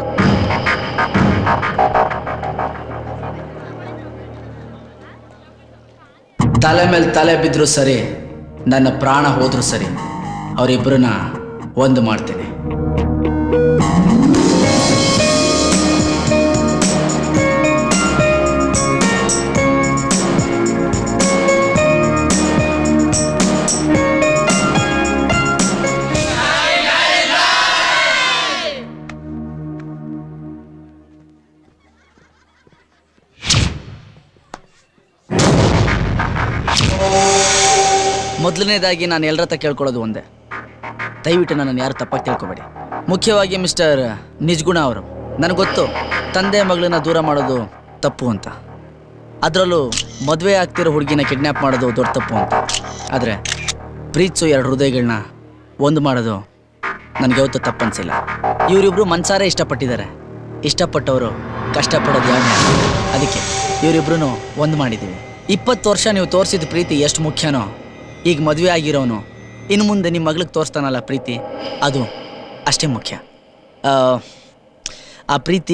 ತಲೆ ಮೇಲೆ ತಲೆ ಬಿದ್ರು ಸರಿ ನನ್ನ ಪ್ರಾಣ ಹೋದ್ರು ಸರಿ ಅವರಿಬ್ಬರನ್ನ ಒಂದು ಮಾಡ್ತೀನಿ ಮೊದಲನೇದಾಗಿ ನಾನು ಎಲ್ಲರ ಹತ್ರ ಕೇಳ್ಕೊಳ್ಳೋದು ಒಂದೇ, ದಯವಿಟ್ಟು ನನ್ನನ್ನು ಯಾರು ತಪ್ಪಾಗಿ ತಿಳ್ಕೊಬೇಡಿ. ಮುಖ್ಯವಾಗಿ ಮಿಸ್ಟರ್ ನಿಜ್ಗುಣ ಅವರು, ನನಗೆ ಗೊತ್ತು ತಂದೆ ಮಗಳನ್ನ ದೂರ ಮಾಡೋದು ತಪ್ಪು ಅಂತ, ಅದರಲ್ಲೂ ಮದುವೆ ಆಗ್ತಿರೋ ಹುಡುಗಿನ ಕಿಡ್ನ್ಯಾಪ್ ಮಾಡೋದು ದೊಡ್ಡ ತಪ್ಪು ಅಂತ. ಆದರೆ ಪ್ರೀತಿಸೋ ಎರಡು ಹೃದಯಗಳನ್ನ ಒಂದು ಮಾಡೋದು ನನಗೆ ಯಾವತ್ತೂ ತಪ್ಪು ಅನಿಸಿಲ್ಲ. ಇವರಿಬ್ಬರು ಮನಸಾರೆ ಇಷ್ಟಪಟ್ಟಿದ್ದಾರೆ, ಇಷ್ಟಪಟ್ಟವರು ಕಷ್ಟಪಡೋದು ಯಾವನೇ, ಅದಕ್ಕೆ ಇವರಿಬ್ರು ಒಂದು ಮಾಡಿದ್ದೀವಿ. 20 ವರ್ಷ ನೀವು ತೋರಿಸಿದ ಪ್ರೀತಿ ಎಷ್ಟು ಮುಖ್ಯನೋ, ಈಗ ಮದುವೆ ಆಗಿರೋನು ಇನ್ನು ಮುಂದೆ ನಿಮ್ಮ ಮಗಳಿಗೆ ತೋರಿಸ್ತಾನಲ್ಲ ಪ್ರೀತಿ, ಅದು ಅಷ್ಟೇ ಮುಖ್ಯ. ಆ ಪ್ರೀತಿ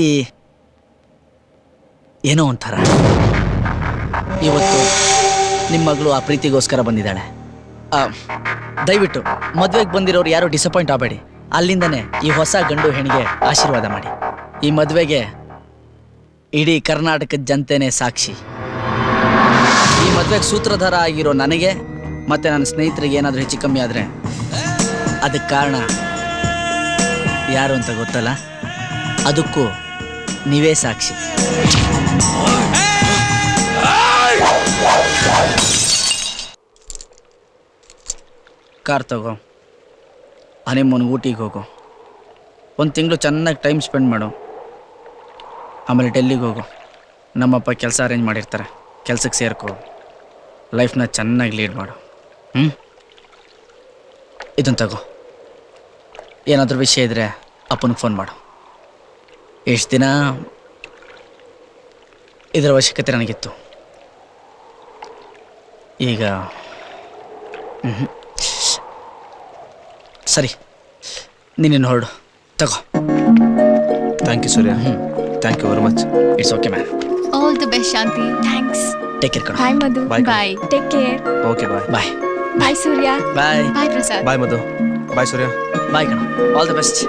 ಏನೋ ಒಂಥರ. ಇವತ್ತು ನಿಮ್ಮ ಮಗಳು ಆ ಪ್ರೀತಿಗೋಸ್ಕರ ಬಂದಿದ್ದಾಳೆ. ದಯವಿಟ್ಟು ಮದುವೆಗೆ ಬಂದಿರೋರು ಯಾರು ಡಿಸಪಾಯಿಂಟ್ ಆಗಬೇಡಿ. ಅಲ್ಲಿಂದನೇ ಈ ಹೊಸ ಗಂಡು ಹೆಣ್ಣಿಗೆ ಆಶೀರ್ವಾದ ಮಾಡಿ. ಈ ಮದುವೆಗೆ ಇಡೀ ಕರ್ನಾಟಕದ ಜನತೆನೇ ಸಾಕ್ಷಿ. ಈ ಮದುವೆಗೆ ಸೂತ್ರಧಾರ ಆಗಿರೋ ನನಗೆ ಮತ್ತು ನನ್ನ ಸ್ನೇಹಿತರಿಗೆ ಏನಾದರೂ ಹೆಚ್ಚು ಕಮ್ಮಿ ಆದರೆ ಅದಕ್ಕೆ ಕಾರಣ ಯಾರು ಅಂತ ಗೊತ್ತಲ್ಲ, ಅದಕ್ಕೂ ನೀವೇ ಸಾಕ್ಷಿ. ಕಾರ್ ತಗೋ, ಹನಿಮೂನ್ಗೆ ಊಟಿಗೆ ಹೋಗು, 1 ತಿಂಗಳು ಚೆನ್ನಾಗಿ ಟೈಮ್ ಸ್ಪೆಂಡ್ ಮಾಡು. ಆಮೇಲೆ ಡೆಲ್ಲಿಗೆ ಹೋಗು, ನಮ್ಮಪ್ಪ ಕೆಲಸ ಅರೇಂಜ್ ಮಾಡಿರ್ತಾರೆ, ಕೆಲಸಕ್ಕೆ ಸೇರ್ಕೋ, ಲೈಫ್ನ ಚೆನ್ನಾಗಿ ಲೀಡ್ ಮಾಡು. ಇದನ್ನು ತಗೋ. ಏನಾದರೂ ವಿಷಯ ಇದ್ದರೆ ಅಪ್ಪನಿಗೆ ಫೋನ್ ಮಾಡು. ಎಷ್ಟು ದಿನ ಇದರ ಅವಶ್ಯಕತೆ ನನಗಿತ್ತು, ಈಗ ಸರಿ, ನೀನೇನು ಹೊರಡು, ತಗೋ. Thank you Surya. Thank you very much. It's okay ma'am. All the best Shanti. Thanks. Take care ಕಣ. Bye Madhu. Bye. Bye. Take care. Okay bye. Bye. Bye Surya. Bye. Bye Prasad. Bye Madhu. Bye Surya. Bye ಕಣ. All the best.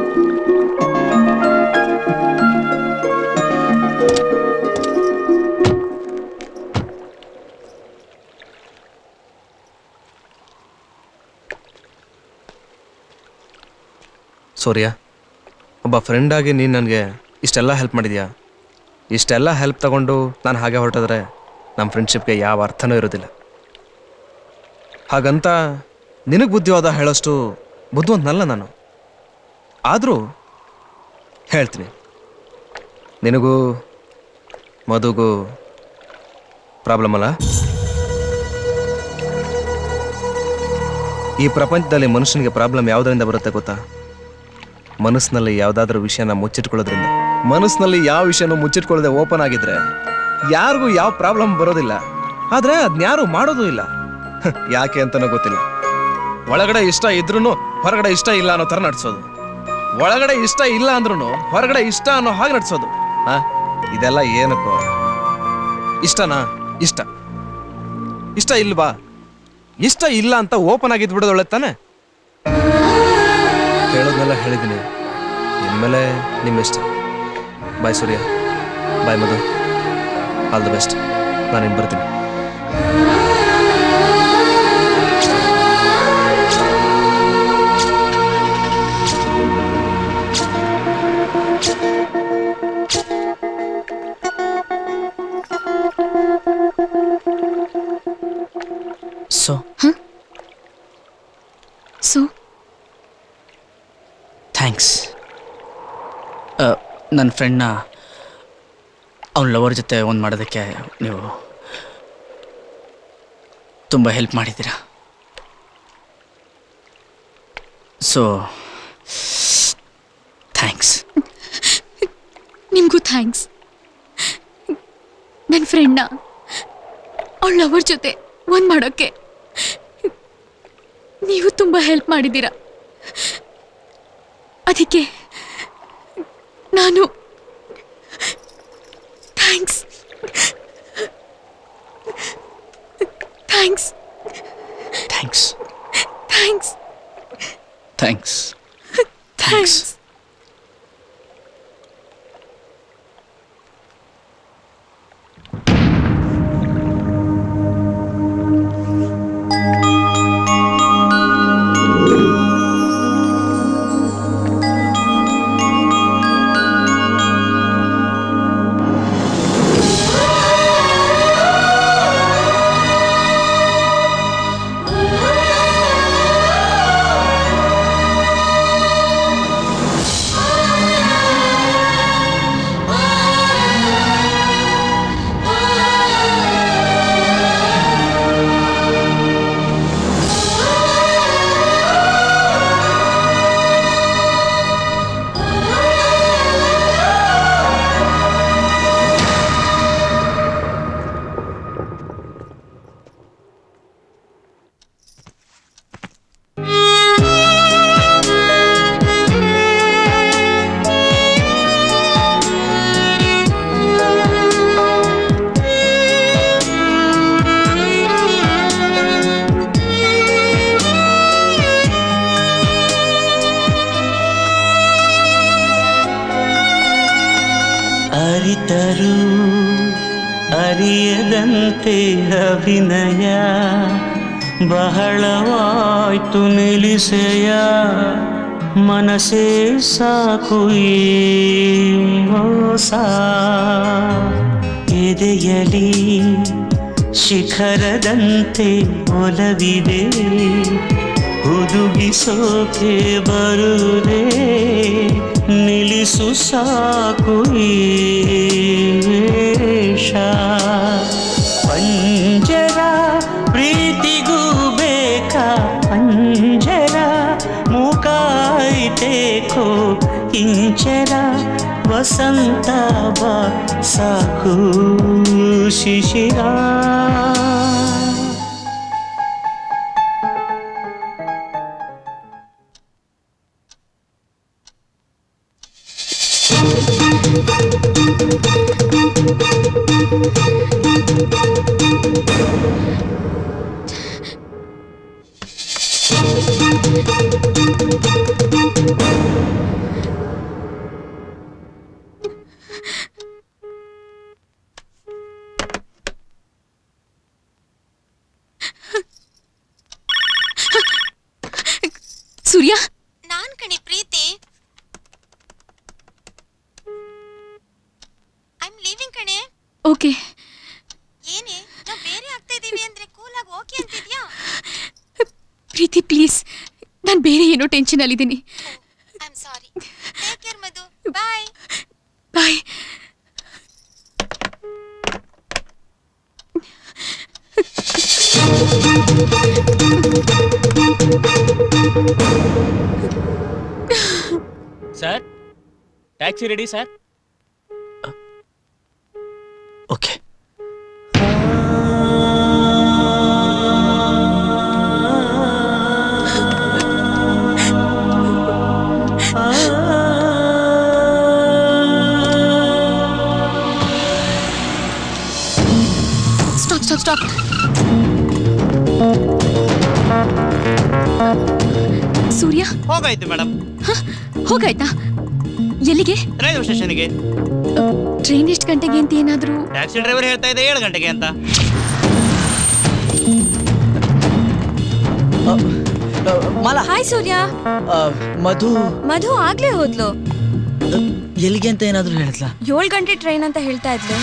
ಸೂರ್ಯ, ಒಬ್ಬ ಫ್ರೆಂಡಾಗಿ ನೀನು ನನಗೆ ಇಷ್ಟೆಲ್ಲ help ಮಾಡಿದ್ಯಾ. ಇಷ್ಟೆಲ್ಲ help ತಗೊಂಡು ನಾನು ಹಾಗೆ ಹೊರಟಿದ್ರೆ ನಮ್ಮ ಫ್ರೆಂಡ್ಶಿಪ್ಗೆ ಯಾವ ಅರ್ಥನೂ ಇರೋದಿಲ್ಲ. ಹಾಗಂತ ನಿನಗೆ ಬುದ್ಧಿವಾದ ಹೇಳೋಷ್ಟು ಬುದ್ಧಿವಂತನಲ್ಲ ನಾನು. ಆದರೂ ಹೇಳ್ತೀನಿ, ನಿನಗೂ ಮಧುಗೂ ಪ್ರಾಬ್ಲಮ್ ಅಲ್ಲ. ಈ ಪ್ರಪಂಚದಲ್ಲಿ ಮನುಷ್ಯನಿಗೆ ಪ್ರಾಬ್ಲಮ್ ಯಾವುದರಿಂದ ಬರುತ್ತೆ ಗೊತ್ತಾ? ಮನಸ್ಸಿನಲ್ಲಿ ಯಾವುದಾದ್ರೂ ವಿಷಯನ ಮುಚ್ಚಿಟ್ಕೊಳ್ಳೋದ್ರಿಂದ. ಮನಸ್ಸಿನಲ್ಲಿ ಯಾವ ವಿಷಯನೂ ಮುಚ್ಚಿಟ್ಕೊಳ್ಳದೆ ಓಪನ್ ಆಗಿದ್ರೆ ಯಾರಿಗೂ ಯಾವ ಪ್ರಾಬ್ಲಮ್ ಬರೋದಿಲ್ಲ. ಆದರೆ ಅದನ್ಯಾರು ಮಾಡೋದು ಇಲ್ಲ. ಯಾಕೆ ಅಂತನೂ ಗೊತ್ತಿಲ್ಲ. ಒಳಗಡೆ ಇಷ್ಟ ಇದ್ರೂ ಹೊರಗಡೆ ಇಷ್ಟ ಇಲ್ಲ ಅನ್ನೋ ಥರ ನಡ್ಸೋದು, ಒಳಗಡೆ ಇಷ್ಟ ಇಲ್ಲ ಅಂದ್ರೂ ಹೊರಗಡೆ ಇಷ್ಟ ಅನ್ನೋ ಹಾಗೆ ನಡ್ಸೋದು. ಇದೆಲ್ಲ ಏನಕ್ಕೋ? ಇಷ್ಟನಾ? ಇಷ್ಟ ಇಷ್ಟ ಇಲ್ವಾ? ಇಷ್ಟ ಇಲ್ಲ ಅಂತ ಓಪನ್ ಆಗಿದ್ದು ಬಿಡೋದು ಒಳ್ಳೆ ತಾನೆ. ಹೇಳೋದ್ನೆಲ್ಲ ಹೇಳಿದ್ದೀನಿ, ಇನ್ಮೇಲೆ ನಿಮ್ಮ ಇಷ್ಟ. Bye Surya. Bye Madhu. All the best. ನಾನು ಇನ್ನು ಬರ್ತೀನಿ. ನನ್ನ ಫ್ರೆಂಡ್ನ ಅವ್ನ ಲವರ್ ಜೊತೆ ಒಂದು ಮಾಡೋದಕ್ಕೆ ನೀವು ತುಂಬ ಹೆಲ್ಪ್ ಮಾಡಿದ್ದೀರಾ. So thanks. ನಿಮಗೂ ಥ್ಯಾಂಕ್ಸ್. ನನ್ನ ಫ್ರೆಂಡ್ನ ಅವಳ ಲವರ್ ಜೊತೆ ಒಂದು ಮಾಡೋಕ್ಕೆ ನೀವು ತುಂಬ ಹೆಲ್ಪ್ ಮಾಡಿದ್ದೀರಾ. ಅದಕ್ಕೆ ನಾನು thanks thanks thanks thanks thanks thanks. ಅರಿತರು ಅರಿಯದಂತೆ ಅಭಿನಯ ಬಹಳವಾಯ್ತು ನಿಲ್ಲಿಸೆಯ ಮನಸೇ ಸಾಕು ಈ ಮೋಸ ಎದೆಯಲಿ ಶಿಖರದಂತೆ ಒಲವಿದೆ ಹುದುಗಿಸೋಕೆ ಬರುವುದೇ ನಿಲ್ಲಿಸು ಸಾಕು ಈ ವೇಷ ಪಂಜರ ಪ್ರೀತಿಗೂ ಬೇಕಾ ಪಂಜರ ಮೂಕಾಯಿತೇಕೋ ಇಂಚರ ವಸಂತ ಬಾ ಸಾಕು ಶಿಶಿರ ಸೂರ್ಯ, ನಾನ್ ಕಣೆ ಪ್ರೀತಿ. ಐ ಆಮ್ ಲೀವಿಂಗ್ ಕಣೆ. ಓಕೆ. ಏನೇ ನಾವು ಬೇರೆ ಆಗ್ತಾ ಇದೀವಿ ಅಂದ್ರೆ ಕೂಲ್ ಆಗಿ ಓಕೆ ಅಂತಿದ್ಯಾ? ಪ್ರೀತಿ ಪ್ಲೀಸ್, ನಾನು ಬೇರೆ ಏನೋ ಟೆನ್ಷನ್ ಅಲ್ಲಿದ್ದೀನಿ. I am sorry. Take care Madhu. Bye bye. Sir, taxi ready sir. Okay. Stop stop stop. Surya, ಹೋಗಾಯ್ತು ಮೇಡಮ್. ಹೋಗಾಯ್ತಾ? ಎಲ್ಲಿಗೆ? ರೈಲ್ವೆ ಸ್ಟೇಷನ್ಗೆ. ಟ್ರೈನ್ ಎಷ್ಟು ಗಂಟೆಗೆ ಅಂತ ಏನಾದ್ರು? ಟ್ಯಾಕ್ಸಿ ಡ್ರೈವರ್ ಹೇಳ್ತಾ ಇದೆ 7 ಗಂಟೆಗೆ ಅಂತ. ಮಾಲಾ. ಹಾಯ್ ಸೂರ್ಯ. ಮಧು ಮಧು ಆಗ್ಲೇ ಹೋದ್ಲು. ಎಲ್ಲಿಗೆ ಅಂತ ಏನಾದ್ರು ಹೇಳಿದ್ಲಾ? 7 ಗಂಟೆ ಟ್ರೈನ್ ಅಂತ ಹೇಳ್ತಾ ಇದ್ಲು.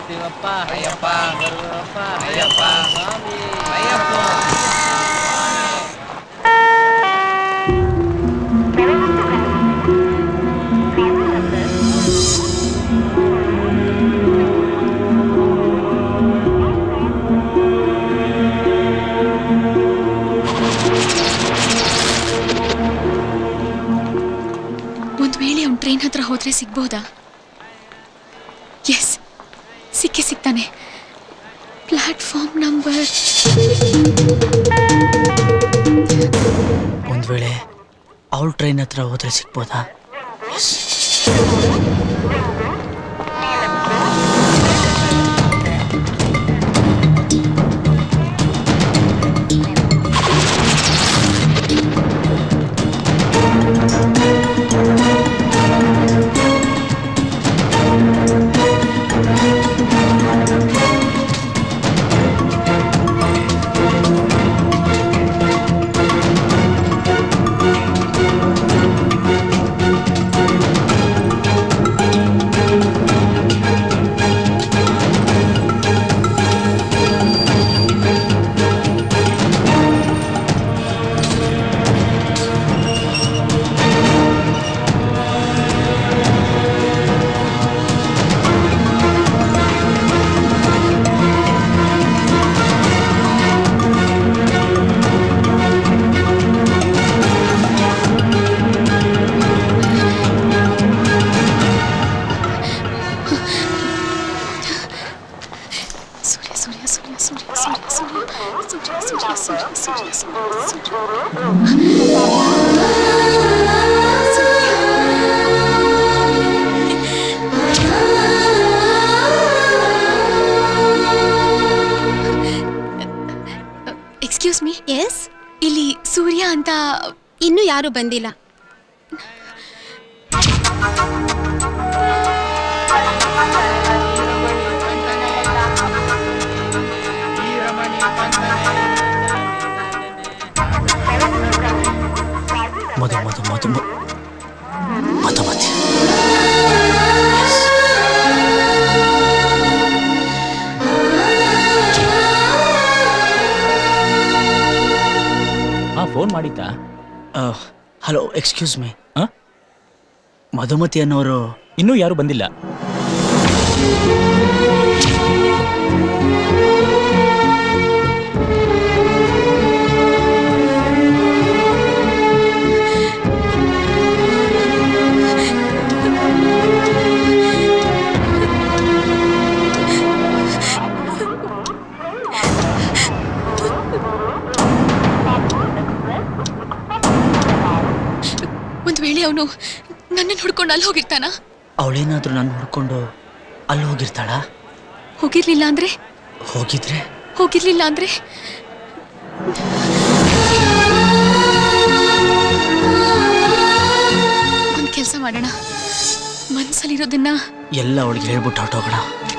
ಶಿವಪ್ಪ ಅಯ್ಯಪ್ಪ ಗುರುವಪ್ಪ ಅಯ್ಯಪ್ಪ ಸ್ವಾಮಿ ಅಯ್ಯಪ್ಪ. ಒಂದ್ ವೇಳೆ ಅವ್ನು ಟ್ರೈನ್ ಹತ್ರ ಹೋದ್ರೆ ಸಿಗ್ಬೋದಾ? ಎಸ್, ಸಿಕ್ಕೇ ಸಿಗ್ತಾನೆ. Platform number. ಒಂದ್ ವೇಳೆ ಅವಳು ಟ್ರೈನ್ ಹತ್ರ ಹೋದ್ರೆ ಸಿಗ್ಬೋದಾ? ಎಸ್. Excuse me. ಎಸ್, ಇಲ್ಲಿ ಸೂರ್ಯ ಅಂತ ಇನ್ನೂ ಯಾರು ಬಂದಿಲ್ಲ. ಮಧುಮತಿ. ಫೋನ್ ಮಾಡಿದ್ದ? Hello, excuse me. ಮಧುಮತಿ ಅನ್ನೋರು ಇನ್ನೂ ಯಾರು ಬಂದಿಲ್ಲ. ಒಂದ್ ವೇಳೆ ಅವನು ನನ್ನನ್ನು ಹುಡ್ಕೊಂಡು ಅಲ್ಲಿ ಹೋಗಿರ್ತಾನ? ಅವಳೇನಾದ್ರೂ ನನ್ನ ಹುಡ್ಕೊಂಡು ಅಲ್ಲಿ ಹೋಗಿರ್ತಾಳ? ಹೋಗಿರ್ಲಿಲ್ಲ ಅಂದ್ರೆ? ಹೋಗಿರ್ಲಿಲ್ಲ ಅಂದ್ರೆ ಒಂದ್ ಕೆಲ್ಸ ಮಾಡೋಣ, ಮನ್ಸಲ್ಲಿರೋದನ್ನ ಎಲ್ಲ ಅವಳಿಗೆ ಹೇಳ್ಬಿಟ್ಟು ಹೊರಟೋಗೋಣ.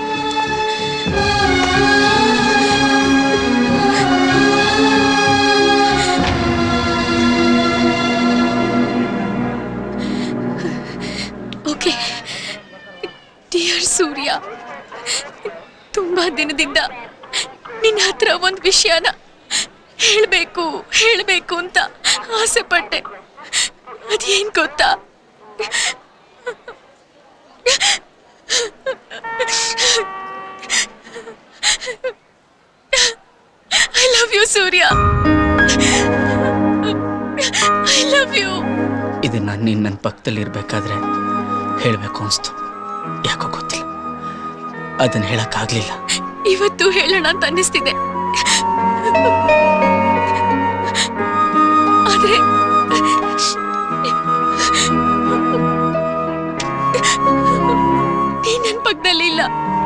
ಓಕೆ ಡಿಯರ್ ಸೂರ್ಯ, ತುಂಬಾ ದಿನದಿಂದ ನಿನ್ನ ಹತ್ರ ಒಂದು ವಿಷಯನ ಹೇಳ್ಬೇಕು ಅಂತ ಆಸೆ ಪಟ್ಟೆ. ಅದೇನ್ ಗೊತ್ತಾ? I love you Surya, I love you. ಇದನ್ನ ನೀನು ನನ್ನ ಪಕ್ಕದಲ್ಲಿ ಇರ್ಬೇಕಾದ್ರೆ ಹೇಳಬೇಕು ಅನಿಸ್ತು. ಯಾಕೋ ಗೊತ್ತಿಲ್ಲ, ಅದನ್ನ ಹೇಳಕ್ಕಾಗ್ಲಿಲ್ಲ. ಇವತ್ತು ಹೇಳೋಣ ಅಂತ ಅನ್ನಿಸ್ತಿದೆ, ಆದ್ರೆ ನೀ ನನ್ನ ಪಕ್ಕದಲ್ಲಿ ಇಲ್ಲ.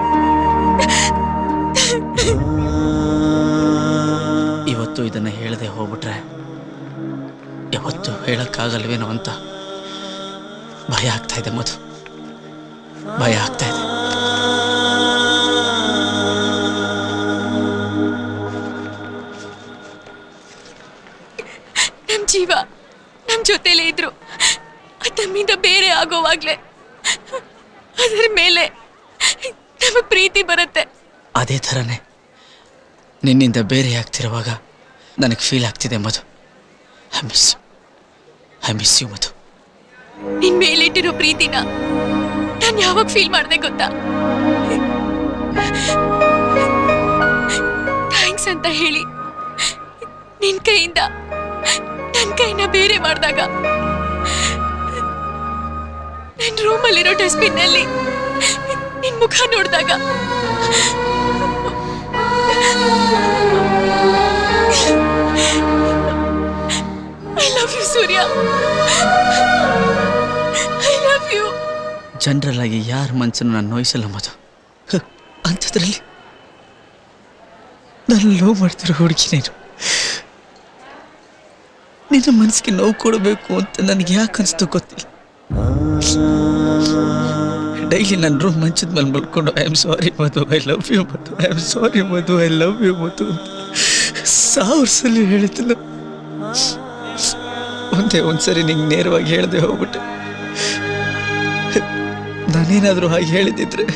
ಇವತ್ತು ಇದನ್ನ ಹೇಳದೆ ಹೋಗ್ಬಿಟ್ರೆ ಯಾವತ್ತು ಹೇಳಕ್ಕಾಗಲ್ವೇನೋ ಅಂತ ಭಯ ಆಗ್ತಾ ಇದೆ ಮಧು, ಭಯ ಆಗ್ತಾ ಇದೆ. ನಮ್ ಜೀವ ನಮ್ ಜೊತೆಲೇ ಇದ್ರು, ತಮ್ಮಿಂದ ಬೇರೆ ಆಗೋವಾಗ್ಲೇ ಅದರ ಮೇಲೆ ನಮ್ ನಮಗ್ ಪ್ರೀತಿ ಬರುತ್ತೆ. ಅದೇ ಥರನೇ ನಿನ್ನಿಂದ ಬೇರೆ ಆಗ್ತಿರುವಾಗ ನನಗೆ ಫೀಲ್ ಆಗ್ತಿದೆ Madhu. I miss you Madhu. ನಿನ್ ಮೇಲಿಟ್ಟಿರೋ ಪ್ರೀತಿನ ನಾನು ಯಾವಾಗ ಫೀಲ್ ಮಾಡ್ದೆ ಗೊತ್ತಾ? ಥ್ಯಾಂಕ್ಸ್ ಅಂತ ಹೇಳಿ ನಿನ್ ಕೈಯಿಂದ ನನ್ ಕೈನ ಬೇರೆ ಮಾಡಿದಾಗ, ನನ್ ರೂಮಲ್ಲಿರೋ ಡಸ್ಟ್ಬಿನ್ ನಲ್ಲಿ ನಿನ್ ಮುಖ ನೋಡಿದಾಗ I love you Surya. I love you. General ಆಗಿ ಯಾರ ಮನಸ್ಸನ್ನು ನಾನು ನೋಯಿಸಲ್ಲ ಮಧು. ಅಂಥದ್ರಲ್ಲಿ ನಾನು ಲವ್ ಮಾಡ್ತಿರೋ ಹುಡುಗಿ ನೀನು. ನಿನ್ನ ಮನಸ್ಸಿಗೆ ನೋವು ಕೊಡಬೇಕು ಅಂತ ನನಗೆ ಯಾಕೆ ಅನಿಸ್ತು ಗೊತ್ತಿಲ್ಲ. ಡೈಲಿ ನನ್ನ ರೂಮ್ ಮಂಚದ ಮೇಲೆ ಮಲ್ಕೊಂಡು I am sorry Madhu, I love you Madhu, I am sorry Madhu, I love you Madhu ಅಂತ 1000 ಸಲ ಹೇಳ್ತಿಲ್ಲ. ಒಂದ್ಸರಿ ನಿಂಗೆ ನೇರವಾಗಿ ಹೇಳ್ದೆ ಹೋಗ್ಬಿಟ್ಟೆ. ನಾನೇನಾದರೂ ಹಾಗೆ ಹೇಳಿದ್ದಿದ್ರೆ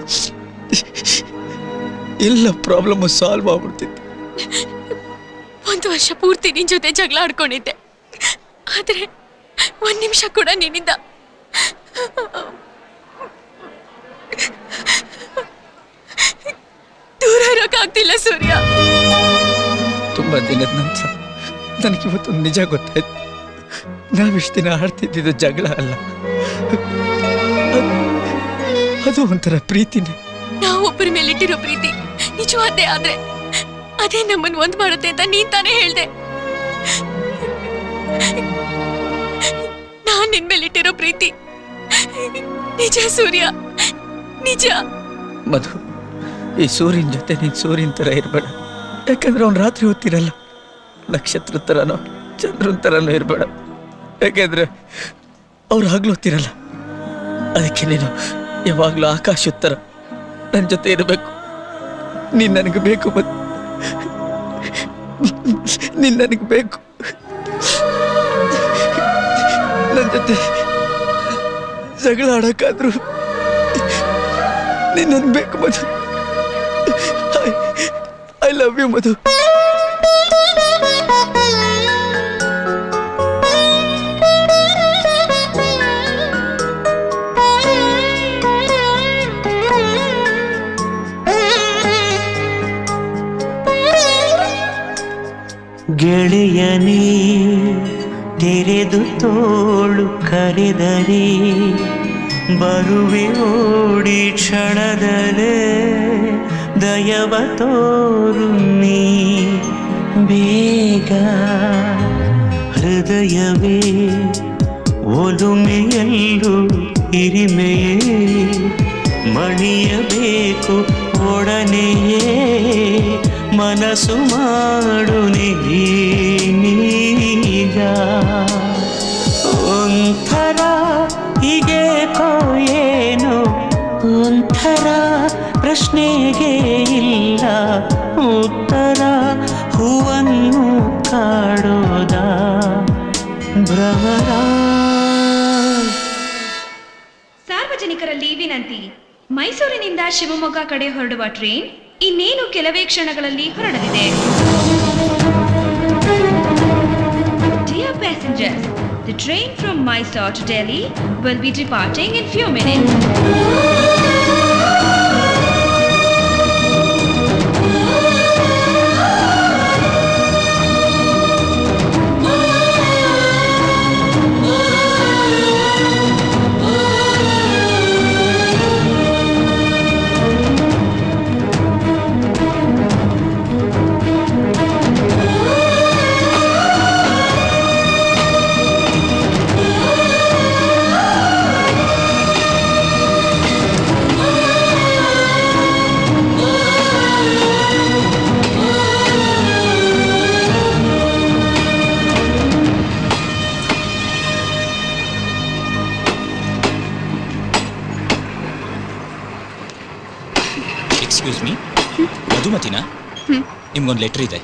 ಎಲ್ಲ ಪ್ರಾಬ್ಲಮ್ ಸಾಲ್ವ್ ಆಗ್ಬಿಡ್ತಿತ್ತು. 1 ವರ್ಷ ಪೂರ್ತಿ ನಿನ್ ಜೊತೆ ಜಗಳ ಆಡ್ಕೊಂಡಿದ್ದೆ, ಆದ್ರೆ 1 ನಿಮಿಷ ಕೂಡ ನಿನ್ನಿಂದ ದೂರ ಇರೋಕ್ಕಾಗ್ತಿಲ್ಲ ಸೂರ್ಯ. ತುಂಬಾ ದಿನದ ನಂತರ ನನಗಿವತ್ತೊಂದು ನಿಜ ಗೊತ್ತಾಯ್ತು. ನಾವಿಷ್ಟು ದಿನ ಆಡ್ತಿದ್ದಿದ್ದು ಜಗಳ ಅಲ್ಲ, ಅದು ಒಂಥರ ಪ್ರೀತಿನೇ. ನಾವು ಒಬ್ಬರ ಮೇಲಿಟ್ಟಿರೋ ಪ್ರೀತಿ ನಿಜವಾದ್ದೇ ಆದ್ರೆ ಅದೇ ನಮ್ಮನ್ನು ಒಂದ್ ಮಾಡುತ್ತೆ ಅಂತ ನೀನ್ ತಾನೇ ಹೇಳ್ದೆ. ನಾನ್ ನಿನ್ ಮೇಲಿಟ್ಟಿರೋ ಪ್ರೀತಿ ನಿಜ ಸೂರ್ಯ, ನಿಜ. ಮಧು, ಈ ಸೂರ್ಯನ ಜೊತೆ ನೀನ್ ಸೂರ್ಯನ ತರ ಇರ್ಬೇಡ. ಯಾಕಂದ್ರೆ ಅವ್ನು ರಾತ್ರಿ ಹೊತ್ತಿರಲ್ಲ, ನಕ್ಷತ್ರ ತರನೋ ಚಂದ್ರನ ತರನೋ ಇರ್ಬೇಡ. ಯಾಕೆಂದ್ರೆ ಅವ್ರು ಹಗ್ಲು ಹೊತ್ತಿರಲ್ಲ. ಅದಕ್ಕೆ ನೀನು ಯಾವಾಗ್ಲೂ ಆಕಾಶ ಉತ್ತರ ನನ್ನ ಜೊತೆ ಇರಬೇಕು. ನೀನ್ ನನಗೆ ಬೇಕು ಮಧು, ನೀನ್ ನನಗೆ ಬೇಕು. ನನ್ನ ಜೊತೆ ಜಗಳ ಆಡಕ್ಕಾದ್ರು ನೀನ್ ನನಗೆ ಬೇಕು Madhu. I love you Madhu. ಗೆಳೆಯನೇ ತೆರೆದು ತೋಳು ಕರೆದರೆ ಬರುವೆ ಓಡಿ ಕ್ಷಣದಲ್ಲೇ. ದಯವ ತೋರು ನೀ ಬೇಗ, ಹೃದಯವೇ ಒಲುಮೆಯಲ್ಲೂ ಹಿರಿಮೆಯೇ ಮಣಿಯಬೇಕು ಒಡನೆಯೇ. ಮನಸ್ಸು ಮಾಡು ನೀಗ ಒಂಥರ ಹೀಗೇಕೋ ಏನು ಒಂಥರ ಪ್ರಶ್ನೆಗೆ ಇಲ್ಲ ಉತ್ತರ. ಹೂವನ್ನು ಕಾಡೋದ ಭ್ರಮರ. ಸಾರ್ವಜನಿಕರಲ್ಲಿ ವಿನಂತಿ, ಮೈಸೂರಿನಿಂದ ಶಿವಮೊಗ್ಗ ಕಡೆ ಹೊರಡುವ ಟ್ರೈನ್ ಇನ್ನೇನು ಕೆಲವೇ ಕ್ಷಣಗಳಲ್ಲಿ ಹೊರಡಲಿದೆ. Dear passengers, the train from Mysore to Delhi will be departing in few minutes. Excuse me, ಮಧುಮತಿನಾ? ನಿಮ್ಗೊಂದು ಲೆಟರ್ ಇದೆ.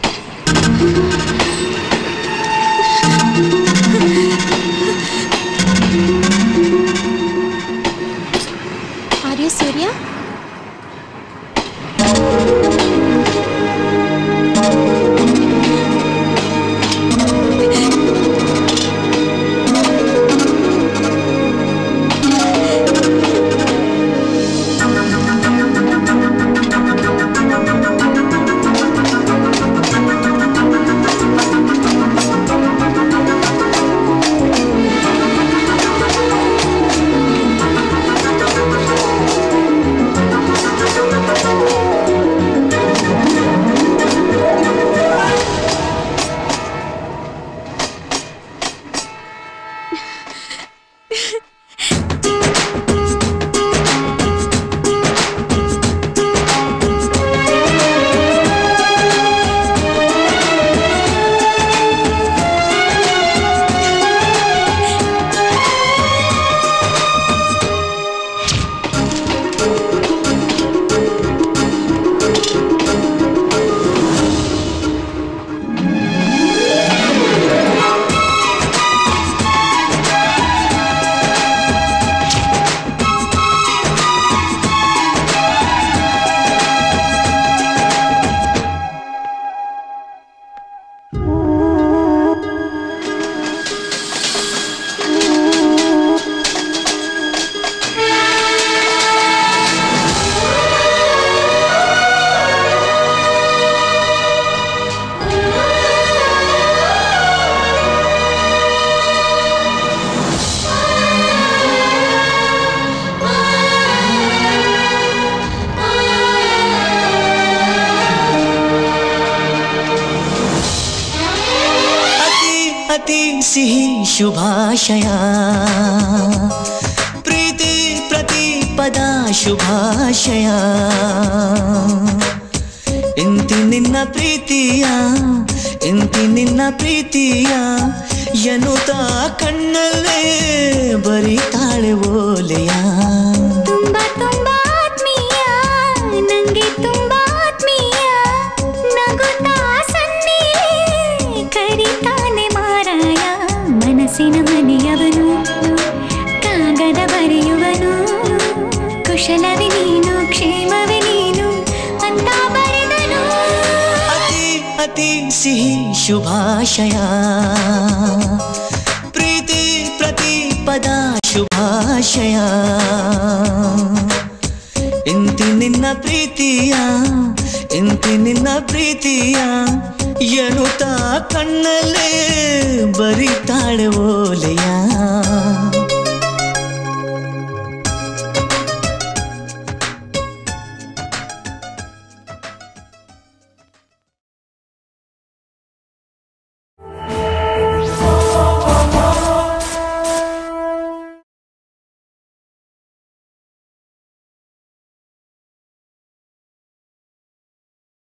Are you Surya? ಅತಿ ಸಿಹಿ ಶುಭಾಶಯ ಪ್ರೀತಿ ಪ್ರತಿಪದ ಶುಭಾಶಯ ಇಂತಿ ನಿನ್ನ ಪ್ರೀತಿಯ ಇಂತಿ ನಿನ್ನ ಪ್ರೀತಿಯ ಎನ್ನುತ್ತ ಕಣ್ಣಲ್ಲೇ ಬರಿತಾಳೆ ಓಲೆಯ ತುಂಬಾ ತುಂಬಾ ಆತ್ಮೀಯ ನಂಗೆ ತುಂಬಾ ಆತ್ಮೀಯ ನಗುತ್ತಾ ಸನ್ನಿಲೇ ಕರಿತಾನೆ ಮಾರಾಯ ಮನಸ್ಸಿನ ಮನೆಯವನು ಕಾಗದ ಬರೆಯುವನು ಕುಶಲವೇ ನೀನು ಕ್ಷೇಮವೇ ನೀನು ಅಂತ ಬರೆದನು ಅತಿ ಅತಿ ಸಿಹಿ ಶುಭಾಶಯ ಪ್ರೀತಿ ಪ್ರತಿಪದ ಶುಭಾಶಯ ಇಂತಿ ನಿನ್ನ ಪ್ರೀತಿಯ ಇಂತಿ ನಿನ್ನ ಪ್ರೀತಿಯ ಎನ್ನುತ್ತಾ ಕಣ್ಣಲ್ಲೇ ಬರಿತಾಳೆ ಓಲೆಯ